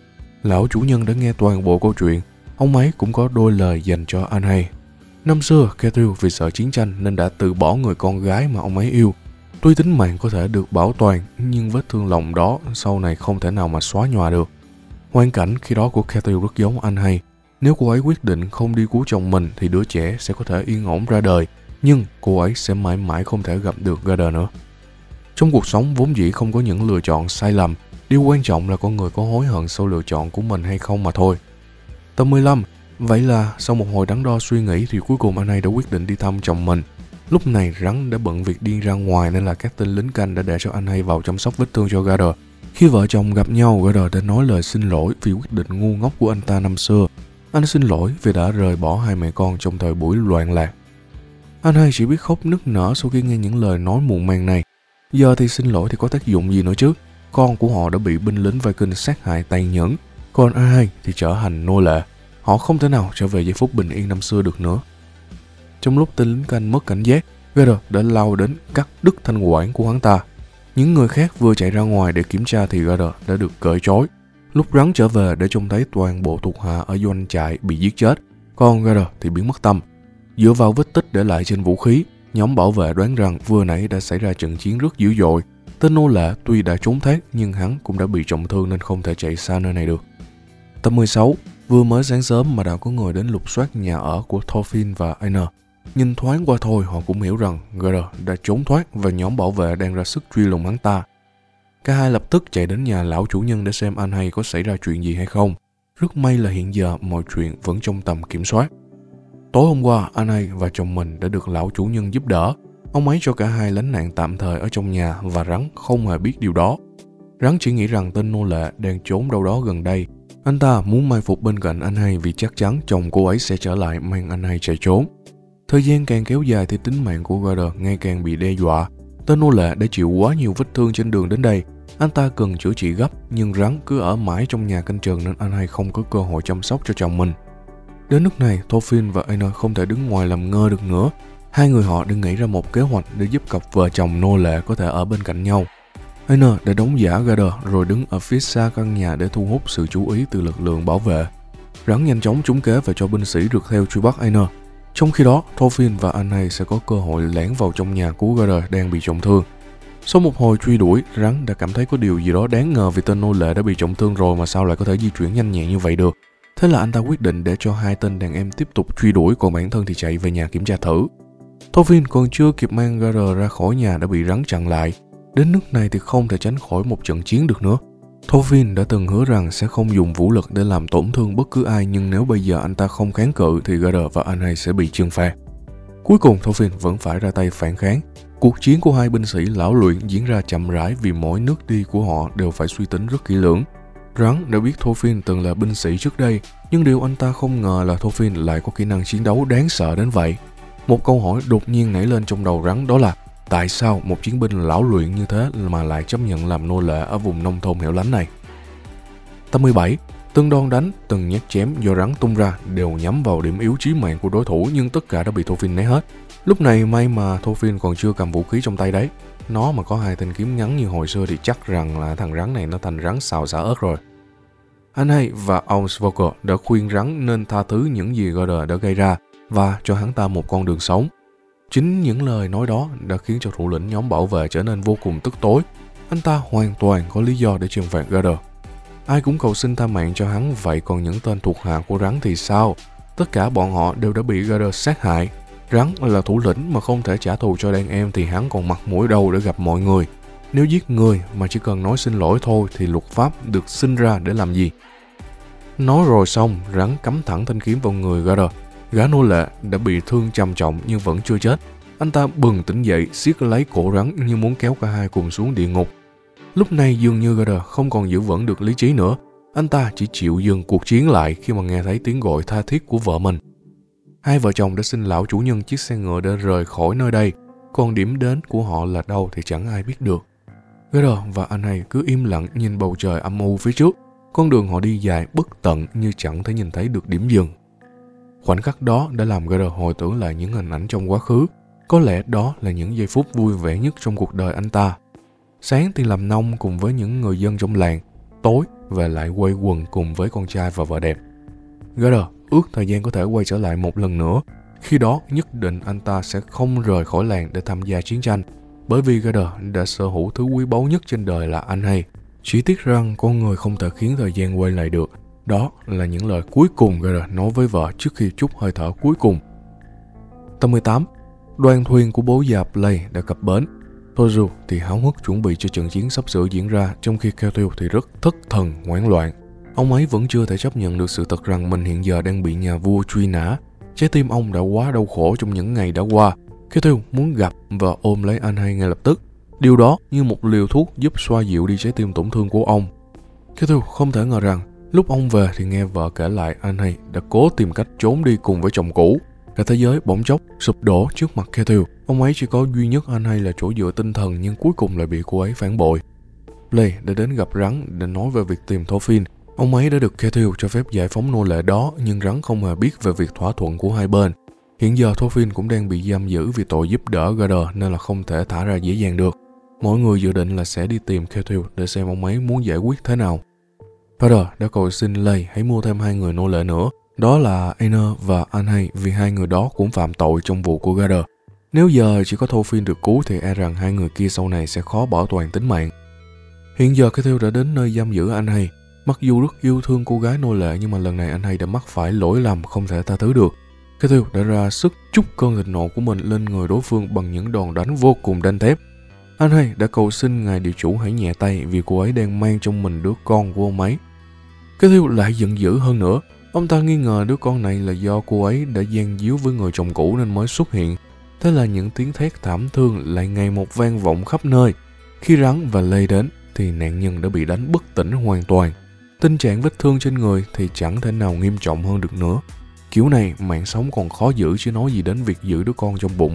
Lão chủ nhân đã nghe toàn bộ câu chuyện. Ông ấy cũng có đôi lời dành cho anh hay. Năm xưa Ketill vì sợ chiến tranh nên đã từ bỏ người con gái mà ông ấy yêu. Tuy tính mạng có thể được bảo toàn nhưng vết thương lòng đó sau này không thể nào mà xóa nhòa được. Hoàn cảnh khi đó của Ketill rất giống anh hay. Nếu cô ấy quyết định không đi cứu chồng mình thì đứa trẻ sẽ có thể yên ổn ra đời, nhưng cô ấy sẽ mãi mãi không thể gặp được Gardr nữa. Trong cuộc sống vốn dĩ không có những lựa chọn sai lầm, điều quan trọng là con người có hối hận sau lựa chọn của mình hay không mà thôi. Tập 15. Vậy là sau một hồi đắn đo suy nghĩ thì cuối cùng anh ấy đã quyết định đi thăm chồng mình. Lúc này rắn đã bận việc đi ra ngoài nên là các tên lính canh đã để cho anh ấy vào chăm sóc vết thương cho Gardr. Khi vợ chồng gặp nhau, Gardr đã nói lời xin lỗi vì quyết định ngu ngốc của anh ta năm xưa. Anh xin lỗi vì đã rời bỏ hai mẹ con trong thời buổi loạn lạc. Anh hai chỉ biết khóc nức nở sau khi nghe những lời nói muộn màng này. Giờ thì xin lỗi thì có tác dụng gì nữa chứ? Con của họ đã bị binh lính Viking sát hại tàn nhẫn, còn anh hai thì trở thành nô lệ. Họ không thể nào trở về giây phút bình yên năm xưa được nữa. Trong lúc tên lính canh mất cảnh giác, Geralt đã lao đến cắt đứt thanh quản của hắn ta. Những người khác vừa chạy ra ngoài để kiểm tra thì Geralt đã được cởi trói. Lúc rắn trở về để trông thấy toàn bộ thuộc hạ ở doanh trại bị giết chết, còn Geralt thì biến mất tâm. Dựa vào vết tích để lại trên vũ khí, nhóm bảo vệ đoán rằng vừa nãy đã xảy ra trận chiến rất dữ dội. Tên nô lệ tuy đã trốn thoát nhưng hắn cũng đã bị trọng thương nên không thể chạy xa nơi này được. Tập 16. Vừa mới sáng sớm mà đã có người đến lục soát nhà ở của Thorfinn và Einar. Nhìn thoáng qua thôi họ cũng hiểu rằng Geralt đã trốn thoát và nhóm bảo vệ đang ra sức truy lùng hắn ta. Cả hai lập tức chạy đến nhà lão chủ nhân để xem anh hay có xảy ra chuyện gì hay không. Rất may là hiện giờ mọi chuyện vẫn trong tầm kiểm soát. Tối hôm qua, anh hay và chồng mình đã được lão chủ nhân giúp đỡ. Ông ấy cho cả hai lánh nạn tạm thời ở trong nhà và Rắn không hề biết điều đó. Rắn chỉ nghĩ rằng tên nô lệ đang trốn đâu đó gần đây. Anh ta muốn mai phục bên cạnh anh hay vì chắc chắn chồng cô ấy sẽ trở lại mang anh hay chạy trốn. Thời gian càng kéo dài thì tính mạng của Geralt ngày càng bị đe dọa. Tên nô lệ đã chịu quá nhiều vết thương trên đường đến đây. Anh ta cần chữa trị gấp nhưng Rắn cứ ở mãi trong nhà canh chừng nên anh hay không có cơ hội chăm sóc cho chồng mình. Đến lúc này, Thorfinn và Einar không thể đứng ngoài làm ngơ được nữa. Hai người họ đã nghĩ ra một kế hoạch để giúp cặp vợ chồng nô lệ có thể ở bên cạnh nhau. Einar đã đóng giả Geralt rồi đứng ở phía xa căn nhà để thu hút sự chú ý từ lực lượng bảo vệ. Rắn nhanh chóng trúng kế và cho binh sĩ rượt theo truy bắt Einar. Trong khi đó, Thorfinn và anh hay sẽ có cơ hội lẻn vào trong nhà của Geralt đang bị trọng thương. Sau một hồi truy đuổi, Rắn đã cảm thấy có điều gì đó đáng ngờ vì tên nô lệ đã bị trọng thương rồi mà sao lại có thể di chuyển nhanh nhẹn như vậy được. Thế là anh ta quyết định để cho hai tên đàn em tiếp tục truy đuổi, còn bản thân thì chạy về nhà kiểm tra thử. Thorfinn còn chưa kịp mang Geralt ra khỏi nhà đã bị Rắn chặn lại. Đến nước này thì không thể tránh khỏi một trận chiến được nữa. Thorfinn đã từng hứa rằng sẽ không dùng vũ lực để làm tổn thương bất cứ ai, nhưng nếu bây giờ anh ta không kháng cự thì Geralt và anh hay sẽ bị trừng phạt. Cuối cùng Thorfinn vẫn phải ra tay phản kháng. Cuộc chiến của hai binh sĩ lão luyện diễn ra chậm rãi vì mỗi nước đi của họ đều phải suy tính rất kỹ lưỡng. Rắn đã biết Thorfinn từng là binh sĩ trước đây, nhưng điều anh ta không ngờ là Thorfinn lại có kỹ năng chiến đấu đáng sợ đến vậy. Một câu hỏi đột nhiên nảy lên trong đầu Rắn, đó là tại sao một chiến binh lão luyện như thế mà lại chấp nhận làm nô lệ ở vùng nông thôn hẻo lánh này. Tập 17. Từng đòn đánh, từng nhát chém do Rắn tung ra đều nhắm vào điểm yếu chí mạng của đối thủ, nhưng tất cả đã bị Thorfinn né hết. Lúc này may mà Thorfinn còn chưa cầm vũ khí trong tay đấy. Nó mà có hai thanh kiếm ngắn như hồi xưa thì chắc rằng là thằng Rắn này nó thành Rắn xào xả ớt rồi. Anh hay và Aunsvoker đã khuyên Rắn nên tha thứ những gì Geralt đã gây ra và cho hắn ta một con đường sống. Chính những lời nói đó đã khiến cho thủ lĩnh nhóm bảo vệ trở nên vô cùng tức tối. Anh ta hoàn toàn có lý do để trừng phạt Geralt. Ai cũng cầu xin tha mạng cho hắn, vậy còn những tên thuộc hạ của Rắn thì sao? Tất cả bọn họ đều đã bị Geralt sát hại. Rắn là thủ lĩnh mà không thể trả thù cho đàn em thì hắn còn mặt mũi đâu để gặp mọi người. Nếu giết người mà chỉ cần nói xin lỗi thôi thì luật pháp được sinh ra để làm gì? Nói rồi xong, Rắn cắm thẳng thanh kiếm vào người Geralt. Gã nô lệ đã bị thương trầm trọng nhưng vẫn chưa chết. Anh ta bừng tỉnh dậy, siết lấy cổ Rắn như muốn kéo cả hai cùng xuống địa ngục. Lúc này dường như Geralt không còn giữ vững được lý trí nữa. Anh ta chỉ chịu dừng cuộc chiến lại khi mà nghe thấy tiếng gọi tha thiết của vợ mình. Hai vợ chồng đã xin lão chủ nhân chiếc xe ngựa để rời khỏi nơi đây, còn điểm đến của họ là đâu thì chẳng ai biết được. Geralt và anh hay cứ im lặng nhìn bầu trời âm u phía trước. Con đường họ đi dài bất tận như chẳng thể nhìn thấy được điểm dừng. Khoảnh khắc đó đã làm Geralt hồi tưởng lại những hình ảnh trong quá khứ. Có lẽ đó là những giây phút vui vẻ nhất trong cuộc đời anh ta. Sáng thì làm nông cùng với những người dân trong làng, tối về lại quây quần cùng với con trai và vợ đẹp. Geralt ước thời gian có thể quay trở lại một lần nữa. Khi đó nhất định anh ta sẽ không rời khỏi làng để tham gia chiến tranh, bởi vì Geralt đã sở hữu thứ quý báu nhất trên đời là anh hay. Chỉ tiếc rằng con người không thể khiến thời gian quay lại được. Đó là những lời cuối cùng Geralt nói với vợ trước khi trút hơi thở cuối cùng. Tập 18. Đoàn thuyền của bố già Play đã cập bến. Thozu thì háo hức chuẩn bị cho trận chiến sắp sửa diễn ra, trong khi Ketil thì rất thất thần hoảng loạn. Ông ấy vẫn chưa thể chấp nhận được sự thật rằng mình hiện giờ đang bị nhà vua truy nã. Trái tim ông đã quá đau khổ trong những ngày đã qua. Ketil muốn gặp và ôm lấy anh hay ngay lập tức. Điều đó như một liều thuốc giúp xoa dịu đi trái tim tổn thương của ông. Ketil không thể ngờ rằng Lúc ông về thì nghe vợ kể lại anh hay đã cố tìm cách trốn đi cùng với chồng cũ. Cả thế giới bỗng chốc sụp đổ trước mặt Ketil. Ông ấy chỉ có duy nhất anh hay là chỗ dựa tinh thần, nhưng cuối cùng lại bị cô ấy phản bội. Blade đã đến gặp Rắn để nói về việc tìm Thorfinn. Ông ấy đã được Ketil cho phép giải phóng nô lệ đó, nhưng Rắn không hề biết về việc thỏa thuận của hai bên. Hiện giờ Thorfinn cũng đang bị giam giữ vì tội giúp đỡ Garder nên là không thể thả ra dễ dàng được. Mọi người dự định là sẽ đi tìm Ketil để xem ông ấy muốn giải quyết thế nào. Garder đã cầu xin Blade hãy mua thêm 2 người nô lệ nữa, đó là Einar và Anhay, vì 2 người đó cũng phạm tội trong vụ của Garder. Nếu giờ chỉ có Thorfinn được cứu thì e rằng 2 người kia sau này sẽ khó bảo toàn tính mạng. Hiện giờ Ketil đã đến nơi giam giữ Anhay. Mặc dù rất yêu thương cô gái nô lệ nhưng mà lần này Anhay đã mắc phải lỗi lầm không thể tha thứ được. Ketil đã ra sức trút cơn thịnh nộ của mình lên người đối phương bằng những đòn đánh vô cùng đanh thép. Anhay đã cầu xin ngài địa chủ hãy nhẹ tay vì cô ấy đang mang trong mình đứa con của ông ấy. Ketil lại giận dữ hơn nữa. Ông ta nghi ngờ đứa con này là do cô ấy đã gian díu với người chồng cũ nên mới xuất hiện. Thế là những tiếng thét thảm thương lại ngày một vang vọng khắp nơi. Khi Rắn và Lê đến thì nạn nhân đã bị đánh bất tỉnh hoàn toàn. Tình trạng vết thương trên người thì chẳng thể nào nghiêm trọng hơn được nữa. Kiểu này mạng sống còn khó giữ chứ nói gì đến việc giữ đứa con trong bụng.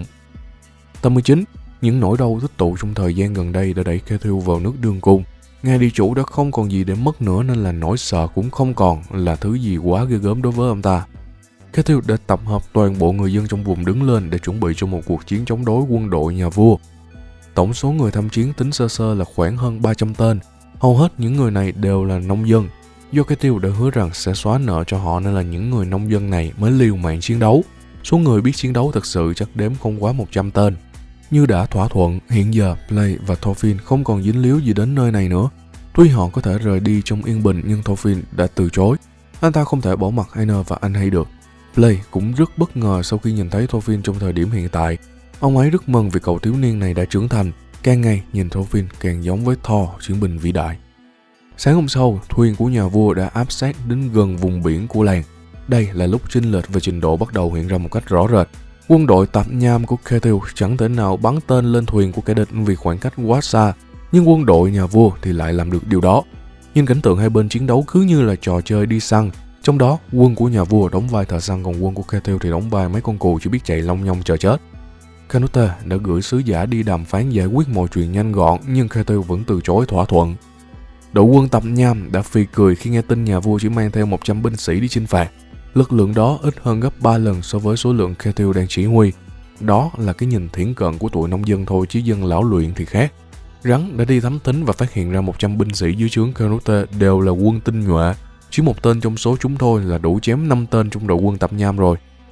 Tập 19. Những nỗi đau tích tụ trong thời gian gần đây đã đẩy Ketil vào nước đường cùng. Ngài địa chủ đã không còn gì để mất nữa nên là nỗi sợ cũng không còn là thứ gì quá ghê gớm đối với ông ta. Ketil đã tập hợp toàn bộ người dân trong vùng đứng lên để chuẩn bị cho một cuộc chiến chống đối quân đội nhà vua. Tổng số người tham chiến tính sơ sơ là khoảng hơn 300 tên. Hầu hết những người này đều là nông dân. Do Ketil đã hứa rằng sẽ xóa nợ cho họ nên là những người nông dân này mới liều mạng chiến đấu. Số người biết chiến đấu thật sự chắc đếm không quá 100 tên. Như đã thỏa thuận, hiện giờ Blade và Thorfinn không còn dính líu gì đến nơi này nữa. Tuy họ có thể rời đi trong yên bình nhưng Thorfinn đã từ chối. Anh ta không thể bỏ mặc Einar và Anhay được. Blade cũng rất bất ngờ sau khi nhìn thấy Thorfinn trong thời điểm hiện tại. Ông ấy rất mừng vì cậu thiếu niên này đã trưởng thành. Càng ngày nhìn Thorfinn càng giống với Thor, chiến binh vĩ đại. Sáng hôm sau, thuyền của nhà vua đã áp sát đến gần vùng biển của làng. Đây là lúc chênh lệch về trình độ bắt đầu hiện ra một cách rõ rệt. Quân đội tạp nham của Ketil chẳng thể nào bắn tên lên thuyền của kẻ địch vì khoảng cách quá xa, nhưng quân đội nhà vua thì lại làm được điều đó. Nhìn cảnh tượng hai bên chiến đấu cứ như là trò chơi đi săn. Trong đó, quân của nhà vua đóng vai thợ săn, còn quân của Ketil thì đóng vai mấy con cừu chỉ biết chạy long nhong chờ chết. Canute đã gửi sứ giả đi đàm phán giải quyết mọi chuyện nhanh gọn, nhưng Ketil vẫn từ chối thỏa thuận. Đội quân tạp nham đã phì cười khi nghe tin nhà vua chỉ mang theo 100 binh sĩ đi chinh phạt. Lực lượng đó ít hơn gấp 3 lần so với số lượng Ketil đang chỉ huy. Đó là cái nhìn thiển cận của tụi nông dân thôi, chứ dân lão luyện thì khác. Rắn đã đi thám thính và phát hiện ra 100 binh sĩ dưới trướng Canute đều là quân tinh nhuệ. Chỉ một tên trong số chúng thôi là đủ chém 5 tên trong đội quân tạp nham rồi.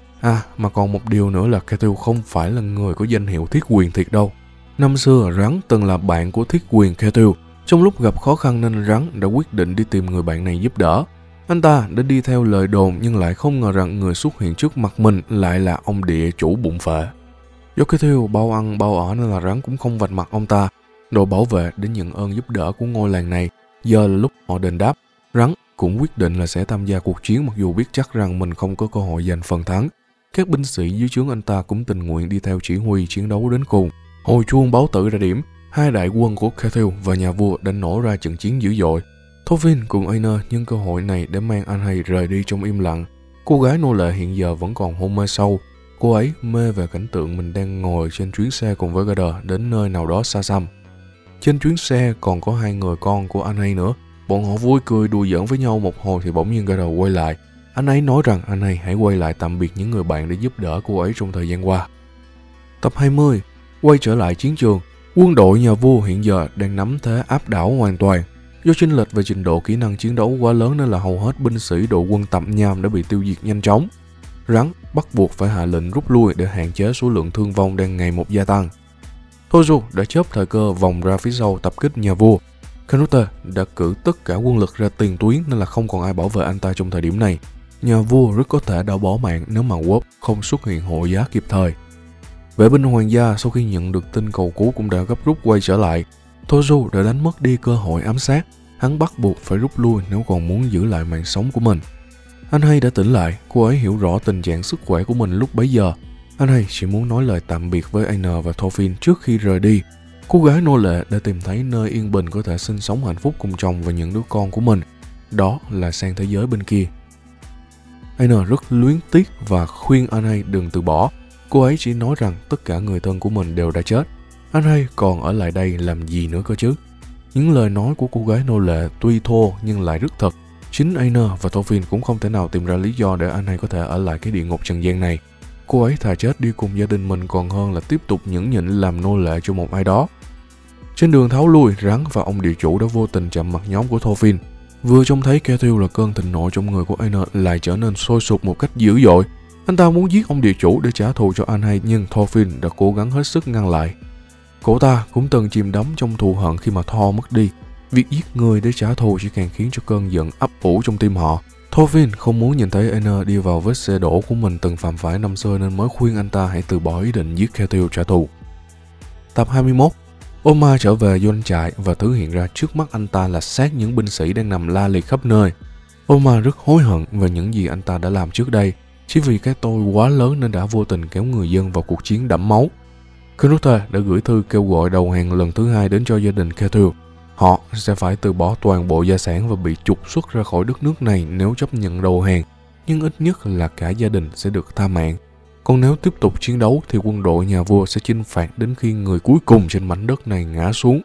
Mà còn một điều nữa là Ketil không phải là người có danh hiệu thiết quyền thiệt đâu. Năm xưa Rắn từng là bạn của thiết quyền Ketil. Trong lúc gặp khó khăn nên Rắn đã quyết định đi tìm người bạn này giúp đỡ. Anh ta đã đi theo lời đồn nhưng lại không ngờ rằng người xuất hiện trước mặt mình lại là ông địa chủ bụng phệ. Do Ketil bao ăn bao ở nên là Rắn cũng không vạch mặt ông ta. Đội bảo vệ đến nhận ơn giúp đỡ của ngôi làng này. Giờ là lúc họ đền đáp. Rắn cũng quyết định là sẽ tham gia cuộc chiến mặc dù biết chắc rằng mình không có cơ hội giành phần thắng. Các binh sĩ dưới trướng anh ta cũng tình nguyện đi theo chỉ huy chiến đấu đến cùng. Hồi chuông báo tử ra điểm, hai đại quân của Ketil và nhà vua đã nổ ra trận chiến dữ dội. Thorfinn cùng Einar nhân cơ hội này để mang Anhay rời đi trong im lặng. Cô gái nô lệ hiện giờ vẫn còn hôn mê sâu. Cô ấy mê về cảnh tượng mình đang ngồi trên chuyến xe cùng với Garder đến nơi nào đó xa xăm. Trên chuyến xe còn có 2 người con của Anhay nữa. Bọn họ vui cười đùa giỡn với nhau một hồi thì bỗng nhiên Garder quay lại. Anh ấy nói rằng Anhay hãy quay lại tạm biệt những người bạn để giúp đỡ cô ấy trong thời gian qua. Tập 20. Quay trở lại chiến trường. Quân đội nhà vua hiện giờ đang nắm thế áp đảo hoàn toàn. Do chênh lệch về trình độ kỹ năng chiến đấu quá lớn nên là hầu hết binh sĩ đội quân tạp nham đã bị tiêu diệt nhanh chóng. Rắn bắt buộc phải hạ lệnh rút lui để hạn chế số lượng thương vong đang ngày một gia tăng. Thozu đã chớp thời cơ vòng ra phía sau tập kích nhà vua. Canute đã cử tất cả quân lực ra tiền tuyến nên là không còn ai bảo vệ anh ta trong thời điểm này. Nhà vua rất có thể đã bỏ mạng nếu mà Wolf không xuất hiện hộ giá kịp thời. Vệ binh hoàng gia sau khi nhận được tin cầu cứu cũng đã gấp rút quay trở lại. Thozu đã đánh mất đi cơ hội ám sát. Hắn bắt buộc phải rút lui nếu còn muốn giữ lại mạng sống của mình. Anhay đã tỉnh lại, cô ấy hiểu rõ tình trạng sức khỏe của mình lúc bấy giờ. Anhay chỉ muốn nói lời tạm biệt với Einar và Thorfinn trước khi rời đi. Cô gái nô lệ đã tìm thấy nơi yên bình có thể sinh sống hạnh phúc cùng chồng và những đứa con của mình. đó là sang thế giới bên kia. Aina rất luyến tiếc và khuyên Anhay đừng từ bỏ. Cô ấy chỉ nói rằng tất cả người thân của mình đều đã chết. Anhay còn ở lại đây làm gì nữa cơ chứ? Những lời nói của cô gái nô lệ tuy thô nhưng lại rất thật. Chính Aina và Thorfinn cũng không thể nào tìm ra lý do để Anhay có thể ở lại cái địa ngục trần gian này. Cô ấy thà chết đi cùng gia đình mình còn hơn là tiếp tục nhẫn nhịn làm nô lệ cho một ai đó. Trên đường tháo lui, Rắn và ông địa chủ đã vô tình chạm mặt nhóm của Thorfinn. Vừa trông thấy Ketil là cơn thịnh nộ trong người của Aina lại trở nên sôi sục một cách dữ dội. Anh ta muốn giết ông địa chủ để trả thù cho Anhay nhưng Thorfinn đã cố gắng hết sức ngăn lại. Cậu ta cũng từng chìm đắm trong thù hận khi mà Thor mất đi. Việc giết người để trả thù chỉ càng khiến cho cơn giận ấp ủ trong tim họ. Thorfinn không muốn nhìn thấy Aina đi vào vết xe đổ của mình từng phạm phải năm xưa nên mới khuyên anh ta hãy từ bỏ ý định giết Ketil trả thù. Tập 21. Oma trở về doanh trại và thứ hiện ra trước mắt anh ta là xác những binh sĩ đang nằm la liệt khắp nơi. Oma rất hối hận về những gì anh ta đã làm trước đây. Chỉ vì cái tôi quá lớn nên đã vô tình kéo người dân vào cuộc chiến đẫm máu. Knute đã gửi thư kêu gọi đầu hàng lần thứ hai đến cho gia đình Ketil. Họ sẽ phải từ bỏ toàn bộ gia sản và bị trục xuất ra khỏi đất nước này nếu chấp nhận đầu hàng, nhưng ít nhất là cả gia đình sẽ được tha mạng. Còn nếu tiếp tục chiến đấu thì quân đội nhà vua sẽ chinh phạt đến khi người cuối cùng trên mảnh đất này ngã xuống.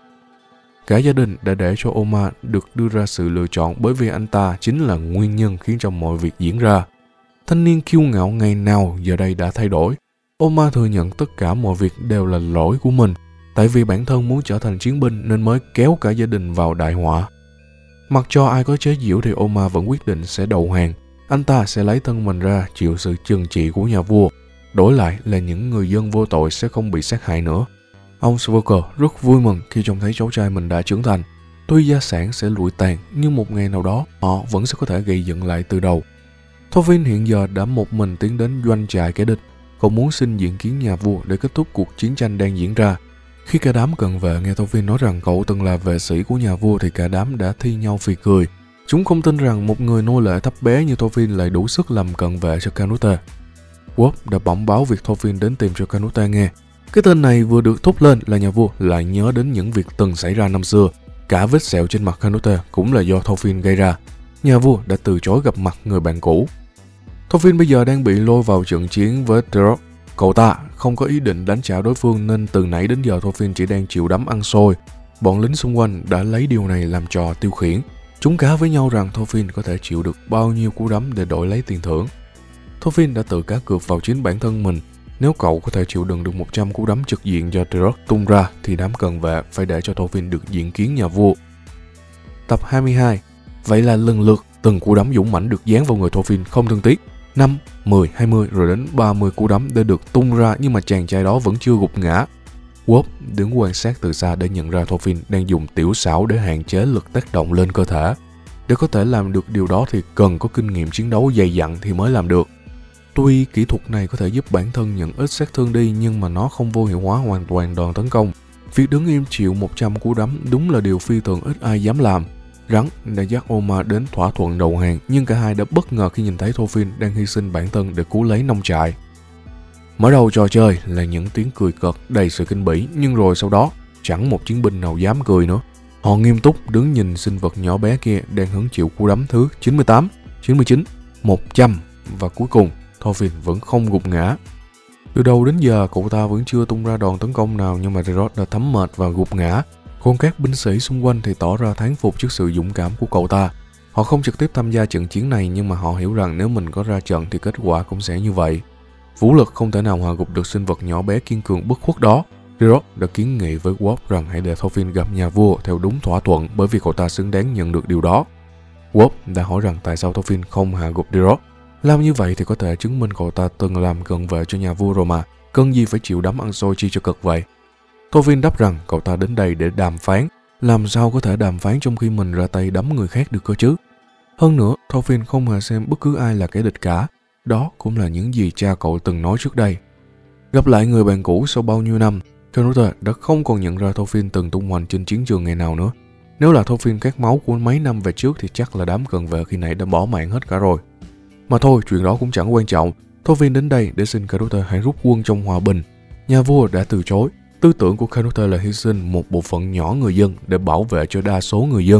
Cả gia đình đã để cho Oma được đưa ra sự lựa chọn bởi vì anh ta chính là nguyên nhân khiến cho mọi việc diễn ra. Thanh niên kiêu ngạo ngày nào giờ đây đã thay đổi. Oma thừa nhận tất cả mọi việc đều là lỗi của mình, tại vì bản thân muốn trở thành chiến binh nên mới kéo cả gia đình vào đại họa. Mặc cho ai có chế giễu thì Oma vẫn quyết định sẽ đầu hàng. Anh ta sẽ lấy thân mình ra chịu sự trừng trị của nhà vua. Đổi lại là những người dân vô tội sẽ không bị sát hại nữa. Ông Svorker rất vui mừng khi trông thấy cháu trai mình đã trưởng thành. Tuy gia sản sẽ lụi tàn, nhưng một ngày nào đó họ vẫn sẽ có thể gây dựng lại từ đầu. Thorfinn hiện giờ đã một mình tiến đến doanh trại kẻ địch. Cậu muốn xin diện kiến nhà vua để kết thúc cuộc chiến tranh đang diễn ra. Khi cả đám cận vệ nghe Thorfinn nói rằng cậu từng là vệ sĩ của nhà vua thì cả đám đã thi nhau phì cười. Chúng không tin rằng một người nô lệ thấp bé như Thorfinn lại đủ sức làm cận vệ cho Canute. Wob đã bẩm báo việc Thorfinn đến tìm cho Canute nghe. Cái tên này vừa được thốt lên là nhà vua lại nhớ đến những việc từng xảy ra năm xưa. Cả vết sẹo trên mặt Canute cũng là do Thorfinn gây ra. Nhà vua đã từ chối gặp mặt người bạn cũ. Thorfinn bây giờ đang bị lôi vào trận chiến với Trog. Cậu ta không có ý định đánh trả đối phương nên từ nãy đến giờ Thorfinn chỉ đang chịu đấm ăn xôi. Bọn lính xung quanh đã lấy điều này làm trò tiêu khiển. Chúng cá với nhau rằng Thorfinn có thể chịu được bao nhiêu cú đấm để đổi lấy tiền thưởng. Thorfinn đã tự cá cược vào chính bản thân mình. Nếu cậu có thể chịu đựng được 100 cú đấm trực diện do Trog tung ra thì đám cận vệ phải để cho Thorfinn được diện kiến nhà vua. Tập 22. Vậy là lần lượt từng cú đấm dũng mãnh được dán vào người Thorfinn không thương tiếc. 5, 10, 20 rồi đến 30 cú đấm đã được tung ra nhưng mà chàng trai đó vẫn chưa gục ngã. Wob đứng quan sát từ xa để nhận ra Thorfinn đang dùng tiểu xảo để hạn chế lực tác động lên cơ thể. Để có thể làm được điều đó thì cần có kinh nghiệm chiến đấu dày dặn thì mới làm được. Tuy kỹ thuật này có thể giúp bản thân nhận ít sát thương đi nhưng mà nó không vô hiệu hóa hoàn toàn đòn tấn công. Việc đứng im chịu 100 cú đấm đúng là điều phi thường ít ai dám làm. Rắn đã dắt Oma đến thỏa thuận đầu hàng nhưng cả hai đã bất ngờ khi nhìn thấy Thorfinn đang hy sinh bản thân để cứu lấy nông trại. Mở đầu trò chơi là những tiếng cười cợt đầy sự kinh bỉ nhưng rồi sau đó chẳng một chiến binh nào dám cười nữa. Họ nghiêm túc đứng nhìn sinh vật nhỏ bé kia đang hứng chịu cú đấm thứ 98, 99, 100 và cuối cùng Thorfinn vẫn không gục ngã. Từ đầu đến giờ cậu ta vẫn chưa tung ra đòn tấn công nào nhưng mà Geralt đã thấm mệt và gục ngã. Còn các binh sĩ xung quanh thì tỏ ra thán phục trước sự dũng cảm của cậu ta. Họ không trực tiếp tham gia trận chiến này nhưng mà họ hiểu rằng nếu mình có ra trận thì kết quả cũng sẽ như vậy. Vũ lực không thể nào hạ gục được sinh vật nhỏ bé kiên cường bất khuất đó. Geralt đã kiến nghị với Wob rằng hãy để Thorfinn gặp nhà vua theo đúng thỏa thuận bởi vì cậu ta xứng đáng nhận được điều đó. Wob đã hỏi rằng tại sao Thorfinn không hạ gục Geralt. Làm như vậy thì có thể chứng minh cậu ta từng làm cận vệ cho nhà vua rồi mà, cần gì phải chịu đấm ăn xôi chi cho cực vậy. Thorfinn đáp rằng cậu ta đến đây để đàm phán, làm sao có thể đàm phán trong khi mình ra tay đấm người khác được cơ chứ. Hơn nữa, Thorfinn không hề xem bất cứ ai là kẻ địch cả, đó cũng là những gì cha cậu từng nói trước đây. Gặp lại người bạn cũ sau bao nhiêu năm, Canute đã không còn nhận ra Thorfinn từng tung hoành trên chiến trường ngày nào nữa. Nếu là Thorfinn khát máu của mấy năm về trước thì chắc là đám cận vệ khi nãy đã bỏ mạng hết cả rồi. Mà thôi, chuyện đó cũng chẳng quan trọng. Thorfinn đến đây để xin Canute hãy rút quân trong hòa bình. Nhà vua đã từ chối. Tư tưởng của Canute là hy sinh một bộ phận nhỏ người dân để bảo vệ cho đa số người dân.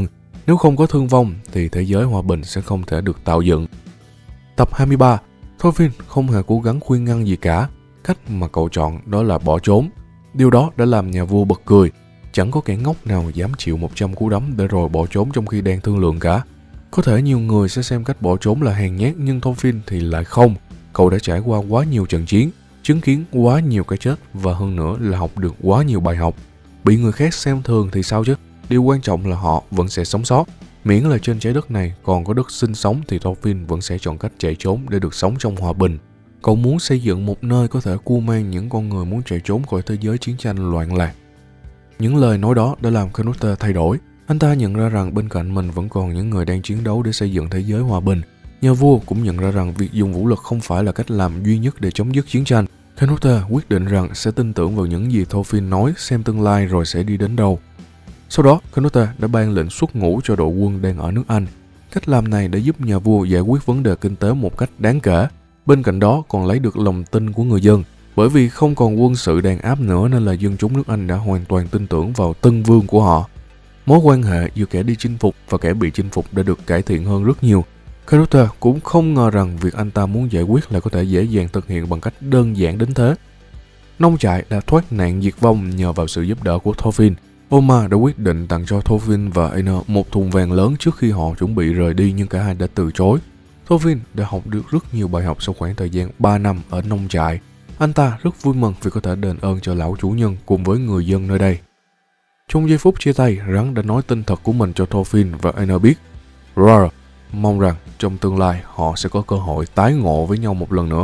Nếu không có thương vong thì thế giới hòa bình sẽ không thể được tạo dựng. Tập 23, Thorfinn không hề cố gắng khuyên ngăn gì cả. Cách mà cậu chọn đó là bỏ trốn. Điều đó đã làm nhà vua bật cười. Chẳng có kẻ ngốc nào dám chịu 100 cú đấm để rồi bỏ trốn trong khi đang thương lượng cả. Có thể nhiều người sẽ xem cách bỏ trốn là hèn nhát, nhưng Thorfinn thì lại không. Cậu đã trải qua quá nhiều trận chiến, chứng kiến quá nhiều cái chết và hơn nữa là học được quá nhiều bài học. Bị người khác xem thường thì sao chứ? Điều quan trọng là họ vẫn sẽ sống sót. Miễn là trên trái đất này còn có đất sinh sống thì Thorfinn vẫn sẽ chọn cách chạy trốn để được sống trong hòa bình. Cậu muốn xây dựng một nơi có thể cưu mang những con người muốn chạy trốn khỏi thế giới chiến tranh loạn lạc. Những lời nói đó đã làm Knut thay đổi. Anh ta nhận ra rằng bên cạnh mình vẫn còn những người đang chiến đấu để xây dựng thế giới hòa bình. Nhà vua cũng nhận ra rằng việc dùng vũ lực không phải là cách làm duy nhất để chấm dứt chiến tranh. Knut quyết định rằng sẽ tin tưởng vào những gì Thorfinn nói, xem tương lai rồi sẽ đi đến đâu. Sau đó, Knut đã ban lệnh xuất ngũ cho đội quân đang ở nước Anh. Cách làm này đã giúp nhà vua giải quyết vấn đề kinh tế một cách đáng kể. Bên cạnh đó còn lấy được lòng tin của người dân. Bởi vì không còn quân sự đàn áp nữa nên là dân chúng nước Anh đã hoàn toàn tin tưởng vào tân vương của họ. Mối quan hệ giữa kẻ đi chinh phục và kẻ bị chinh phục đã được cải thiện hơn rất nhiều. Knut cũng không ngờ rằng việc anh ta muốn giải quyết lại có thể dễ dàng thực hiện bằng cách đơn giản đến thế. Nông trại đã thoát nạn diệt vong nhờ vào sự giúp đỡ của Thorfinn. Oma đã quyết định tặng cho Thorfinn và Einar một thùng vàng lớn trước khi họ chuẩn bị rời đi, nhưng cả hai đã từ chối. Thorfinn đã học được rất nhiều bài học sau khoảng thời gian 3 năm ở nông trại. Anh ta rất vui mừng vì có thể đền ơn cho lão chủ nhân cùng với người dân nơi đây. Trong giây phút chia tay, rắn đã nói tên thật của mình cho Thorfinn và Einar biết. Rar mong rằng trong tương lai họ sẽ có cơ hội tái ngộ với nhau một lần nữa.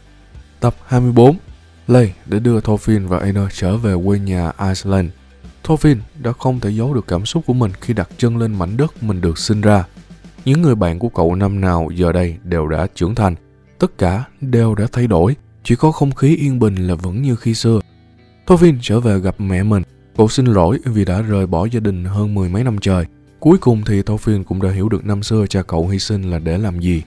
Tập 24, Leif đã đưa Thorfinn và Einar trở về quê nhà Iceland. Thorfinn đã không thể giấu được cảm xúc của mình khi đặt chân lên mảnh đất mình được sinh ra. Những người bạn của cậu năm nào giờ đây đều đã trưởng thành, tất cả đều đã thay đổi, chỉ có không khí yên bình là vẫn như khi xưa. Thorfinn trở về gặp mẹ mình, cậu xin lỗi vì đã rời bỏ gia đình hơn 10 mấy năm trời. Cuối cùng thì Thorfinn cũng đã hiểu được năm xưa cha cậu hy sinh là để làm gì.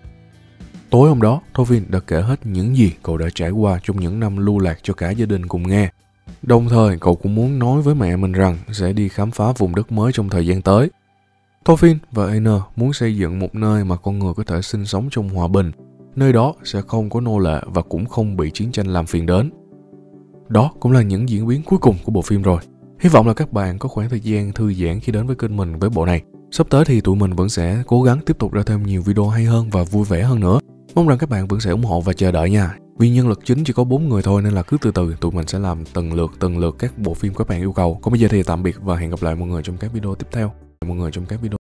Tối hôm đó, Thorfinn đã kể hết những gì cậu đã trải qua trong những năm lưu lạc cho cả gia đình cùng nghe. Đồng thời, cậu cũng muốn nói với mẹ mình rằng sẽ đi khám phá vùng đất mới trong thời gian tới. Thorfinn và Einar muốn xây dựng một nơi mà con người có thể sinh sống trong hòa bình. Nơi đó sẽ không có nô lệ và cũng không bị chiến tranh làm phiền đến. Đó cũng là những diễn biến cuối cùng của bộ phim rồi. Hy vọng là các bạn có khoảng thời gian thư giãn khi đến với kênh mình với bộ này. Sắp tới thì tụi mình vẫn sẽ cố gắng tiếp tục ra thêm nhiều video hay hơn và vui vẻ hơn nữa. Mong rằng các bạn vẫn sẽ ủng hộ và chờ đợi nha. Vì nhân lực chính chỉ có 4 người thôi nên là cứ từ từ tụi mình sẽ làm từng lượt các bộ phim các bạn yêu cầu. Còn bây giờ thì tạm biệt và hẹn gặp lại mọi người trong các video tiếp theo.